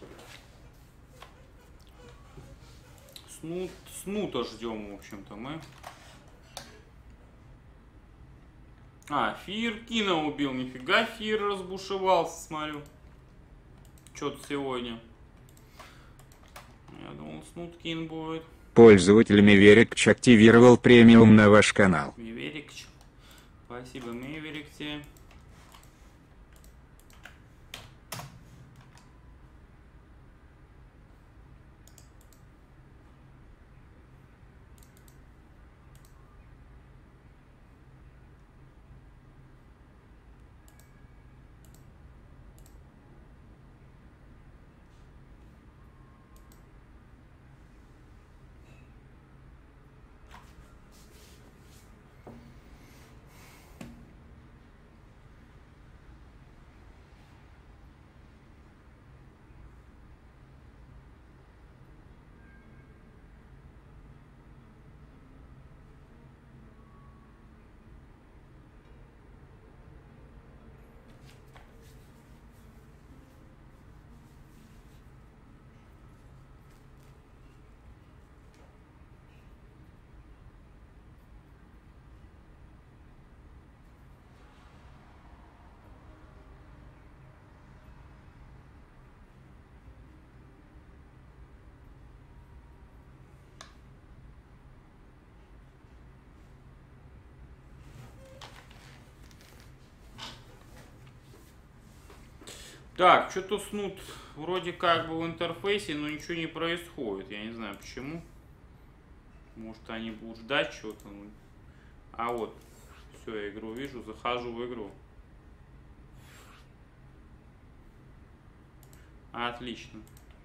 Speaker 1: Снут, снута ждем, в общем-то, мы. А, Фир Кина убил. Нифига, Фир разбушевался, смотрю. Что-то сегодня. Я думал, Снут Кин будет.
Speaker 2: Пользователь Миверикч активировал премиум на ваш канал.
Speaker 1: Миверикч. Спасибо, Миверик тебе. Так, что-то Снут вроде как бы в интерфейсе, но ничего не происходит. Я не знаю почему. Может, они будут ждать что-то. А вот, все, я игру вижу, захожу в игру. Отлично.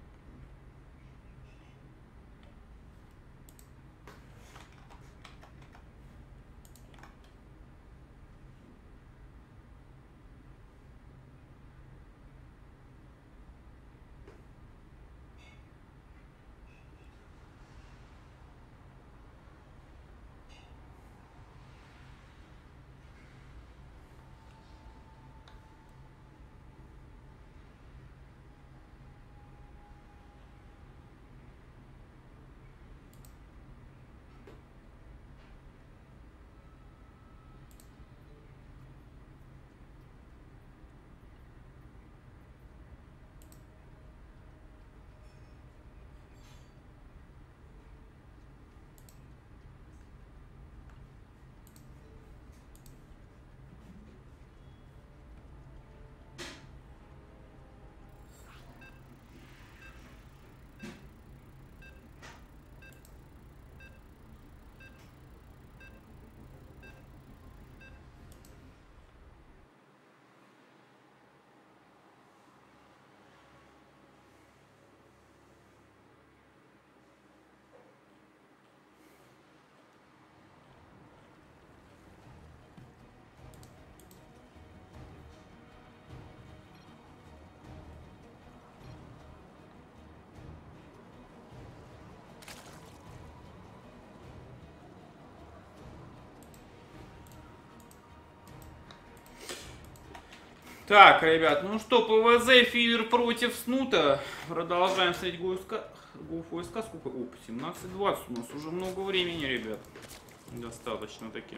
Speaker 1: Так, ребят, ну что, ПВЗ, Фивер против Снута. Продолжаем смотреть ГУФСК. Сколько? Оп, семнадцать двадцать. У нас уже много времени, ребят. Достаточно таки.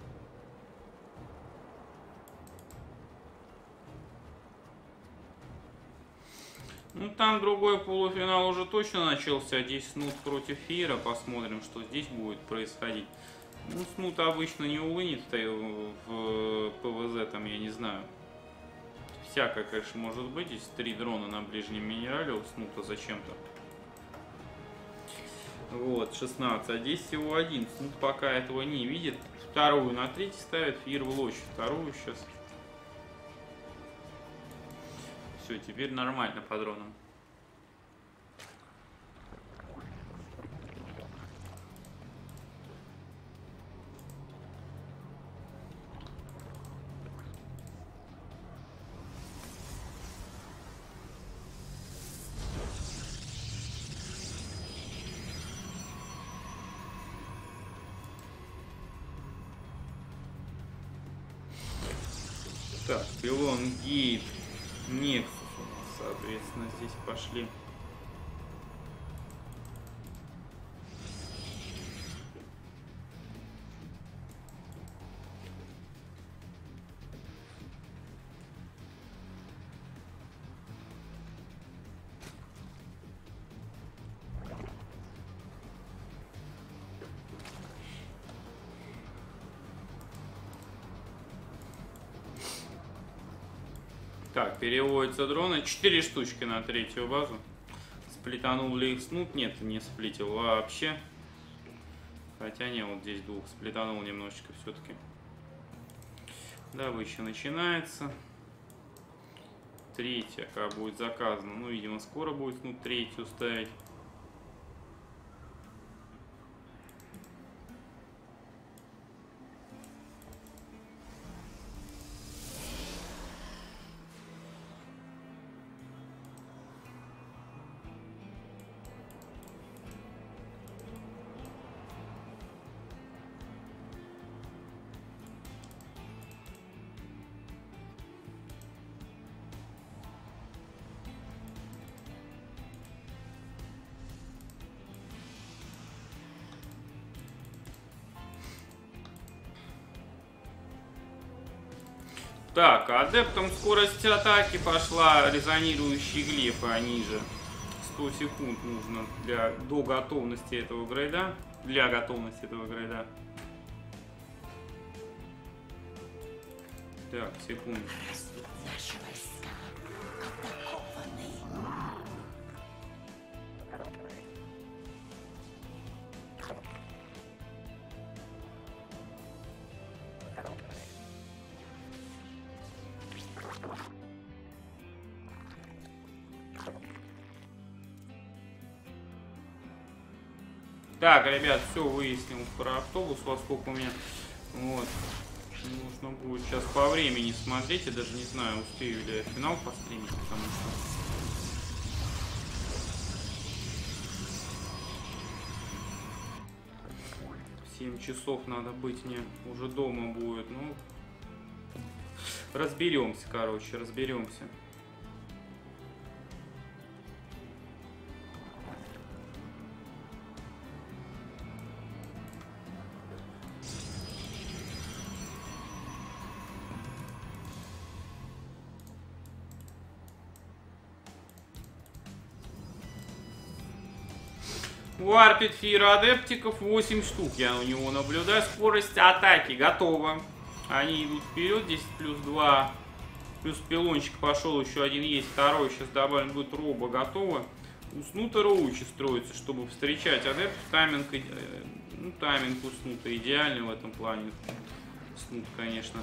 Speaker 1: Ну там другой полуфинал уже точно начался. Здесь Снут против Фира. Посмотрим, что здесь будет происходить. Ну, Снут обычно не улынет в ПВЗ, там, я не знаю. Всякое, конечно, может быть. Здесь три дрона на ближнем минерале у Снута зачем-то. Вот, шестнадцать. А здесь всего один. Снут пока этого не видит. Вторую на третий ставит. Фир в лощ. Вторую сейчас. Все, теперь нормально по дронам. Так, пилон, гейт, Нексус у нас, соответственно, здесь пошли. Так, переводятся дроны. Четыре штучки на третью базу. Сплетанул ли их снут? Нет, не сплитил вообще. Хотя не, вот здесь двух сплетанул немножечко все-таки. Добыча начинается. Третья, как будет заказана. Ну, видимо, скоро будет снут третью ставить. Так, адептам скорость атаки пошла, резонирующие глифы, они же сто секунд нужно для, до готовности этого грейда, для готовности этого грейда. Так, секунду. Так, ребят, все выяснил про автобус, во сколько у меня. Вот. Нужно будет сейчас по времени смотреть. Я даже не знаю, успею ли я финал постримить, потому что... В семь часов надо быть мне уже дома будет. Ну, разберемся, короче, разберемся. Варпит фир адептиков восемь штук, я у него наблюдаю. Скорость атаки готова. Они идут вперед, десять плюс два. Плюс пилончик пошел, еще один есть, второй сейчас добавлен будет, роба готова. У снута роучи строится, чтобы встречать адептов. Тайминг, ну, тайминг у снута идеальный в этом плане. Снут, конечно.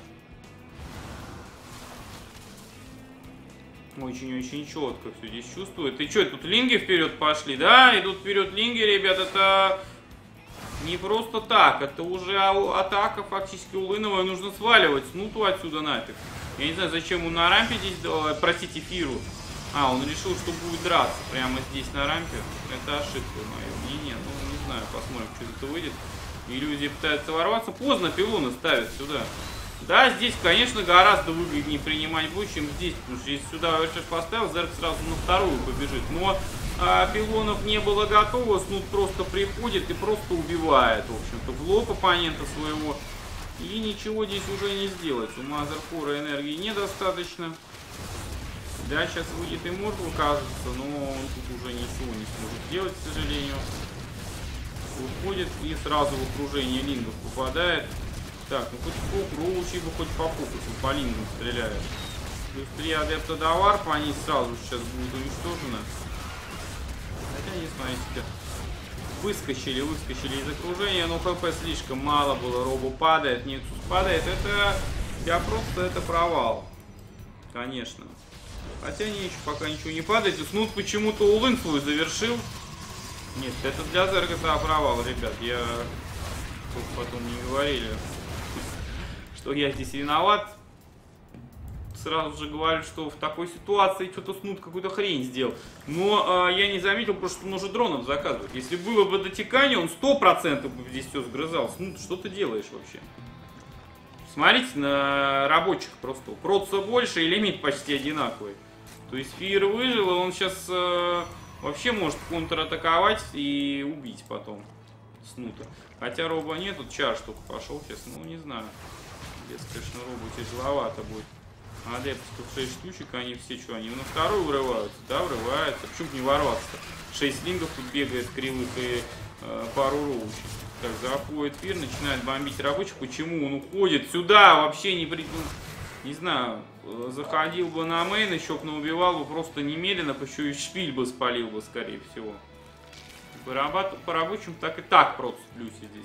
Speaker 1: Очень-очень четко все здесь чувствует. И что, тут линги вперед пошли? Да, идут вперед линги, ребят. Это не просто так. Это уже атака фактически улыновая. Нужно сваливать снуту отсюда нафиг. Я не знаю, зачем он на рампе здесь, простите, фиру. А, он решил, что будет драться прямо здесь на рампе. Это ошибка, мое мнение. Ну, не знаю, посмотрим, что это выйдет. Иллюзия пытается ворваться. Поздно пилоны ставят сюда. Да, здесь, конечно, гораздо выгоднее принимать бой, чем здесь, потому что если сюда Вершиш поставил, Зерк сразу на вторую побежит. Но а, пилонов не было готово, снут просто приходит и просто убивает, в общем-то, в лоб оппонента своего. И ничего здесь уже не сделать. У Мазерфора энергии недостаточно. Да, сейчас выйдет Immortal, кажется, но он тут уже ничего не сможет сделать, к сожалению. Уходит и сразу в окружение лингов попадает. Так, ну хоть фок, роучи бы хоть по фокусу, по лингам стреляют. Плюс три адепта до варпа, они сразу сейчас будут уничтожены. Хотя не смотрите, выскочили, выскочили из окружения, но хп слишком мало было, робо падает, Нексус падает. Это, я просто, это провал. Конечно. Хотя не, еще пока ничего не падает. И снут почему-то улын свой завершил. Нет, это для Зерга это провал, ребят. Я... Тут потом не говорили, что я здесь виноват. Сразу же говорю, что в такой ситуации что-то снут какую-то хрень сделал. Но э, я не заметил, потому что он уже дронов заказывает. Если было бы дотекание, он сто процентов бы здесь все сгрызал. Снут, что ты делаешь вообще? Смотрите на рабочих просто. Проца больше и лимит почти одинаковый. То есть Фир выжил, и он сейчас э, вообще может контратаковать и убить потом Снута. Хотя Роба нет, тут Чар только пошел сейчас, ну не знаю. Без, конечно, Робу тяжеловато будет. Адептов шесть штучек, они все что, они на вторую врываются? Да, врываются. Почему не ворваться-то? шесть лингов тут бегает кривых и э, пару роучей. Так, заходит Фир, начинает бомбить рабочих. Почему он уходит сюда? Вообще не при... Не знаю, заходил бы на мейн, еще бы убивал бы просто немедленно, еще и шпиль бы спалил бы, скорее всего. По, рабат... по рабочим так и так просто в плюсе здесь.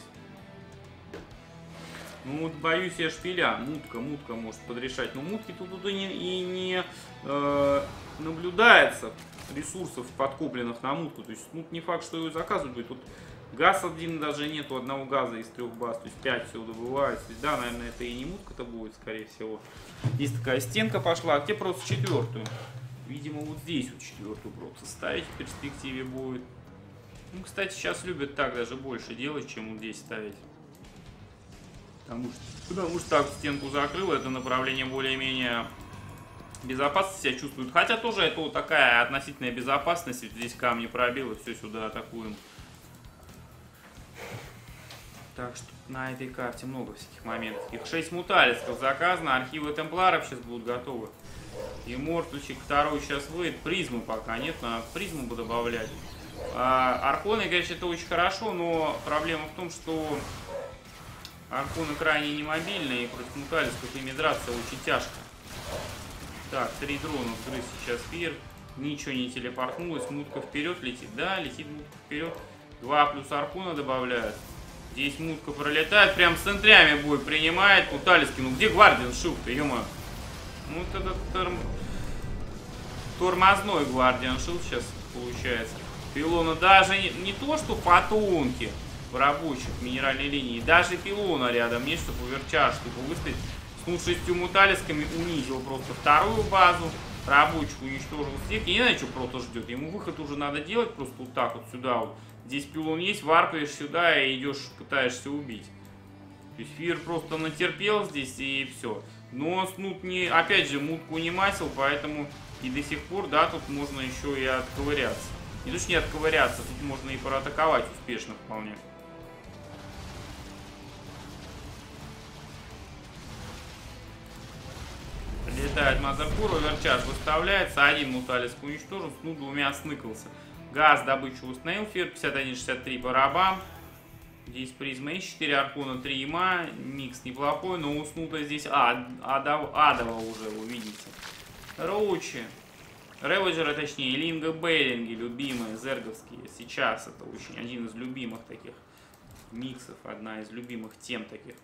Speaker 1: Ну вот боюсь я шпиля. Мутка, мутка может подрешать. Но мутки тут, тут и не, и не э, наблюдается ресурсов подкопленных на мутку. То есть ну, не факт, что его заказывать будет. Тут газ один даже нету, одного газа из трех баз. То есть пять всего добывается. Да, наверное, это и не мутка-то будет, скорее всего. Здесь такая стенка пошла. А где просто четвертую? Видимо, вот здесь вот четвертую просто ставить в перспективе будет. Ну, кстати, сейчас любят так даже больше делать, чем вот здесь ставить. Потому что, потому что так стенку закрыл, это направление более-менее безопасно себя чувствует. Хотя тоже это вот такая относительная безопасность. Здесь камни пробил и все сюда атакуем. Так что на этой карте много всяких моментов. Их шесть муталисков заказано, архивы темпларов сейчас будут готовы. И мортульчик второй сейчас выйдет. Призмы пока нет, надо призму буду добавлять. А, архоны, конечно, это очень хорошо, но проблема в том, что архоны крайне немобильные, и против муталисков ими драться очень тяжко. Так, три дрона вгрыз сейчас Фир. Ничего не телепортнулось, мутка вперед летит. Да, летит мутка вперед. два плюс архона добавляют. Здесь мутка пролетает, прям с центрями бой принимает. Муталиски, ну где Гвардиан Шилд-то, ё-моё. Ну вот этот торм... тормозной Гвардиан Шилд сейчас получается. Пилона даже не, не то, что потомки в рабочих минеральной линии, даже пилона рядом нет, чтобы уверчар, чтобы выставить. С ну, шестью муталисками унизил просто вторую базу. Рабочих уничтожил всех. Я не знаю, что просто ждет. Ему выход уже надо делать просто вот так вот сюда вот. Здесь пилон есть, варпаешь сюда и идешь, пытаешься убить. То есть Фир просто натерпел здесь и все. Но Снут не, опять же, мутку не масил, поэтому и до сих пор, да, тут можно еще и отковыряться. Не то, что не отковыряться, тут можно и проатаковать успешно вполне. Летает Мазерпур, оверчарж выставляется, один муталиск уничтожен, Снут двумя сныкался. Газ добычу установил, Фир пятьдесят один шестьдесят три по рабам. Здесь призма есть, четыре аркона, три има, микс неплохой, но у Снута здесь ад, адов, адово уже, вы видите. Роучи, Реводжеры, точнее, Линга Бейлинги, любимые, зерговские. Сейчас это очень один из любимых таких миксов, одна из любимых тем таких.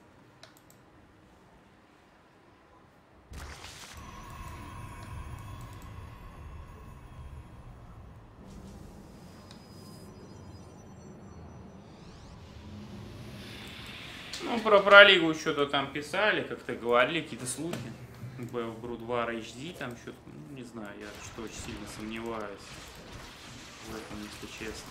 Speaker 1: Ну, про пролигу что-то там писали, как-то говорили, какие-то слухи. В Брудвар эйч ди там что-то, ну, не знаю, я что очень сильно сомневаюсь в этом, если честно.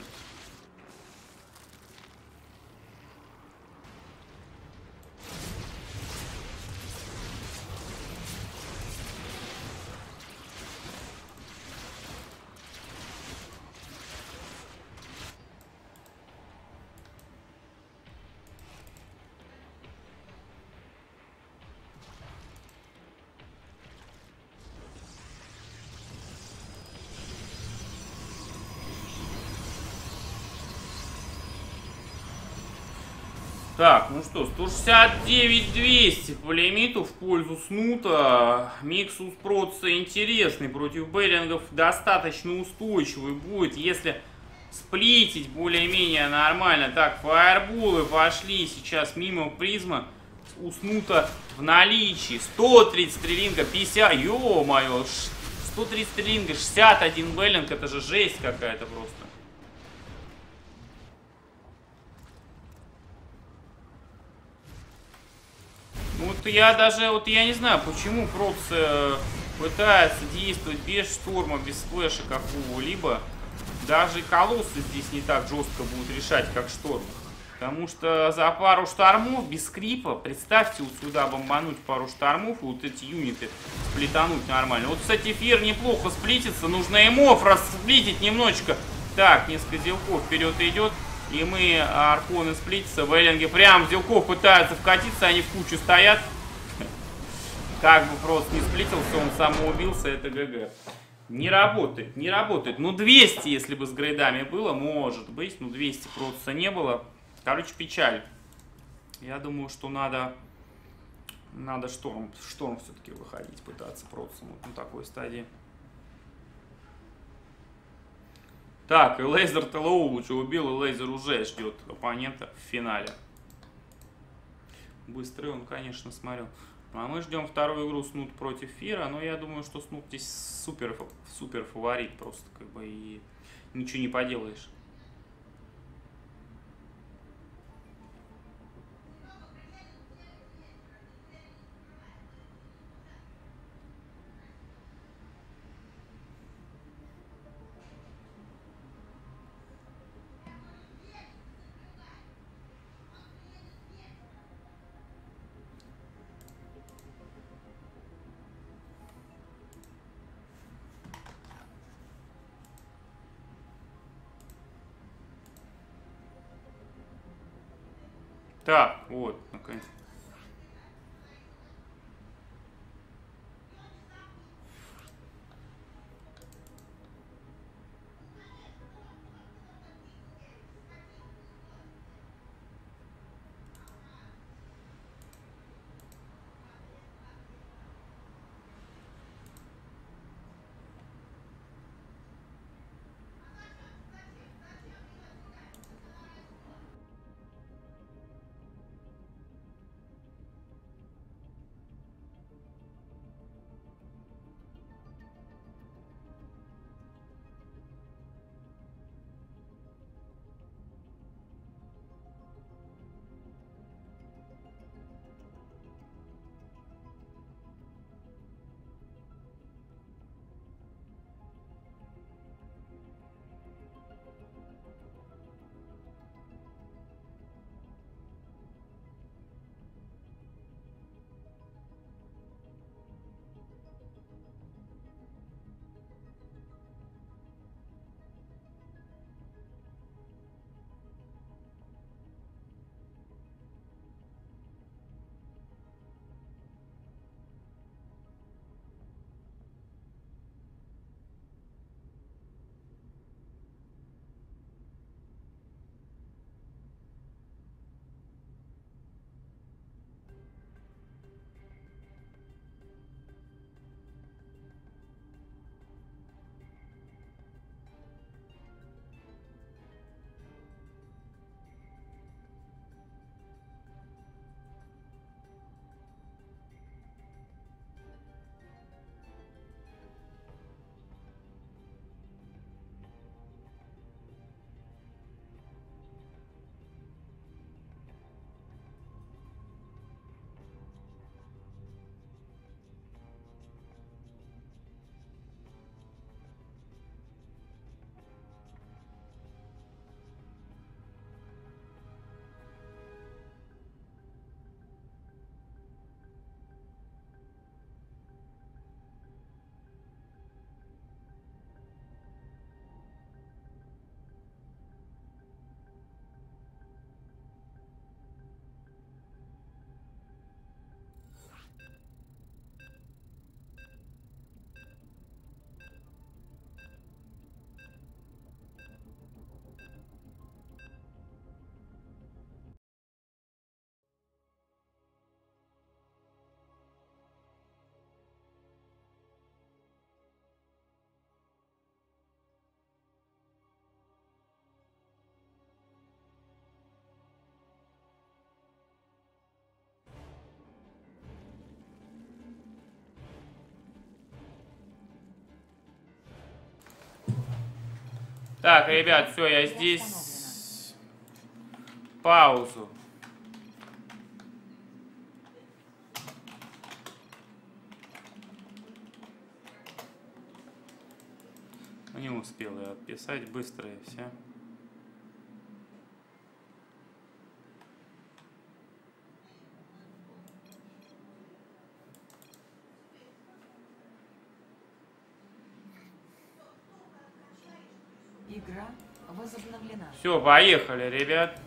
Speaker 1: Так, ну что, сто шестьдесят девять двести по лимиту в пользу Снута. Миксус Проца интересный, против Бейлингов достаточно устойчивый будет, если сплитить более-менее нормально. Так, фаерболы пошли сейчас мимо призма. У Снута в наличии сто тридцать три линга, пятьдесят, ё-моё, сто тридцать три линга, шестьдесят один Бейлинг, это же жесть какая-то просто. Вот я даже, вот я не знаю, почему Проц э, пытается действовать без шторма, без сплэша какого-либо. Даже колоссы здесь не так жестко будут решать, как шторм. Потому что за пару штормов без скрипа, представьте, вот сюда бомбануть пару штормов и вот эти юниты сплетануть нормально. Вот, кстати, эфир неплохо сплитится, нужно эмов расплитить немножечко. Так, несколько зелков вперед идет, и мы, арконы сплитятся, вейлинги прям зелков пытаются вкатиться, они в кучу стоят. Как бы просто не сплитился, он самоубился, это ГГ. Не работает, не работает. Ну, двести, если бы с грейдами было, может быть, ну, двести просто не было. Короче, печаль. Я думаю, что надо, надо шторм, шторм все-таки выходить, пытаться просто вот на такой стадии. Так, и лазер ТЛО лучше убил, и лазер уже ждет оппонента в финале. Быстрый он, конечно, смотрел. А мы ждем вторую игру Снут против Фира, но я думаю, что Снут здесь супер, супер фаворит просто, как бы, и ничего не поделаешь. Так, вот, наконец. Так, ребят, все, я здесь. Паузу. Не успел я отписать, быстрые все.
Speaker 3: Игра возобновлена.
Speaker 1: Все, поехали, ребят.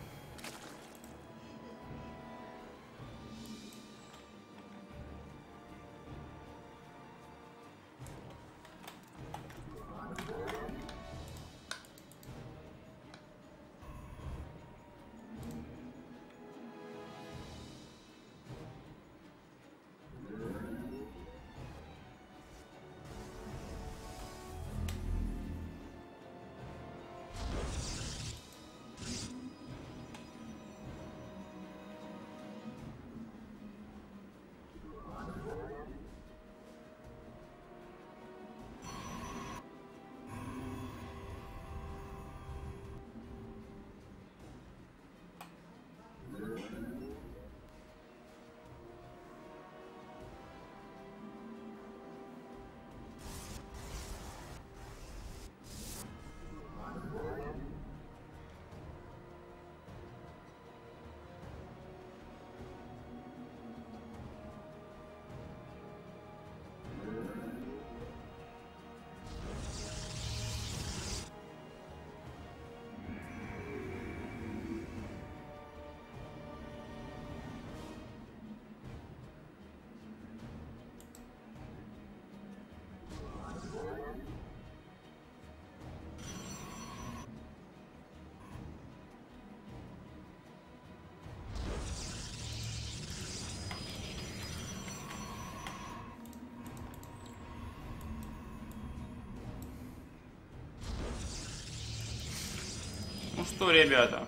Speaker 1: Ну что, ребята?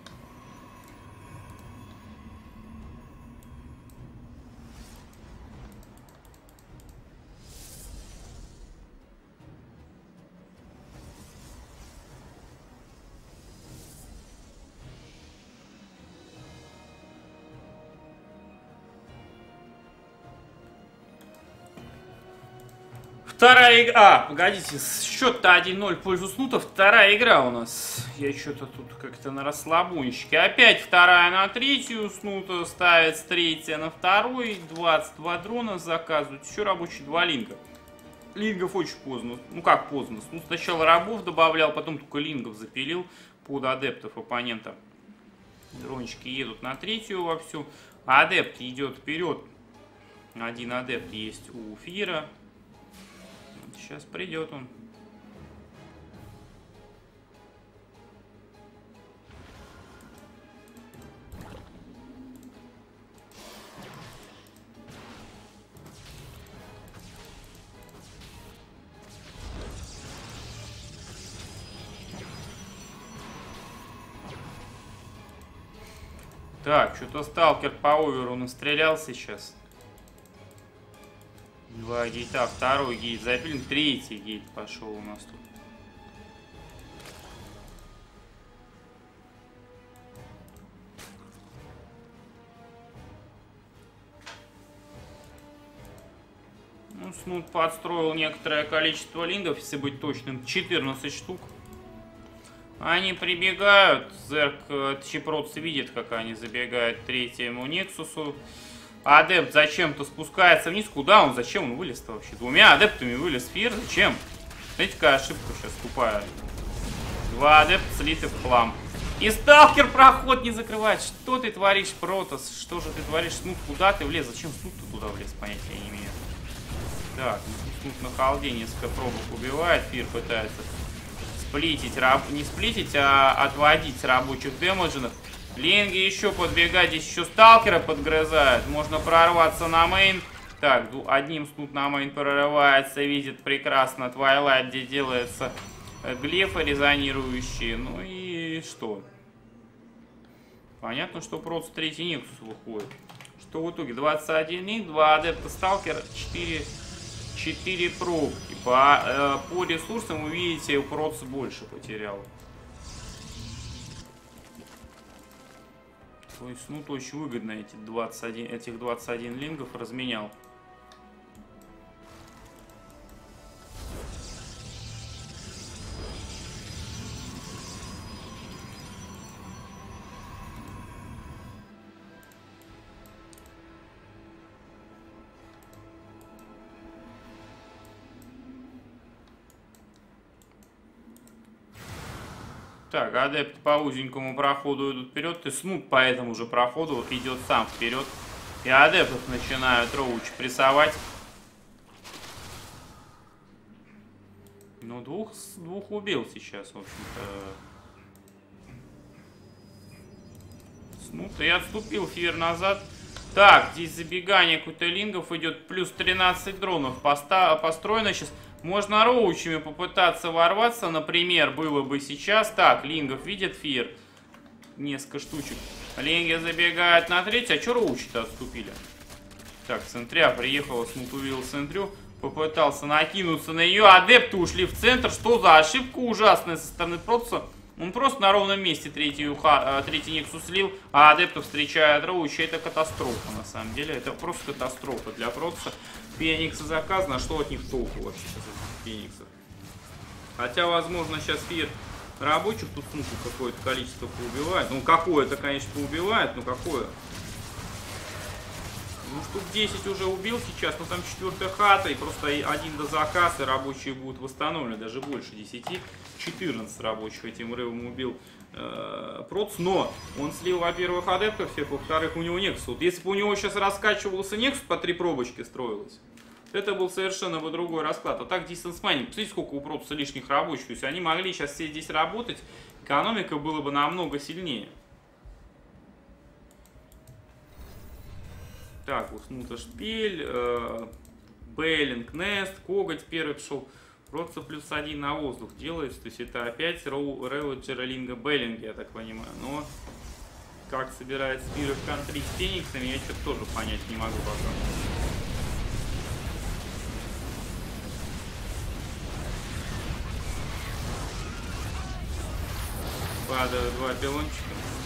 Speaker 1: Вторая игра. А, погодите, счет-то один ноль в пользу Снута. Вторая игра у нас. Я что-то тут как-то на расслабончике. Опять вторая на третью. Снута ставит с третья на второй. двадцать два дрона заказывают. Еще рабочий два линга. Лингов очень поздно. Ну как поздно. Ну, сначала рабов добавлял, потом только лингов запилил под адептов оппонента. Дрончики едут на третью вовсю. Адепт идет вперед. Один адепт есть у Фира. Сейчас придет он. Так, что-то сталкер по оверу настрелял сейчас. Два гейта, второй гейт запилен, третий гейт пошел у нас тут. Ну, Снут подстроил некоторое количество лингов, если быть точным, четырнадцать штук. Они прибегают, Зерк Чипроц видит, как они забегают к третьему Нексусу. Адепт зачем-то спускается вниз. Куда он? Зачем он вылез-то вообще? Двумя адептами вылез Фир. Зачем? Смотрите, какая ошибка сейчас тупая. Два адепта слиты в хлам. И сталкер проход не закрывает. Что ты творишь, Протос? Что же ты творишь? Снут, куда ты влез? Зачем Снут ты туда влез? Понятия не имею. Так, Снут на халде несколько пробок убивает. Фир пытается сплитить, раб... не сплитить, а отводить рабочих демедженов. Линги еще подбегать, здесь еще сталкера подгрызают. Можно прорваться на мейн. Так, одним Снут на мейн прорывается, видит прекрасно Твайлайт, где делается глифы резонирующие. Ну и что? Понятно, что просто третий Нексус выходит. Что в итоге? двадцать один ник, два адепта сталкера, четыре, четыре пробки. По, э, по ресурсам вы видите, Проц больше потерял. То есть, ну, очень выгодно эти двадцать один, этих двадцать один лингов разменял. Так, адепт по узенькому проходу идут вперед. И снуп по этому же проходу идет сам вперед. И адептов начинают роуч прессовать. Ну, двух, двух убил сейчас, в общем-то. Снуп, и отступил Фир назад. Так, здесь забегание кутелингов идет. Плюс тринадцать дронов поста построено сейчас. Можно роучами попытаться ворваться, например, было бы сейчас. Так, лингов видит Фир. Несколько штучек. Линги забегают на треть. А что роучи-то отступили? Так, Центря приехала, Снуп увидел Центрю. Попытался накинуться на нее. Адепты ушли в центр. Что за ошибка ужасная со стороны Протоса? Он просто на ровном месте третий, уха, третий Никсус слил, а адептов встречает роучи. Это катастрофа, на самом деле. Это просто катастрофа для Протоса. Фениксы заказано. Что от них толку вообще сейчас, этих Фениксов? Хотя, возможно, сейчас Фир рабочих тут ну, какое-то количество поубивает. Ну, какое-то, конечно, поубивает, но какое? Ну, штук десять уже убил сейчас, но там четвертая хата, и просто один до заказа, и рабочие будут восстановлены, даже больше десяти. четырнадцать рабочих этим рывом убил э, Протс, но он слил, во-первых, адептов всех, во-вторых, у него Нексус. Вот если бы у него сейчас раскачивался Нексус, по три пробочки строилось, это был совершенно бы другой расклад. А так Distance Mining, посмотрите, сколько у Протса лишних рабочих, то есть они могли сейчас все здесь работать, экономика была бы намного сильнее. Так, у Снута Шпиль, э, Бейлинг, Нест, Коготь первый пошел. Просто плюс один на воздух делается. То есть это опять Релоджера, Линга, Бейлинг, я так понимаю. Но как собирается Фир в контри с Фениксами, я что-то тоже понять не могу пока. Падают два пилончика.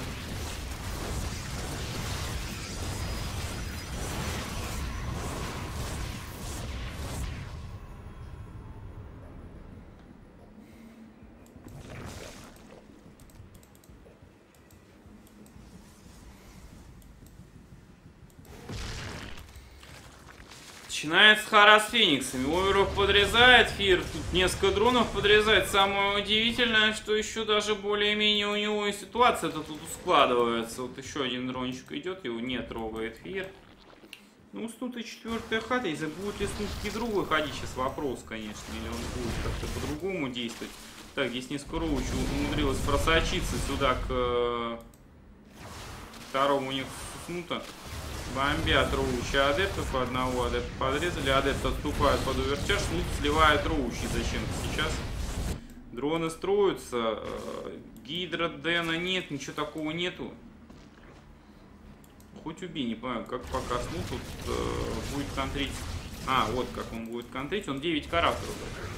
Speaker 1: Начинается хара с Фениксами. Оверов подрезает, Фир тут несколько дронов подрезает. Самое удивительное, что еще даже более-менее у него и ситуация-то тут складывается. Вот еще один дрончик идет, его не трогает Фир. Ну, Снут и четвертая хата. Если будет ли Снут другой ходить, сейчас вопрос, конечно. Или он будет как-то по-другому действовать. Так, здесь несколько роуч умудрилось просочиться сюда к второму Никсусу Снута. Бомбят роучи адептов, одного адепта подрезали, адепты отступают под овертяж, Снут сливает роучи зачем-то сейчас. Дроны строятся, Гидра, Дэна нет, ничего такого нету. Хоть убей, не понимаю, как пока Снут тут э, будет контрить. А, вот как он будет контрить, он девять карактеров.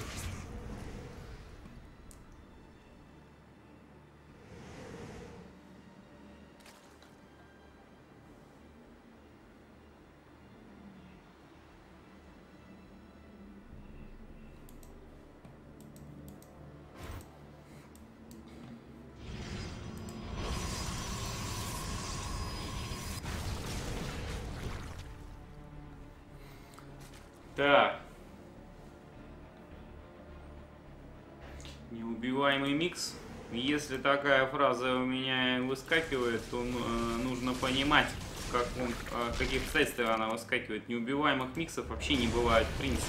Speaker 1: Так. Неубиваемый микс. Если такая фраза у меня выскакивает, то э, нужно понимать, в каком, э, каких обстоятельствах она выскакивает. Неубиваемых миксов вообще не бывает в принципе.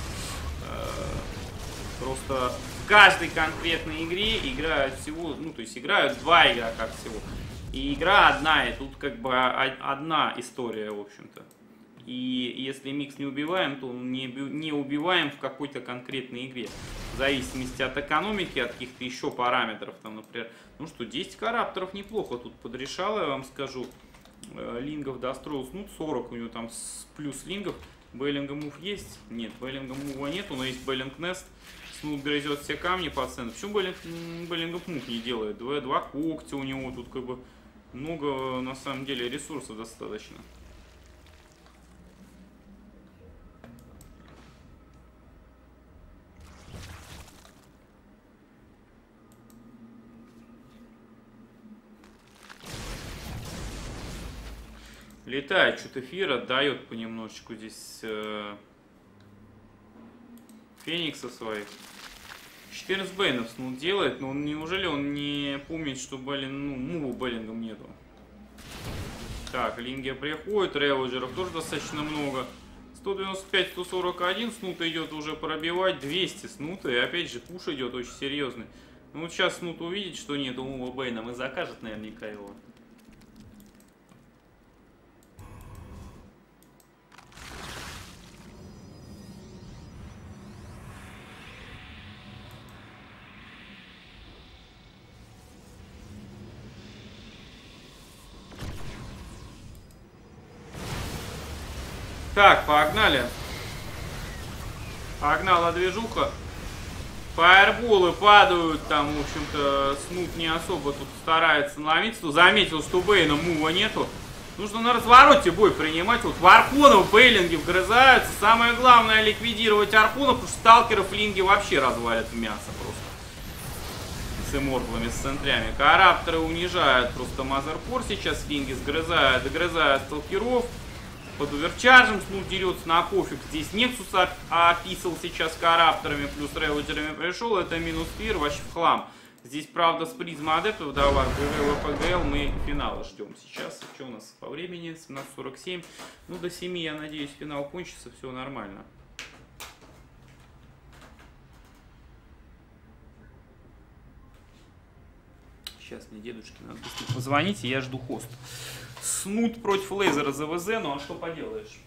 Speaker 1: Э, просто в каждой конкретной игре играют всего, ну то есть играют два игрока всего. И игра одна, и тут как бы одна история, в общем-то. И если микс не убиваем, то он не, не убиваем в какой-то конкретной игре. В зависимости от экономики, от каких-то еще параметров. Там, например, ну что, десять карапторов неплохо тут подрешало, я вам скажу. Лингов достроил Снут, сорок у него там с плюс лингов. Бейлинга мув есть? Нет, Бейлинга мува нету, но есть Бейлинг Нест. Снут грызет все камни по центру. Почему Бейлинг, Бейлингов мув не делает? Два, два когтя у него тут как бы много, на самом деле, ресурсов достаточно. Летает, что-то Фир отдает понемножечку здесь э, Феникса своих. четырнадцать бейнов снут делает, но он, неужели он не помнит, что Беллин, ну, муву Беллингом нету? Так, Лингия приходит, Реводжеров тоже достаточно много. сто девяносто пять, сто сорок один, снут идет уже пробивать, двести снута, и опять же пуш идет очень серьезный. Ну вот сейчас снут увидит, что нету мува Бейном и закажет наверняка его. Так, погнали. Погнала движуха. Фаерболы падают, там, в общем-то, снут не особо тут старается ломиться. Заметил, что Бейна мува нету. Нужно на развороте бой принимать. Вот в архонов бейлинги вгрызаются. Самое главное ликвидировать архонов, потому что сталкеров линги вообще развалят в мясо просто. С иммортлами, с центрями. Карапторы унижают просто Мазерпор сейчас. Линги сгрызают, догрызают сталкеров. Под оверчаржем снут дерется на пофиг. Здесь Нексус описал сейчас карапторами, плюс реводжерами пришел. Это минус пир, вообще в хлам. Здесь, правда, с призма адептов, да, ГВ, ВПГЛ, мы финала ждем сейчас. Что у нас по времени? семнадцать сорок семь. Ну, до семи, я надеюсь, финал кончится, все нормально. Сейчас мне дедушке надо быстрее позвонить, и я жду хост. Снут против лейзера за ВЗ, ну а что поделаешь?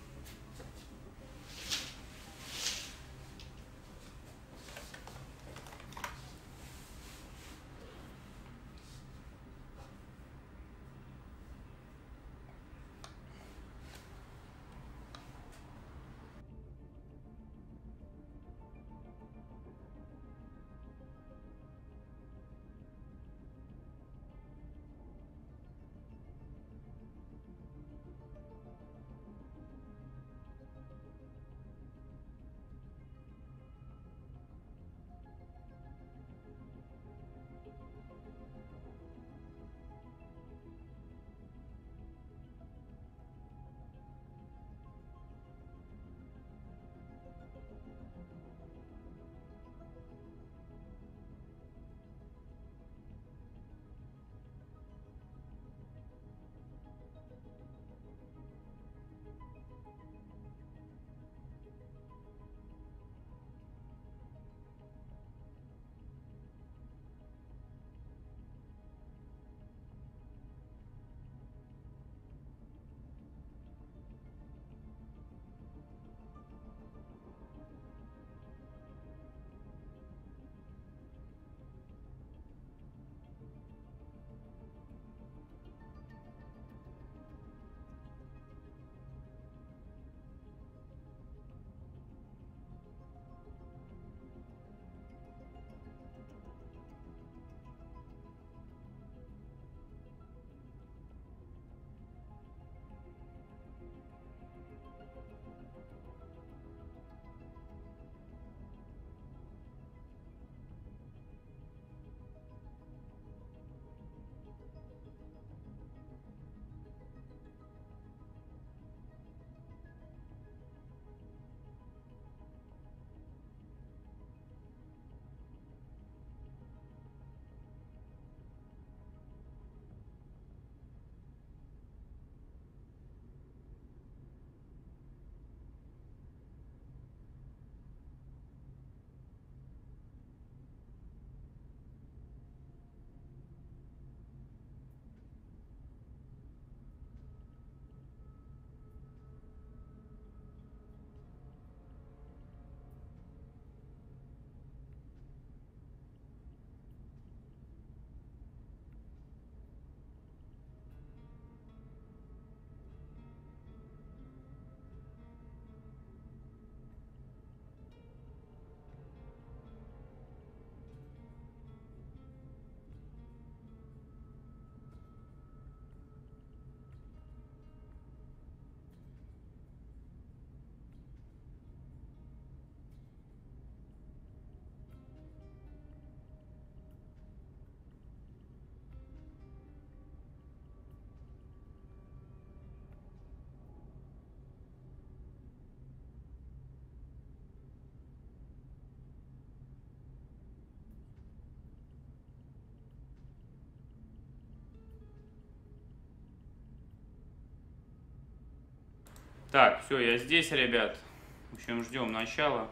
Speaker 1: Так, все, я здесь, ребят. В общем, ждем начала.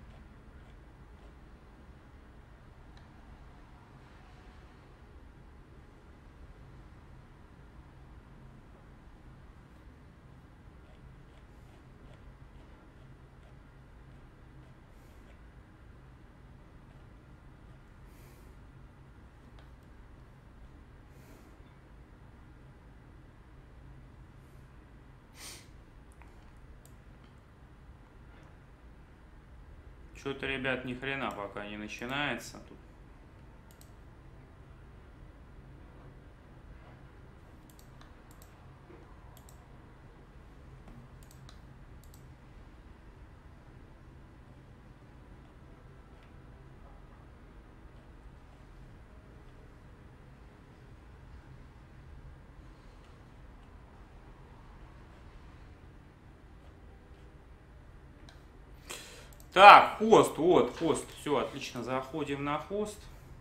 Speaker 1: Что-то, ребят, ни хрена пока не начинается тут. Так, хост, вот, хост. Все, отлично, заходим на хост.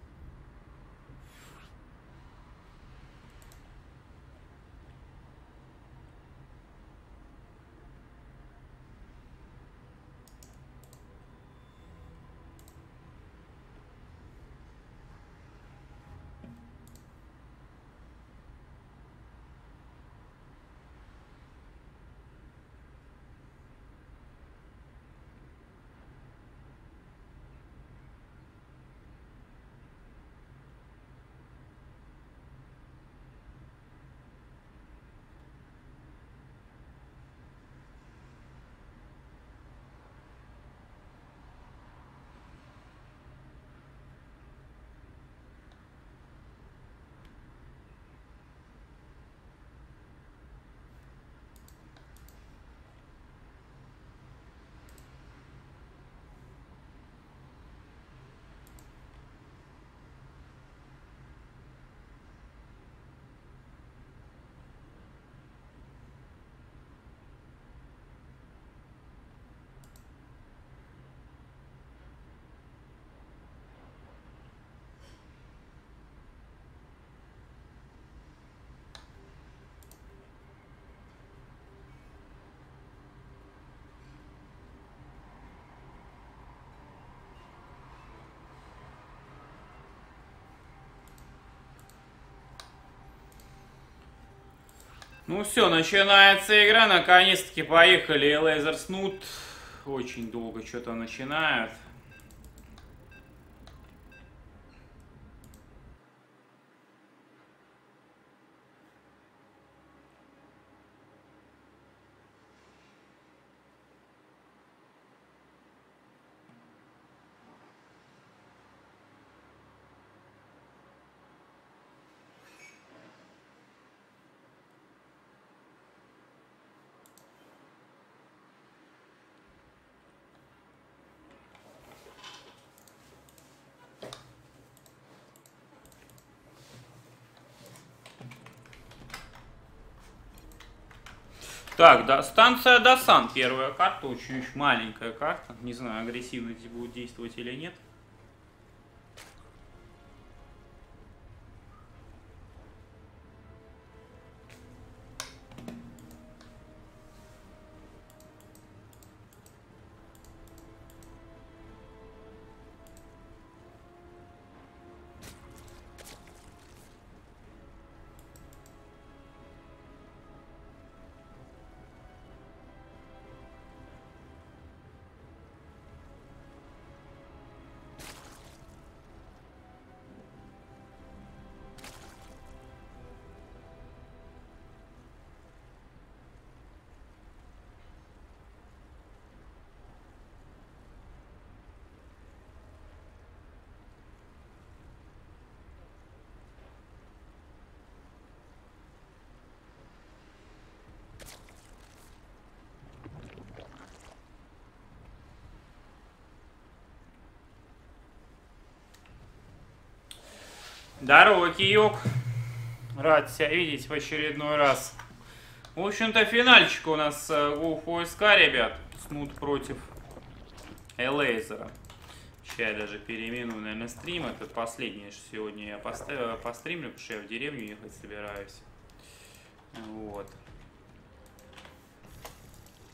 Speaker 1: Ну все, начинается игра, наконец-таки поехали. Лазер Снут. Очень долго что-то начинают. Так, да, станция Досан, первая карта, очень маленькая карта. Не знаю, агрессивно здесь будет действовать или нет. Здорово, Киёк. Рад тебя видеть в очередной раз. В общем-то, финальчик у нас ГУФОСК, ребят. Снут против Элейзера. Сейчас я даже переименую, наверное, стрим. Это последнее, что сегодня я поставил, постримлю, потому что я в деревню ехать собираюсь. Вот.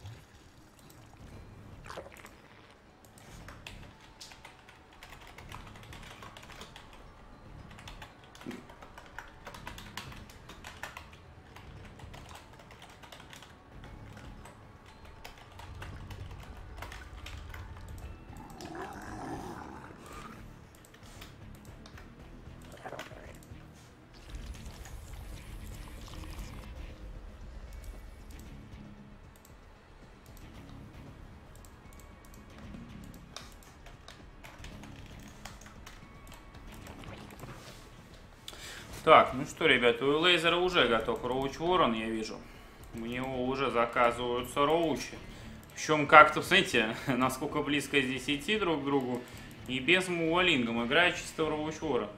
Speaker 1: Так, ну что, ребята, у Лейзера уже готов Роуч Ворон, я вижу. У него уже заказываются роучи. Причем как-то, смотрите, насколько близко здесь идти друг к другу. И без мувалингом играет чисто в Роуч Ворона.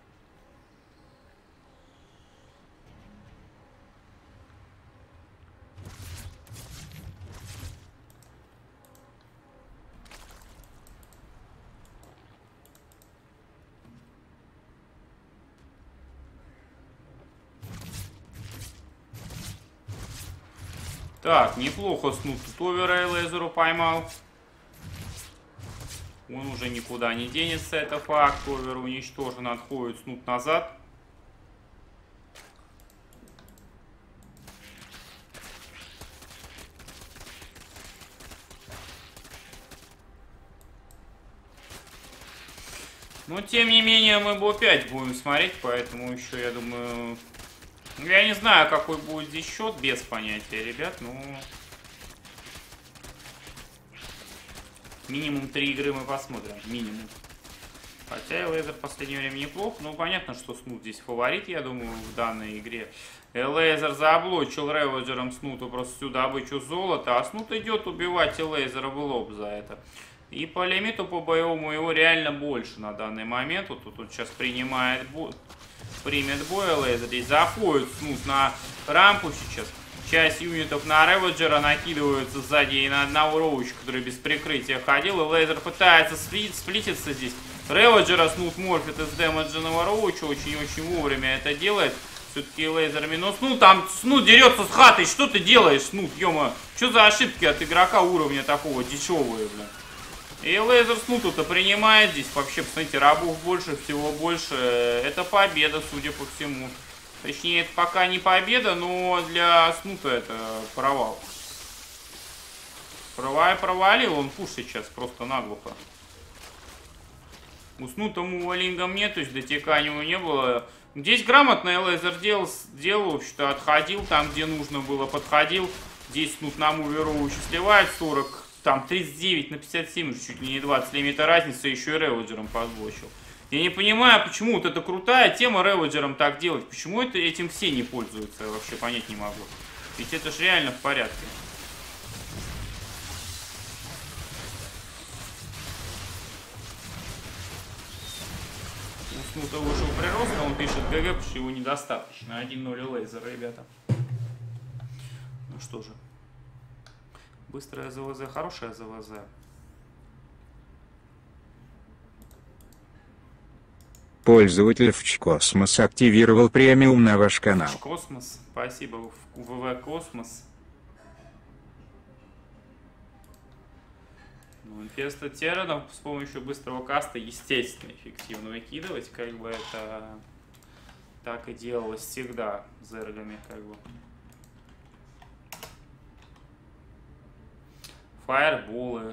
Speaker 1: Так, неплохо снут тут овера и Лейзеру поймал. Он уже никуда не денется, это факт. Овер уничтожен, отходит снут назад. Но тем не менее мы бы опять будем смотреть, поэтому еще, я думаю... Я не знаю, какой будет здесь счет, без понятия, ребят, ну... Минимум три игры мы посмотрим, минимум. Хотя и Лейзер в последнее время неплох, ну понятно, что Снут здесь фаворит, я думаю, в данной игре. И Лейзер заблочил Реводжером Снуту просто всю добычу золота, а Снут идет убивать и Лейзера в лоб за это. И по лимиту, по боевому его реально больше на данный момент. Вот тут, тут сейчас принимает бой. Примет бой Лейзер. Здесь заходит Снут на рампу сейчас. Часть юнитов на Реводжера накидываются сзади и на одного роуча, который без прикрытия ходил. И Лейзер пытается сплит, сплититься здесь. Реводжера Снут морфит из дэмэдженного роуча. Очень-очень вовремя это делает. Все-таки Лейзер минус. Ну там Снут дерется с хатой. Что ты делаешь, Снут? Ё-моё. Что за ошибки от игрока уровня такого дичевого, блин? И Лейзер Снуту-то принимает здесь. Вообще, посмотрите, рабов больше, всего больше. Это победа, судя по всему. Точнее, это пока не победа, но для Снута это провал. Провал провалил, он пуш сейчас просто наглухо. У Снута мувалингом нет, то есть дотекания у него не было. Здесь грамотно Лейзер делал, делал, в общем-то, отходил там, где нужно было, подходил. Здесь Снут на муве роучи сливает сорок. Там тридцать девять на пятьдесят семь, чуть ли не двадцать лимита разницы, еще и Реводжером позвучил. Я не понимаю, почему вот эта крутая тема Реводжером так делать. Почему это, этим все не пользуются, я вообще понять не могу. Ведь это ж реально в порядке. У Снута вышел прирост, а он пишет ГГ, потому что его недостаточно. один ноль Лейзер, ребята. Ну что же. Быстрая ЗВЗ, хорошая ЗВЗ.
Speaker 2: Пользователь ВЧКосмос активировал премиум на ваш канал.
Speaker 1: ВЧКосмос, спасибо, ВВ Космос. Ну, инфеста Терранов с помощью быстрого каста, естественно, эффективно выкидывать, как бы это так и делалось всегда с зергами, как бы. Фаерболы.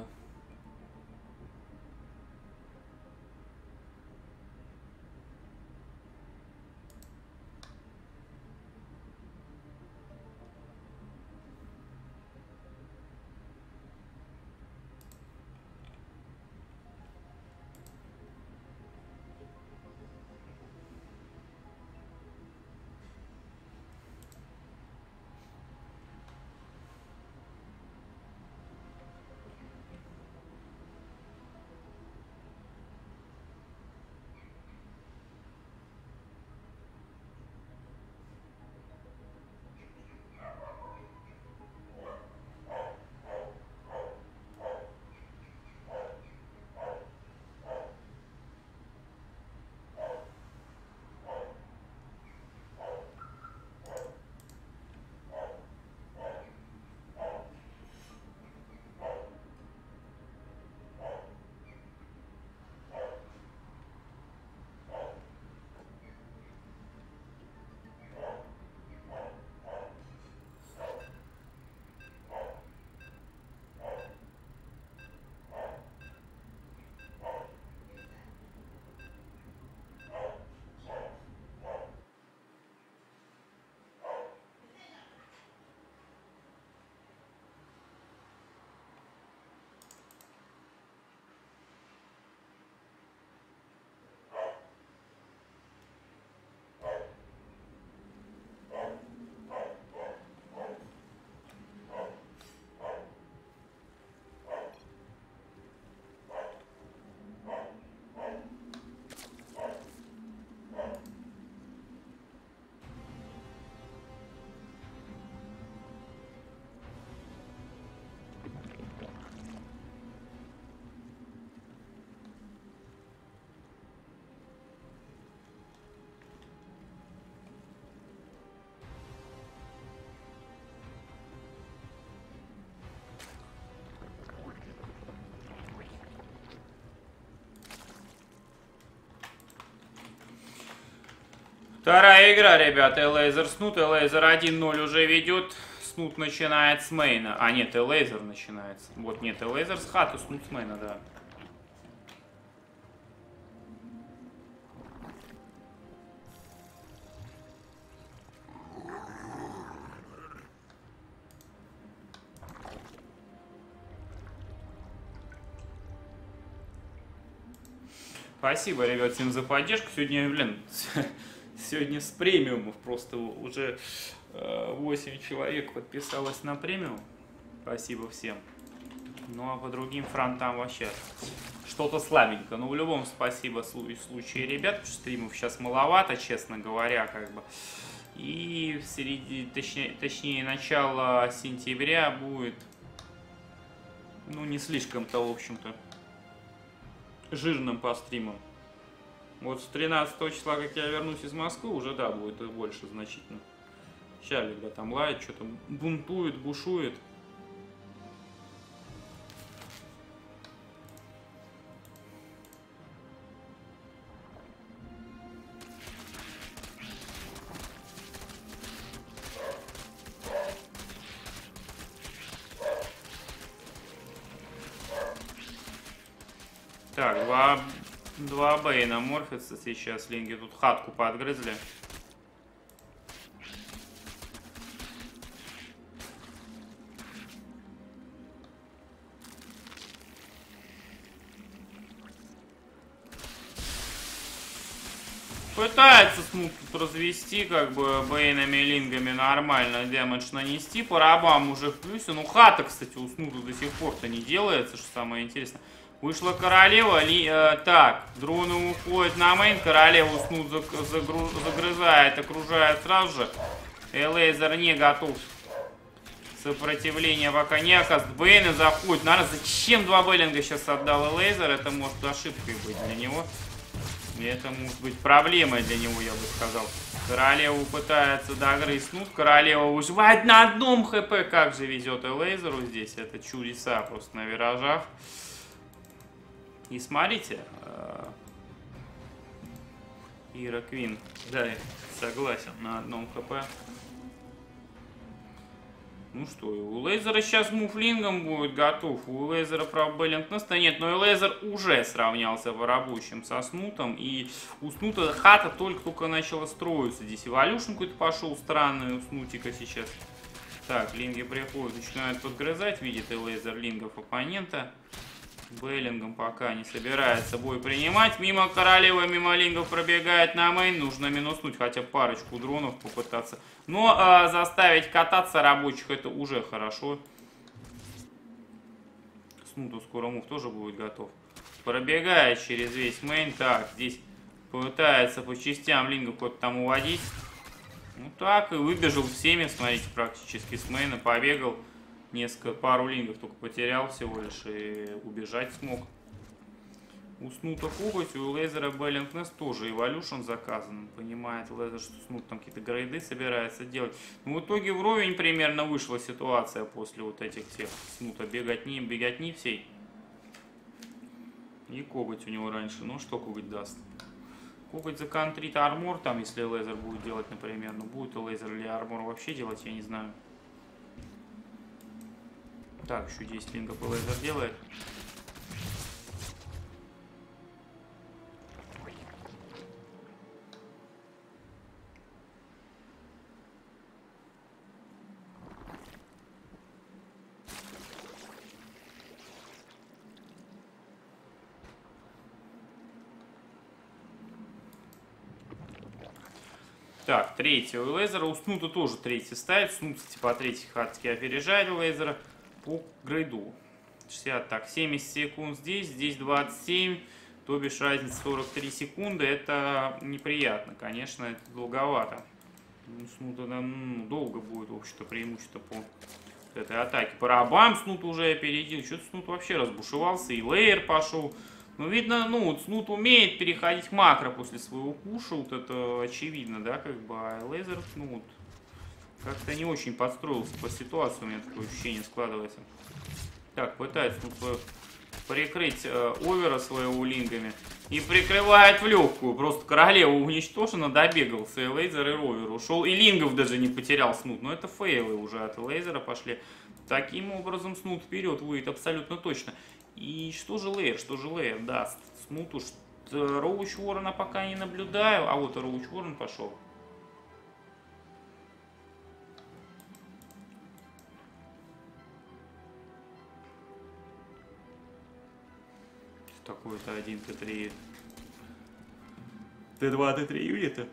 Speaker 1: Вторая игра, ребята, Элейзер Снут. Элейзер один ноль уже ведет. Снут начинает с мейна. А, нет, Элейзер начинается. Вот, нет, Элейзер с хаты, Снут с мейна, да. Спасибо, ребят, всем за поддержку. Сегодня, блин, сегодня с премиумов просто уже восемь человек подписалось на премиум. Спасибо всем. Ну а по другим фронтам вообще что-то слабенько. Но в любом спасибо в случае, ребят, потому что стримов сейчас маловато, честно говоря, как бы. И в середине, точнее, точнее начало сентября будет, ну, не слишком-то, в общем-то, жирным по стримам. Вот с тринадцатого числа, как я вернусь из Москвы, уже, да, будет и больше значительно. Сейчас, когда там лает, что-то бунтует, бушует. Так, два, два Бейна морфятся сейчас. Линги тут хатку подгрызли. Пытается Снут тут развести, как бы, Бейнами, лингами нормально дэмэдж нанести. По рабам уже в плюсе. Ну, хата, кстати, у Снута до сих пор-то не делается, что самое интересное. Вышла королева, ли, э, так, дроны уходят на мейн, королеву Снут загру, загрызает, окружает сразу же. Элейзер не готов. Сопротивление пока не оказывает. Бейны заходят. Наверное, зачем два Беллинга сейчас отдал Элейзер? Это может ошибкой быть для него. И это может быть проблемой для него, я бы сказал. Королеву пытается догрызть Снут. Королева выживает на одном хп. Как же везет Элейзеру здесь. Это чудеса просто на виражах. И смотрите, Ира Квин, да, согласен, на одном хп. Ну что, у Лейзера сейчас муфлингом будет готов. У Лейзера, правда, Беллингнеста нет, но и Лейзер уже сравнялся в рабочем со Снутом. И у Снута хата только-только начала строиться. Здесь эволюшн какой-то пошел странный у Снутика сейчас. Так, линги приходят, начинают подгрызать, видит и Лейзер лингов оппонента. Беллингом пока не собирается бой принимать. Мимо королевы, мимо лингов пробегает на мейн. Нужно минуснуть хотя бы парочку дронов попытаться. Но э, заставить кататься рабочих это уже хорошо. Снуту скоро мув тоже будет готов. Пробегает через весь мейн. Так, здесь пытается по частям лингов куда-то там уводить. Ну так, и выбежал всеми, смотрите, практически с мейна побегал. Несколько, пару лингов только потерял всего лишь и убежать смог. У Снута коготь, у Лейзера Беллингнест тоже эволюшн заказан. Понимает Лейзер, что Снут там какие-то грейды собирается делать. Но в итоге вровень примерно вышла ситуация после вот этих всех Снута беготни, беготни всей. И коготь у него раньше. Ну что коготь даст? Коготь законтрит армор там, если Лейзер будет делать, например. Ну будет Лейзер или армор вообще делать, я не знаю. Так, еще десять лингов и Лейзер делает. Так, третий у Лейзера. У Снута тоже третий ставит. Снут, типа, третий хатки опережает Лейзера по грейду. шестьдесят, так, семьдесят секунд здесь, здесь двадцать семь, то бишь разница сорок три секунды. Это неприятно, конечно, это долговато. Ну, Снута, ну, долго будет, в общем-то, преимущество по этой атаке. По рабам Снут уже опередил. Что-то Снут вообще разбушевался, и лейер пошел. Ну, видно, ну, вот Снут умеет переходить макро после своего пуша, вот это очевидно, да, как бы, а Лейзер, ну, вот, как-то не очень подстроился по ситуации, у меня такое ощущение складывается. Так, пытается Снут свою прикрыть э, овера своего лингами. И прикрывает в легкую. Просто королева уничтожена, добегался. И лейзер, и ровер ушел. И лингов даже не потерял снут. Но это фейлы уже от лейзера пошли. Таким образом снут вперед выйдет абсолютно точно. И что же лейер? Что же лейер даст? Снуту Роуч Ворона пока не наблюдаю. А вот и Роуч Ворон пошел. Такой-то один Т три. Т два, Т три юнита.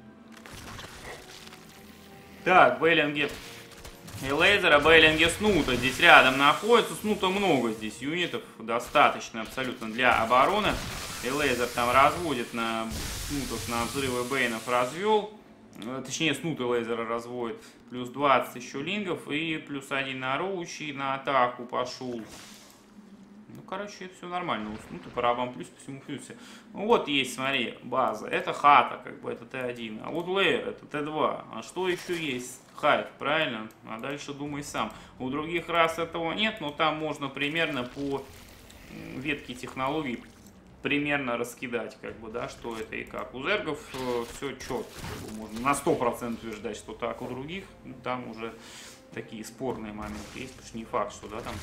Speaker 1: Так, Бейлинги и лейзера, Бейлинги Снута здесь рядом находятся. Снута много здесь юнитов. Достаточно абсолютно для обороны. И лейзер там разводит на Снутов, на взрывы Бейнов развел. Точнее, Снута лейзера разводит. Плюс двадцать еще лингов. И плюс один на Роучи на атаку пошел. Ну, короче, все нормально. Уснут и по рабам плюс, по всему плюсе. Ну, вот есть, смотри, база. Это хата, как бы, это Т один. А вот лейер, это Т два. А что еще есть? Хайт, правильно? А дальше думай сам. У других рас этого нет, но там можно примерно по ветке технологий примерно раскидать, как бы, да, что это и как. У зергов э, все четко. Как бы, можно на сто процентов утверждать, что так. У других, ну, там уже такие спорные моменты есть. Потому что не факт, что, да, там...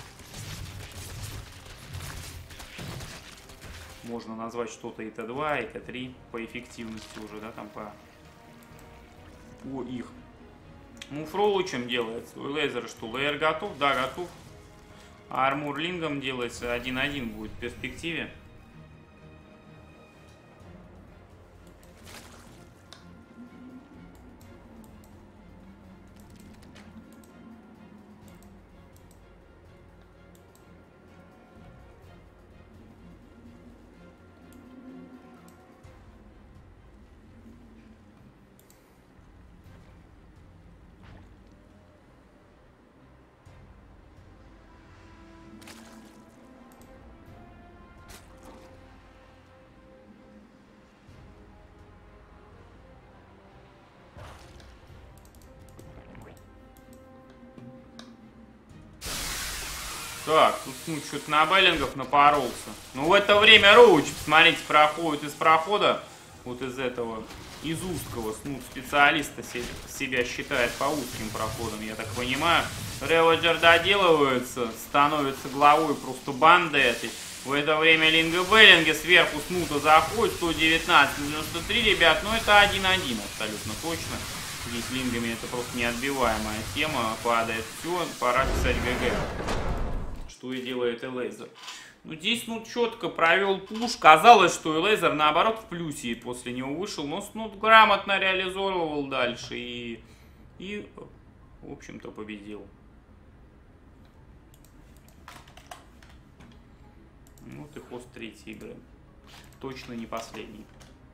Speaker 1: Можно назвать что-то и Т два, и Т три по эффективности уже, да, там по, по их. Ну, Фроу чем делается? У лейзера что? Лейер готов? Да, готов. А армур лингом делается один-один будет в перспективе. Так, тут ну, что-то на Беллингов напоролся. Ну, в это время Роуч, смотрите, проходит из прохода, вот из этого, из узкого, ну, специалиста себя считает по узким проходам, я так понимаю. Реводжер доделывается, становится главой просто банды этой. В это время Линга Беллинги сверху Снута заходит, сто девятнадцать девяносто три, ребят, ну это один-один абсолютно точно. Здесь лингами это просто неотбиваемая тема, падает все, пора писать ГГ. Что и делает и лейзер. Ну, здесь, ну, четко провел пуш. Казалось, что и лейзер, наоборот, в плюсе и после него вышел. Но, ну, грамотно реализовывал дальше и, и в общем-то, победил. Вот и хост третьей игры. Точно не последний.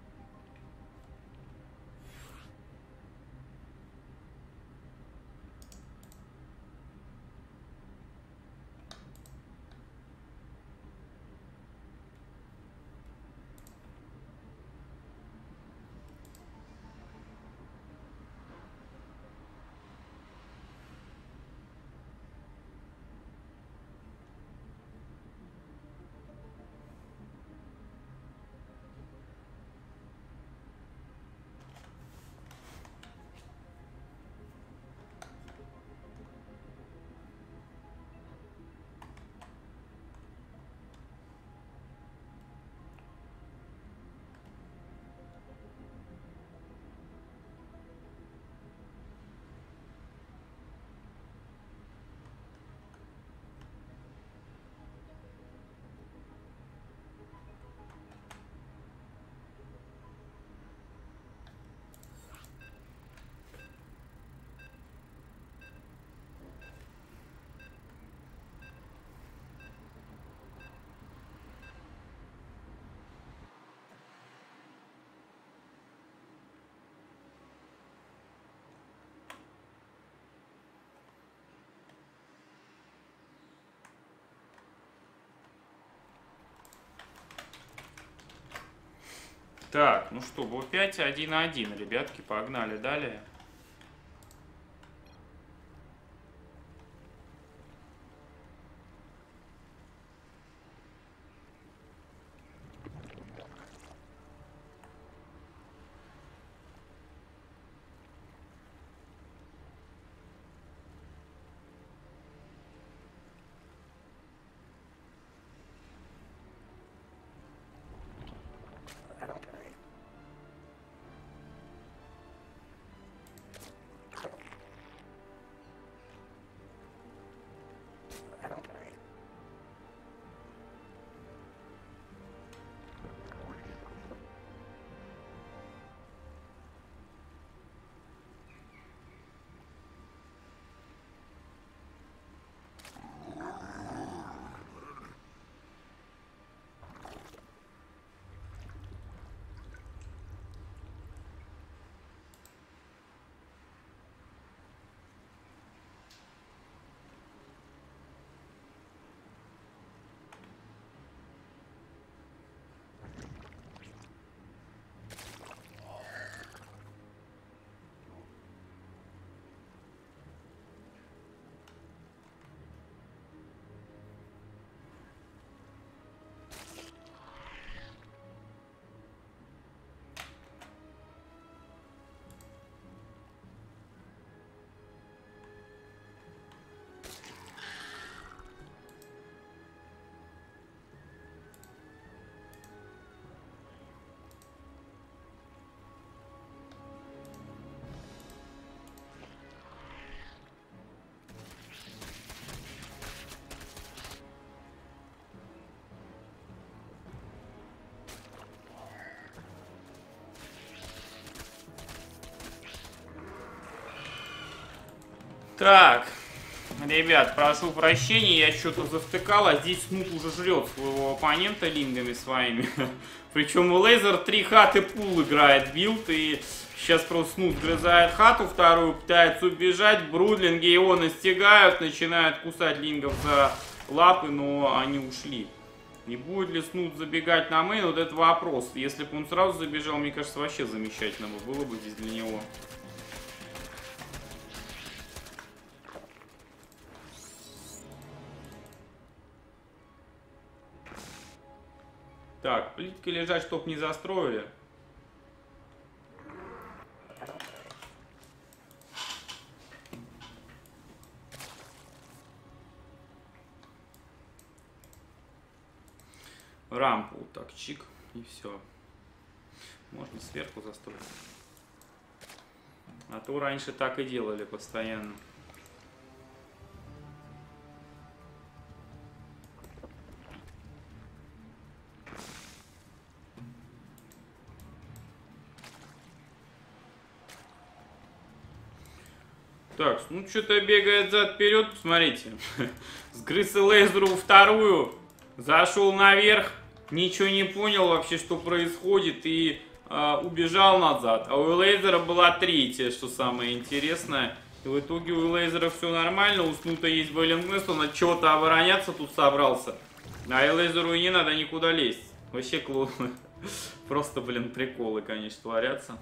Speaker 1: Так, ну что, было пять один-один, ребятки, погнали далее. Так, ребят, прошу прощения, я что-то завтыкал, а здесь Снут уже жрет своего оппонента лингами своими. Причем у Лейзер три хаты пул играет билд, и сейчас просто Снут грызает хату вторую, пытается убежать, брудлинги его настигают, начинают кусать лингов за лапы, но они ушли. Не будет ли Снут забегать на мейн, вот это вопрос. Если бы он сразу забежал, мне кажется, вообще замечательно было бы здесь для него. Так, плитки лежать, чтоб не застроили. Рампу вот так, чик, и все. Можно сверху застроить. А то раньше так и делали постоянно. Так, ну что-то бегает зад-вперед, посмотрите. Сгрыз Лейзеру вторую, зашел наверх, ничего не понял вообще, что происходит, и э, убежал назад. А у Лейзера была третья, что самое интересное. И в итоге у Лейзера все нормально, у Снута есть Беллингнест, он от чего-то обороняться тут собрался. А и Лейзеру и не надо никуда лезть. Вообще клоуны. Просто, блин, приколы, конечно, творятся.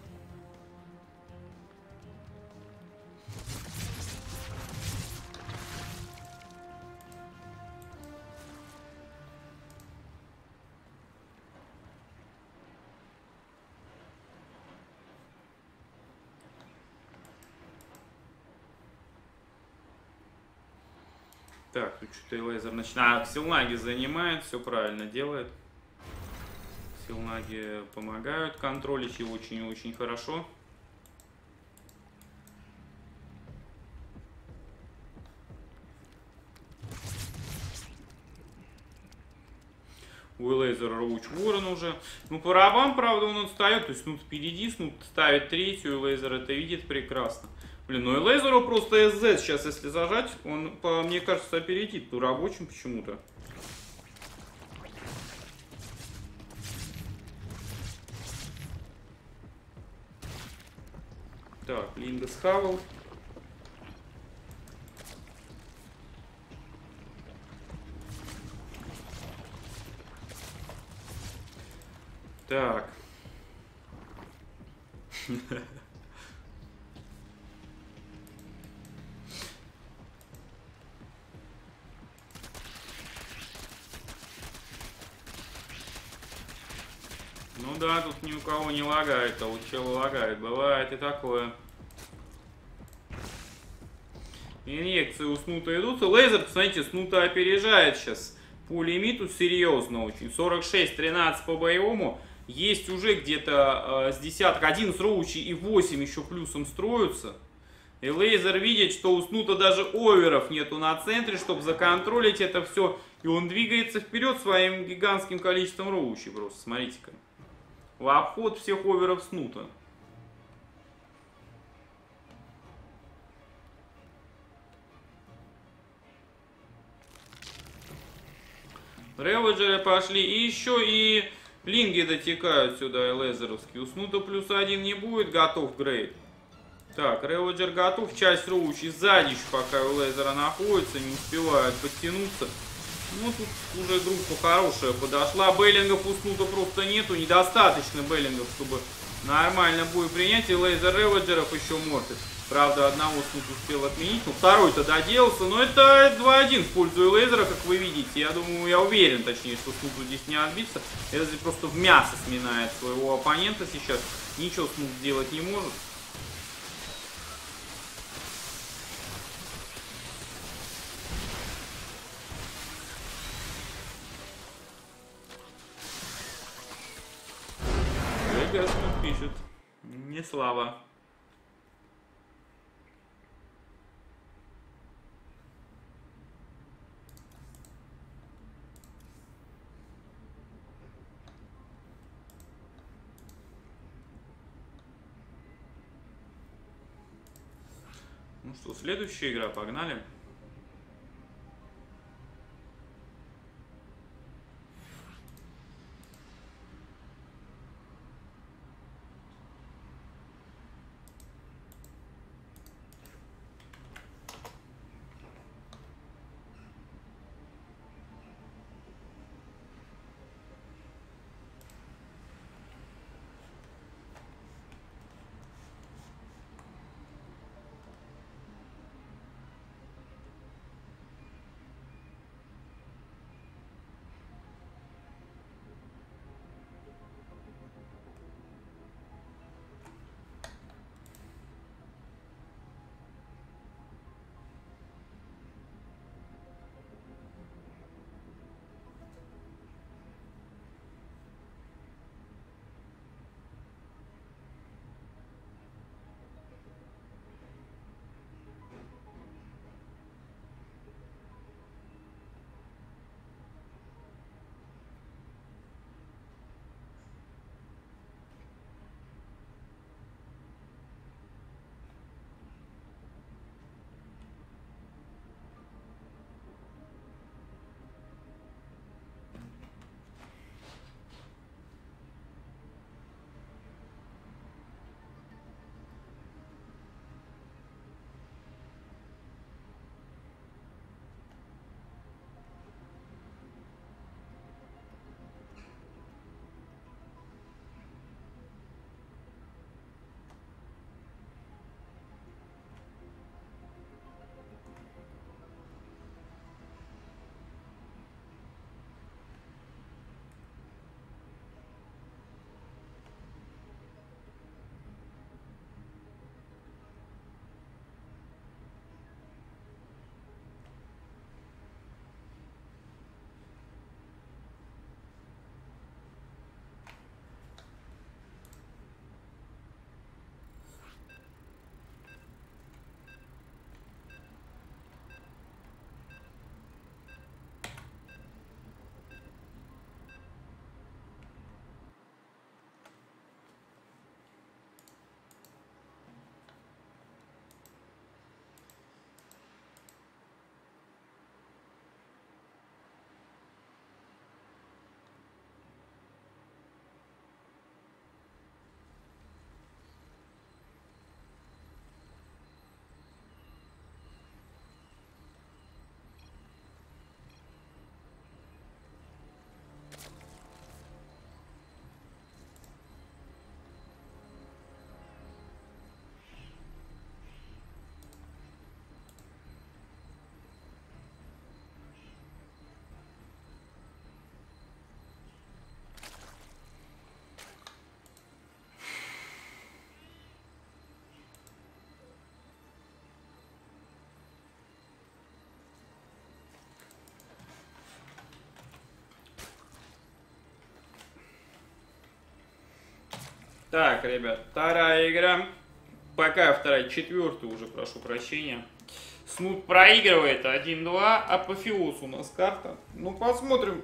Speaker 1: Так, тут что-то и Лейзер начинает. А, Ксилнаги занимает, все правильно делает. Ксилнаги помогают контролить его очень и очень хорошо. У Лейзера Роуч Ворон уже. Ну, по рабам, правда, он отстает. То есть, Снут впереди, Снут ставит третью, и Лейзер это видит прекрасно. Блин, ну и Лейзеру просто эс зет сейчас, если зажать, он, по, мне кажется, опередит по рабочим почему-то. Так, Линда схавал. Так. Ну да, тут ни у кого не лагает, а у чела лагает. Бывает и такое. Инъекции у Снута идут. Лейзер, смотрите, Снута опережает сейчас по лимиту серьезно очень. сорок шесть тринадцать по боевому. Есть уже где-то э, с десяток, один с роучи и восемь еще плюсом строятся. И Лейзер видит, что у Снута даже оверов нету на центре, чтобы законтролить это все. И он двигается вперед своим гигантским количеством роучи просто. Смотрите-ка. В обход всех оверов Снута. Реводжеры пошли. И еще и линги дотекают сюда, и лезеровские. У Снута плюс один не будет. Готов грейд. Так, Реводжер готов. Часть роучи сзади еще пока у Лейзера находится. Не успевают подтянуться. Ну, тут уже группа хорошая подошла. Беллингов у Снута просто нету. Недостаточно Беллингов, чтобы нормально бой принять. И Лейзер Реводжеров еще мортит. Правда, одного Снут успел отменить. Ну, второй-то доделался. Но это два один в пользу Лейзера, как вы видите. Я думаю, я уверен, точнее, что Снуту здесь не отбиться. Это здесь просто в мясо сминает своего оппонента сейчас. Ничего Снут сделать не может. Снут пишет. Не слава. Ну что, следующая игра, погнали. Так, ребят, вторая игра. Пока вторая, четвертая уже, прошу прощения. Снуд проигрывает один-два. Апофеоз у нас карта. Ну, посмотрим,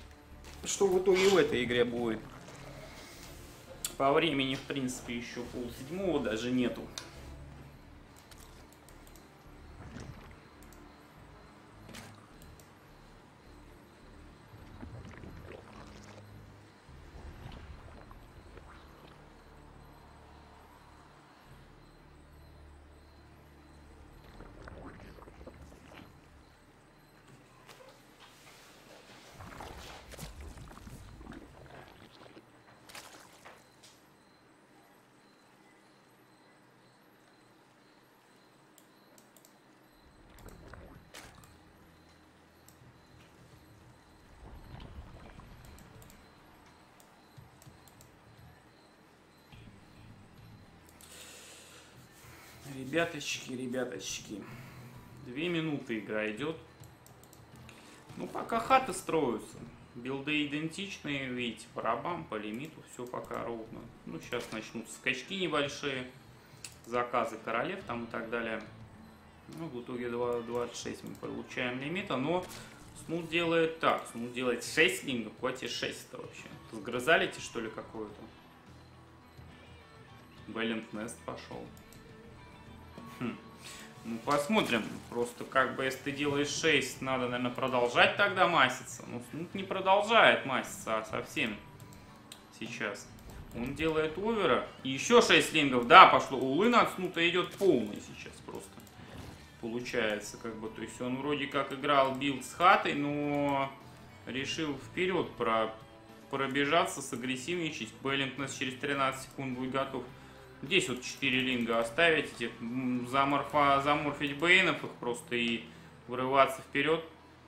Speaker 1: что в итоге в этой игре будет. По времени, в принципе, еще полседьмого даже нету. Ребяточки, ребяточки. Две минуты игра идет. Ну, пока хаты строятся. Билды идентичные, видите, по рабам, по лимиту, все пока ровно. Ну, сейчас начнутся скачки небольшие, заказы королев там и так далее. Ну, в итоге двадцать шесть мы получаем лимита, но Снуд делает так. Снуд делает шесть лингов, хватит шесть-то вообще. Сгрызалите, что ли, какое-то? Вэлент Нест пошел. Хм. Ну, посмотрим. Просто как бы, если ты делаешь шесть, надо, наверное, продолжать тогда маситься. Ну, Снут не продолжает маситься, а совсем сейчас. Он делает овера. И еще шесть лингов. Да, пошло. Улын от Снута идет полный сейчас просто. Получается, как бы. То есть он вроде как играл билд с хатой, но решил вперед про... пробежаться, сагрессивничать. Беллингнес через тринадцать секунд будет готов. Здесь вот четыре линга оставить, заморфа, заморфить бейнов их просто и вырываться вперед.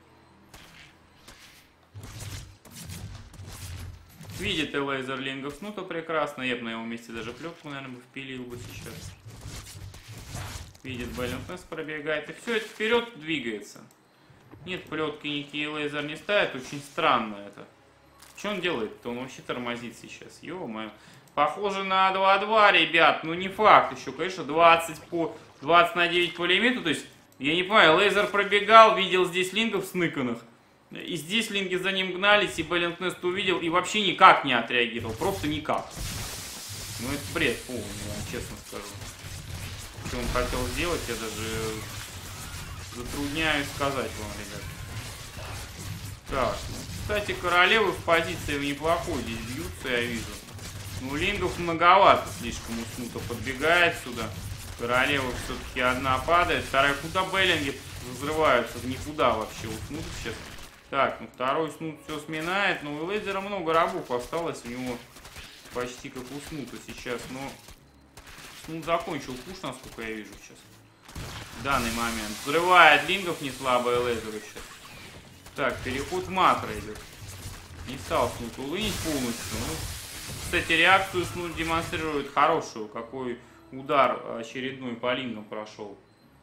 Speaker 1: Видит Элейзер лингов Снута прекрасно. Я бы на его месте даже плетку, наверное, бы впилил бы сейчас. Видит Беллингнес, пробегает. И все это вперед двигается. Нет, плетки никакие Элейзер не ставит. Очень странно это. Что он делает-то? Он вообще тормозит сейчас. Ё-моё. Похоже на два-два, ребят. Ну не факт еще. Конечно, двадцать, по, двадцать на девять по лимиту. То есть, я не понимаю, Лейзер пробегал, видел здесь лингов сныканных. И здесь линги за ним гнались, и Беллингнес увидел, и вообще никак не отреагировал. Просто никак. Ну это бред полный, я вам честно скажу. Что он хотел сделать, я даже затрудняюсь сказать вам, ребят. Так, ну, кстати, королевы в позиции неплохой здесь бьются, я вижу. Ну, лингов многовато слишком у Снута подбегает сюда. Королева все-таки одна падает, вторая куда Беллинги взрываются, в никуда вообще у Снута сейчас. Так, ну второй Снут все сминает, но у Лейзера много рабов осталось, у него почти как у Снута сейчас, но Снут закончил пуш, насколько я вижу сейчас. В данный момент. Взрывает лингов не слабо Лейзеру сейчас. Так, переход в макро идет. Не стал Снут улынить полностью. Ну, кстати, реакцию Снут демонстрирует хорошую. Какой удар очередной по лингам прошел.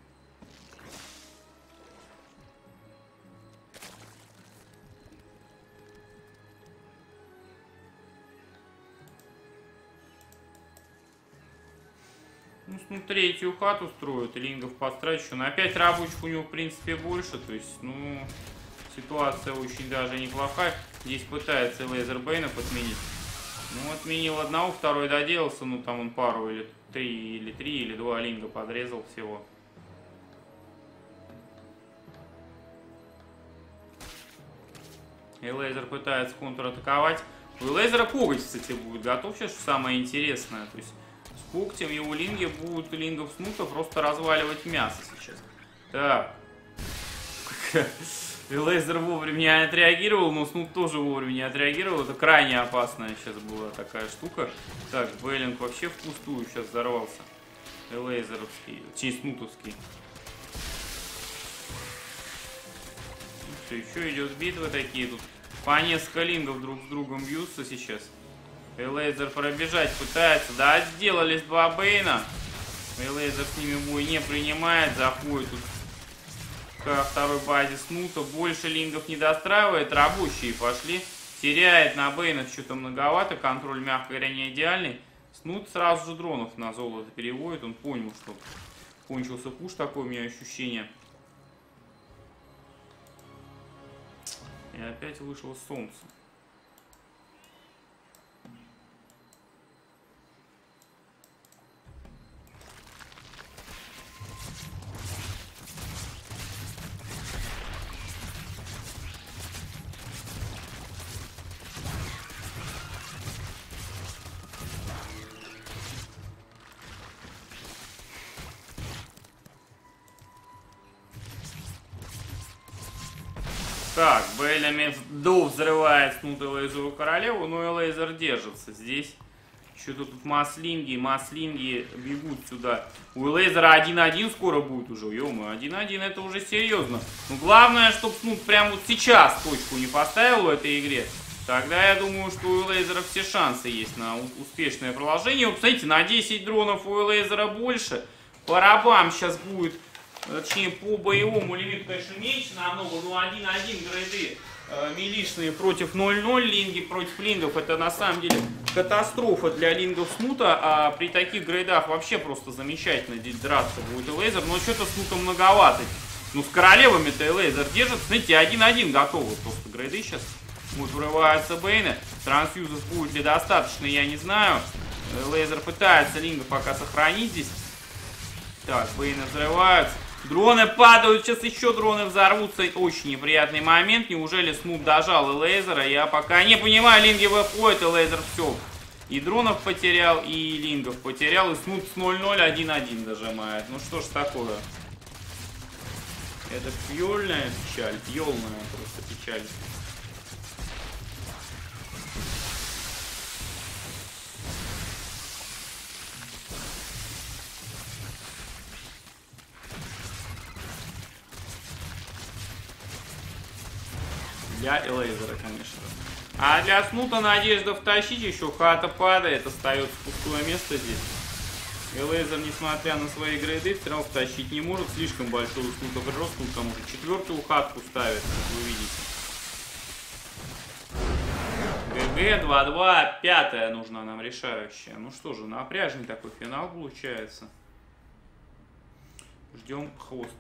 Speaker 1: Ну, Снут третью хату строит, и лингов подстрачу. Но опять рабочих у него, в принципе, больше. То есть, ну... Ситуация очень даже неплохая. Здесь пытается Лейзер Бейнов отменить. Ну, отменил одного, второй доделался. Ну, там он пару или три, или три, или два линга подрезал всего. И Лейзер пытается контратаковать. У Лейзера коготь, кстати, будет готов сейчас, что самое интересное. То есть, с когтем его линги будут лингов Снута просто разваливать мясо сейчас. Так. Лейзер вовремя не отреагировал, но Снут тоже вовремя не отреагировал. Это крайне опасная сейчас была такая штука. Так, Беллинг вообще впустую сейчас взорвался. Лейзеровский, точнее снутовский. Все, еще идет битва такие тут. По несколько лингов друг с другом бьются сейчас. Лейзер пробежать пытается. Да, сделались два Бейна. Лейзер с ними бой не принимает. Заходит тут ко второй базе Снута. Больше лингов не достраивает. Рабочие пошли. Теряет на Бейнах что-то многовато. Контроль, мягко говоря, не идеальный. Снут сразу же дронов на золото переводит. Он понял, что кончился пуш. Такое у меня ощущение. И опять вышло солнце. Так, Беллами до взрывает Снут и Лейзеру королеву, но и Лейзер держится. Здесь что-то тут маслинги, маслинги бегут сюда. У Лейзера один-один скоро будет уже. Ё-моё, один-один это уже серьезно. Но главное, чтобы Снут прямо вот сейчас точку не поставил в этой игре. Тогда я думаю, что у Лейзера все шансы есть на успешное продолжение. Вот, посмотрите, на десять дронов у Лейзера больше. По рабам сейчас будет... Точнее, по боевому лимиту, конечно, меньше намного, но один-один грейды э, милишные против ноль-ноль, линги против лингов. Это на самом деле катастрофа для лингов Снута, а при таких грейдах вообще просто замечательно здесь драться будет и Лейзер. Но что-то Снута многовато. Ну, с королевами-то и Лейзер держит. Смотрите, один-один готовы просто грейды сейчас. Вот вырываются Бейны. Трансфьюзов будет ли достаточно, я не знаю. Лейзер пытается лингов пока сохранить здесь. Так, Бейны взрываются. Дроны падают, сейчас еще дроны взорвутся. Очень неприятный момент. Неужели Снуп дожал и лазера? Я пока не понимаю. Линги выходят, и лазер все. И дронов потерял, и лингов потерял. И Снуп с ноль ноль один один дожимает. Ну что ж такое? Это пьёльная печаль. Пьёльная просто печаль. Для Элейзера, конечно. А для Снута надежда втащить еще. Хата падает, остается пустое место здесь. Элейзер, несмотря на свои грейды, все равно втащить не может. Слишком большой у Снута прирост. Снут там уже четвертую хатку ставит, как вы видите. ГГ два-два, пятая нужна нам решающая. Ну что же, напряжный такой финал получается. Ждем хвост.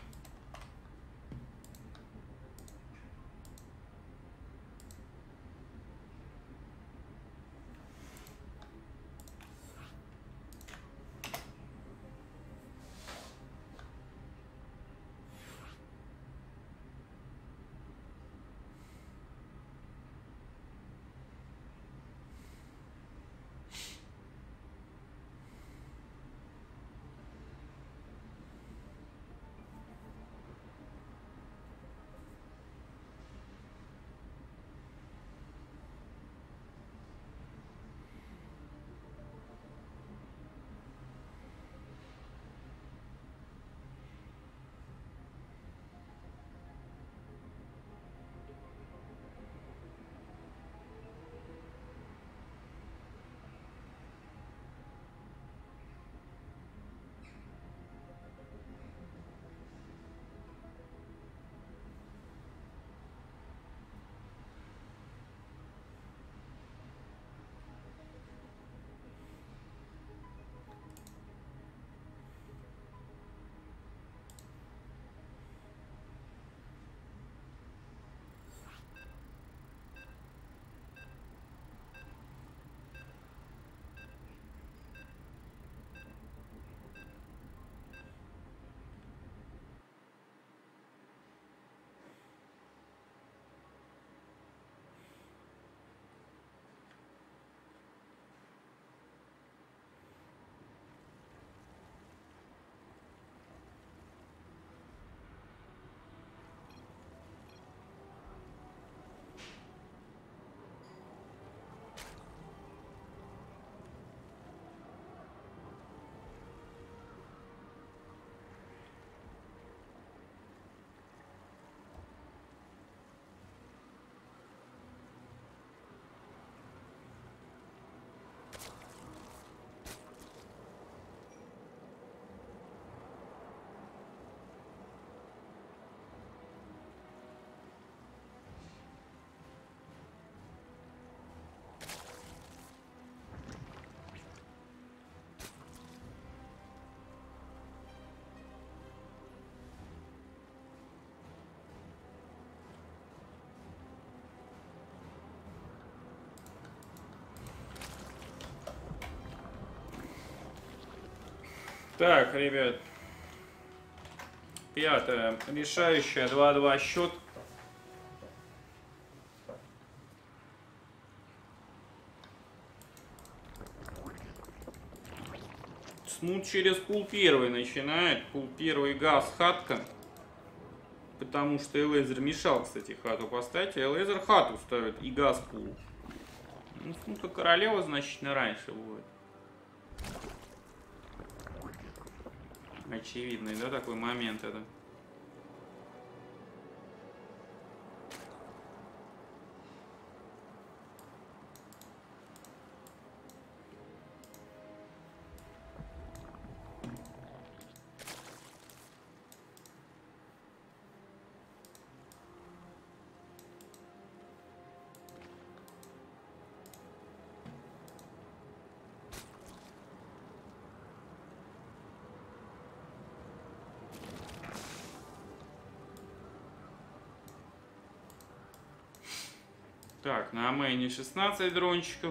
Speaker 1: Так, ребят. Пятая. Решающая. два-два счет. Снут через пул первый начинает. Пул первый газ хатка. Потому что Элейзер мешал, кстати, хату поставить. А Элейзер хату ставит и газ пул. Ну, Снута королева значительно раньше будет. Очевидный, да, такой момент это. Так, на мейне шестнадцать дрончиков.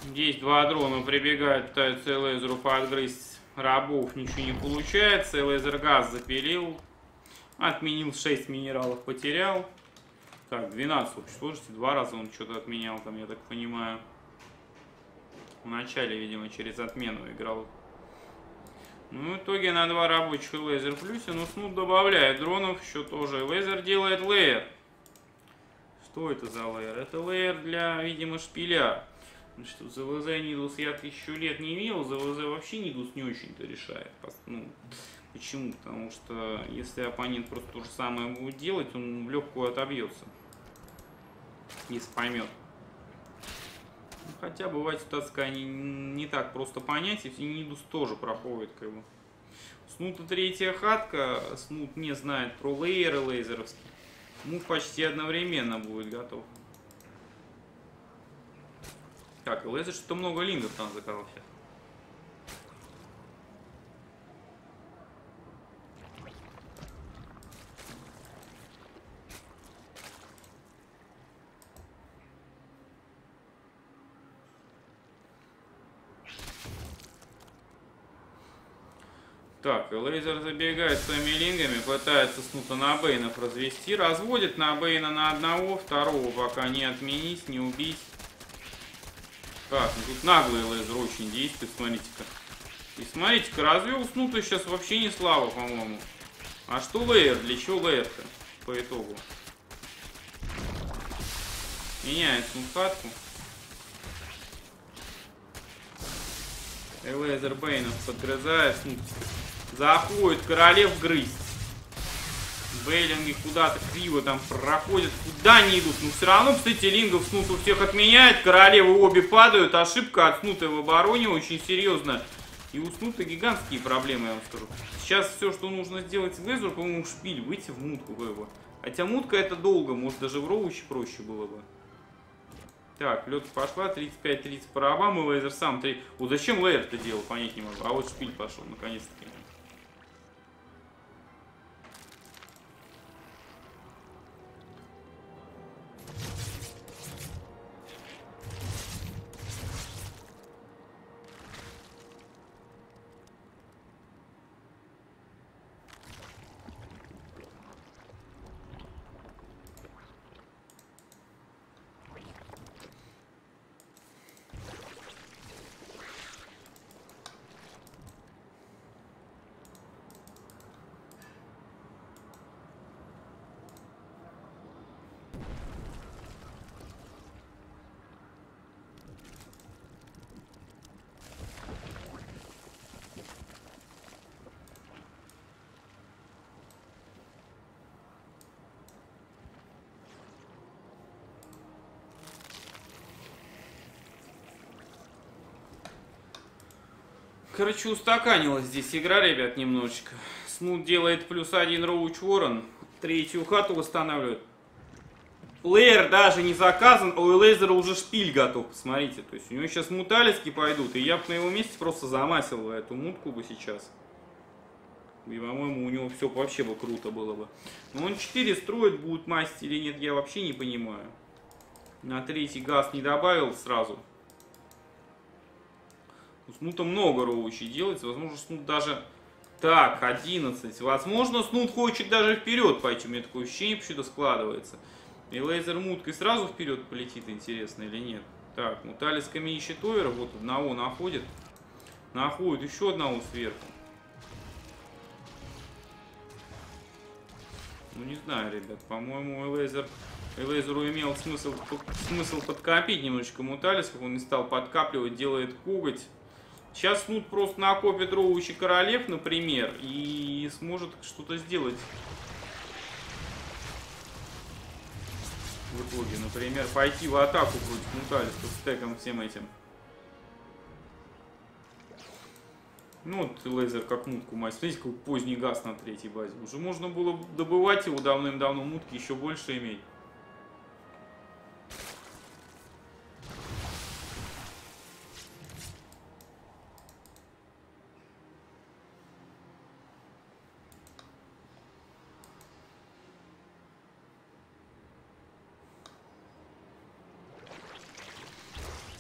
Speaker 1: Здесь два дрона прибегают, пытаются Элейзеру подгрызть рабов, ничего не получается. Элейзер газ запилил. Отменил шесть минералов, потерял. Так, двенадцать. Слушайте, два раза он что-то отменял там, я так понимаю. В начале, видимо, через отмену играл. Ну, в итоге на два рабочих Элейзер в плюсе. Но Снут добавляет дронов еще тоже. Элейзер делает лейер. Что это за лейер? Это лейер для, видимо, шпиля. Значит, за ВЗ Нидус я тысячу лет не видел. За ВЗ вообще Нидус не очень-то решает. Ну, почему? Потому что если оппонент просто то же самое будет делать, он в легкую отобьется. Если поймет. Ну, хотя бывает ситуация не, не так просто понять, и Нидус тоже проходит как бы. Снута третья хатка. Снут не знает про лейеры лейзеровские. Мув почти одновременно будет готов. Так, лейзер что-то много лингов там заколол сейчас. Так, Элейзер забегает своими лингами, пытается Снута на Бейнов развести, разводит на Бейна на одного, второго пока не отменить, не убить. Так, ну тут наглый Элейзер очень действует, смотрите-ка. И смотрите-ка, развел Снута сейчас вообще не слава, по-моему. А что лейер? Для чего лейер-то по итогу? Меняет Снут хатку. Элейзер Бейнов подгрызает, Снут заходит королев грызть. Бейлинги куда-то криво там проходят. Куда не идут? Но все равно, кстати, лингов Снут у всех отменяет. Королевы обе падают. Ошибка от Снута в обороне очень серьезно. И у Снута гигантские проблемы, я вам скажу. Сейчас все, что нужно сделать Элейзеру, по-моему, шпиль. Выйти в мутку в его. Хотя мутка это долго. Может, даже в роуче проще было бы. Так, лед пошла. тридцать пять тридцать по рабам. И Элейзер сам. три... Вот зачем лейер это делал, понять не могу. А вот шпиль пошел, наконец-таки. Короче, устаканилась здесь игра, ребят, немножечко. Снут делает плюс один роуч ворон. Третью хату восстанавливает. Лейер даже не заказан, а у Элейзера уже шпиль готов, посмотрите. То есть у него сейчас муталиски пойдут, и я бы на его месте просто замасил бы эту мутку бы сейчас. И, по-моему, у него все вообще бы круто было бы. Но он четыре строит, будет мастить или нет, я вообще не понимаю. На третий газ не добавил сразу. У Снута много роучей делается. Возможно, Снут даже... Так, одиннадцать. Возможно, Снут хочет даже вперед пойти. У меня такое ощущение почему-то складывается. И лейзер муткой сразу вперед полетит, интересно или нет. Так, муталисками ищет овера. Вот одного находит. Находит еще одного сверху. Ну, не знаю, ребят. По-моему, Элейзер... Элейзеру имел смысл, смысл подкопить немножечко муталисков. Он не стал подкапливать, делает коготь. Сейчас Снут просто накопит роучи королев, например, и сможет что-то сделать. В итоге, например, пойти в атаку против муталисков с стеком всем этим. Ну вот Элейзер как мутку мать. Смотрите, какой поздний газ на третьей базе. Уже можно было добывать его давным-давно, мутки еще больше иметь.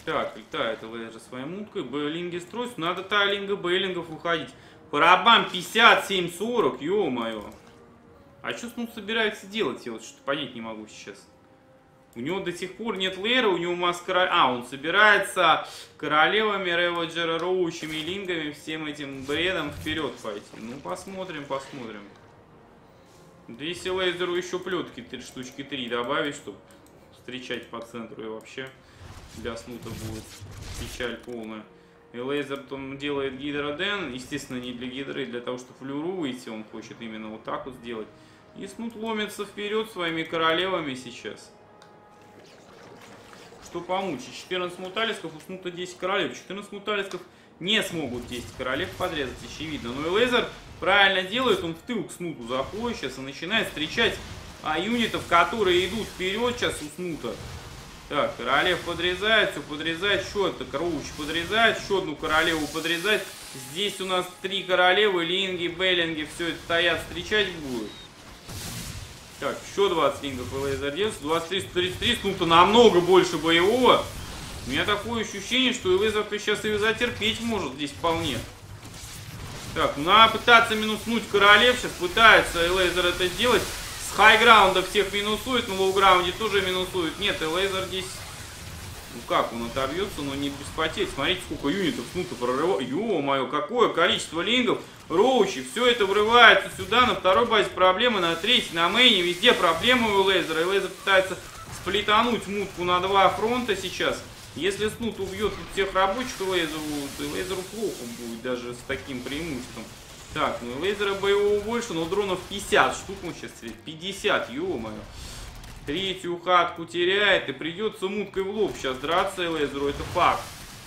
Speaker 1: Так, летает Лейзер своей муткой. Бейлинги строятся. Надо тайлинга бейлингов выходить. Парабам пятьдесят семь сорок, ё-моё. А что Снут собирается делать? Я вот что-то понять не могу сейчас. У него до сих пор нет лейра, у него маск короля... А, он собирается королевами, реводжера, роучами, лингами, всем этим бредом вперед пойти. Ну, посмотрим, посмотрим. Если Лейзеру еще плетки три штучки три добавить, чтобы встречать по центру, и вообще для Снута будет печаль полная. И Лейзер там делает гидроден, естественно, не для гидры, для того, чтобы флюру выйти, он хочет именно вот так вот сделать. И Снут ломится вперед своими королевами сейчас. Что помучить? четырнадцать муталисков, у Снута десять королев. четырнадцать муталисков не смогут десять королев подрезать, очевидно. Но и Лейзер правильно делает, он в тыл к Снуту заходит сейчас и начинает встречать а, юнитов, которые идут вперед сейчас у Снута. Так, королев подрезает, все подрезает, еще это Кроуч подрезает, еще одну королеву подрезает. Здесь у нас три королевы, линги, беллинги, все это стоят, встречать будут. Так, еще двадцать лингов и Лейзер делается, двадцать три, сто тридцать три, Снута намного больше боевого. У меня такое ощущение, что и Лейзер-то сейчас и затерпеть может здесь вполне. Так, надо пытаться минуснуть королев, сейчас пытается и Лейзер это сделать. С хайграунда всех минусует, на лоуграунде тоже минусует. Нет, и Лейзер здесь... Ну как, он отобьется, но не без потерь. Смотрите, сколько юнитов Снута прорывает. Ё-моё, какое количество лингов, роучи. Все это врывается сюда, на второй базе проблемы, на третьей, на мейне. Везде проблемы у Лейзера. И Лейзер пытается сплетануть мутку на два фронта сейчас. Если Снут убьет всех рабочих, Лейзеру, то Лейзеру плохо будет даже с таким преимуществом. Так, ну Лейзера боевого больше, но дронов пятьдесят штук он сейчас стрелит. пятьдесят, ё-моё. Третью хатку теряет и придется муткой в лоб сейчас драться и Лейзеру, это факт.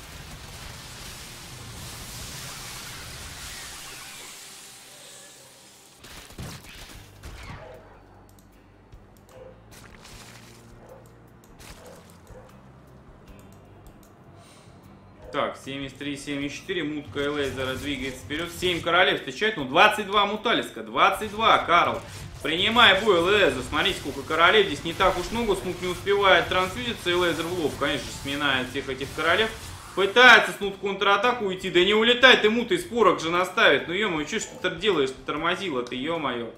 Speaker 1: Так, семьдесят три семьдесят четыре, мутка и Лейзера двигается вперед. семь королев встречает, ну двадцать два муталиска, двадцать два, Карл. Принимай бой, Лейзер, смотрите, сколько королев, здесь не так уж много, Снут не успевает трансфьюзиться, и Лейзер в лоб, конечно, сминает всех этих королев. Пытается Снут в контратаку уйти, да не улетай ты, мут, и спорок же наставит, ну ё-моё, что ж ты делаешь, ты тормозила ты, ё-моё.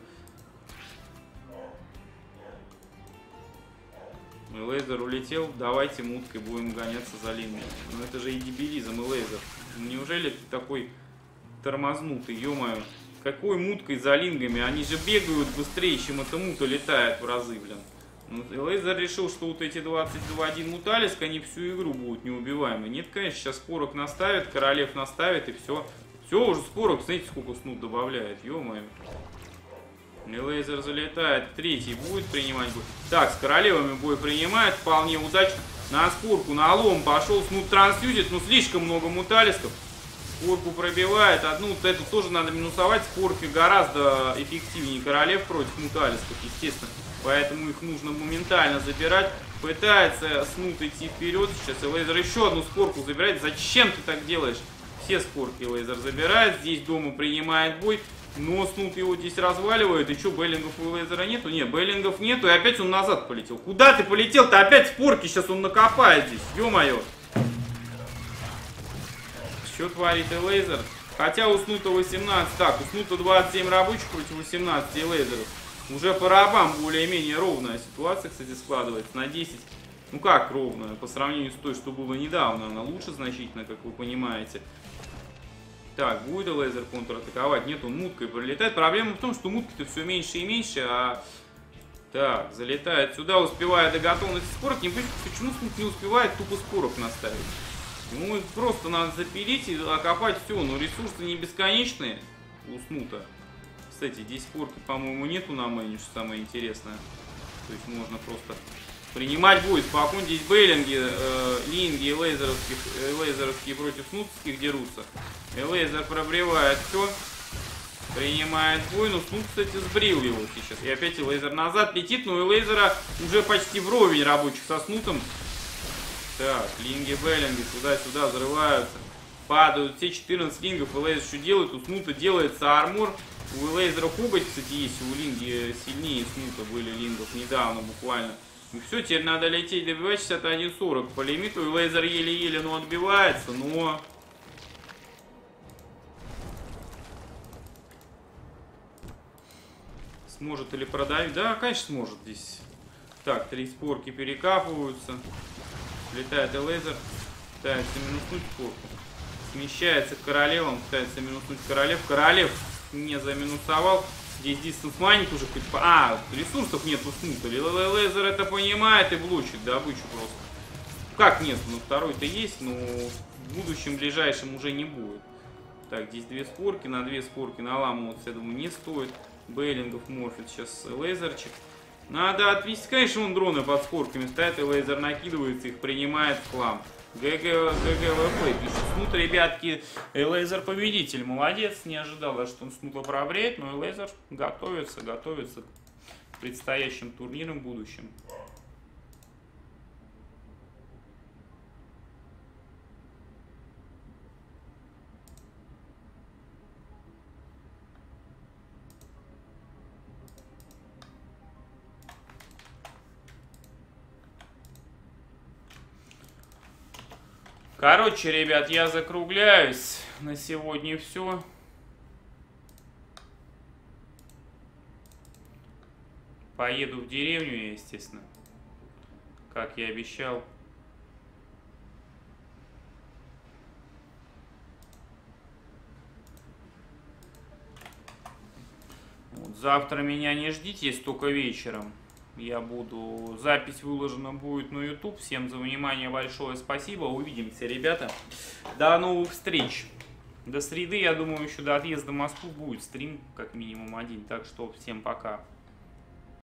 Speaker 1: Лейзер улетел, давайте муткой будем гоняться за линией. Ну это же и дебилизм, и Лейзер. Неужели ты такой тормознутый, ё-моё? Какой муткой за лингами? Они же бегают быстрее, чем эта мута летает в разы, блин. Ну, и Лейзер решил, что вот эти двадцать один муталиск, они всю игру будут неубиваемы. Нет, конечно, сейчас спорок наставит, королев наставит, и все. Все, уже спорок, смотрите, сколько Снут добавляет, ё-моё. И Лейзер залетает, третий будет принимать бой. Так, с королевами бой принимает, вполне удачно. На спорку, на лом пошел, Снут трансфьюзит, но слишком много муталисков. Спорку пробивает, одну, вот эту тоже надо минусовать. Спорки гораздо эффективнее королев против муталисков, естественно. Поэтому их нужно моментально забирать. Пытается Снут идти вперед сейчас, и Лейзер еще одну спорку забирает. Зачем ты так делаешь? Все спорки Лейзер забирает, здесь дома принимает бой. Но Снут его здесь разваливает. И что, бейлингов у Лейзера нету? Не, бейлингов нету, и опять он назад полетел. Куда ты полетел-то? Опять спорки сейчас он накопает здесь, ё-моё. Что творит и Лейзер? Хотя у Снута восемнадцать. Так, у Снута двадцать семь рабочих против восемнадцати Лейзеров. Уже по рабам более-менее ровная ситуация, кстати, складывается. На десять. Ну как ровная? По сравнению с той, что было недавно. Она лучше значительно, как вы понимаете. Так, будет Лейзер контратаковать? Нет, он муткой пролетает. Проблема в том, что мутки-то все меньше и меньше, а... Так, залетает сюда, успевая до готовности спорок. Не понимаю, почему Снут не успевает тупо спорок наставить. Ему просто надо запилить и окопать все. Но ресурсы не бесконечные у Снута. Кстати, здесь спорки, по-моему, нету на мэне, что самое интересное. То есть можно просто принимать бой спокойно. Здесь бейлинги, э, линги и лейзеровских, э, лейзеровские против снутских дерутся. И Лейзер пробивает все. Принимает бой. Ну, Снут, кстати, сбрил его сейчас. И опять и Лейзер назад летит. Но и Лейзера уже почти вровень рабочих со Снутом. Так, линги, бейлинги туда-сюда взрываются. Падают все четырнадцать лингов. И Лейзер что делает? У Снута делается армор. У Лейзера коготь, кстати, есть. У линги сильнее Снута были лингов недавно буквально. И все, теперь надо лететь добивать шестьдесят один сорок по лимиту. И лазер еле-еле, но отбивается, но... Сможет или продавить? Да, конечно, сможет здесь. Так, три спорки перекапываются. Летает и лазер. Пытается минуснуть спорку. Смещается к королевам. Пытается минуснуть королев. Королев не заминусовал. Здесь дистанс майнинг уже хоть... А, ресурсов нет уснуто. Лазер это понимает и блочит добычу просто. Как нет? Ну, второй-то есть, но в будущем ближайшем уже не будет. Так, здесь две спорки. На две спорки наламываться, я думаю, не стоит. Бейлингов морфит сейчас лазерчик. Надо отвести. Конечно, он дроны под спорками стоят, и лазер накидывается, их принимает в хлам. ГГВП пишет. Снут, ребятки, лазер победитель. Молодец, не ожидал, что он снута пробреет, но и лазер готовится, готовится к предстоящим турнирам в будущем. Короче, ребят, я закругляюсь. На сегодня все. Поеду в деревню, естественно. Как я обещал. Вот, завтра меня не ждите, если только вечером. Я буду... Запись выложена будет на YouTube. Всем за внимание большое спасибо. Увидимся, ребята. До новых встреч. До среды, я думаю, еще до отъезда в Москву будет стрим, как минимум один. Так что всем пока.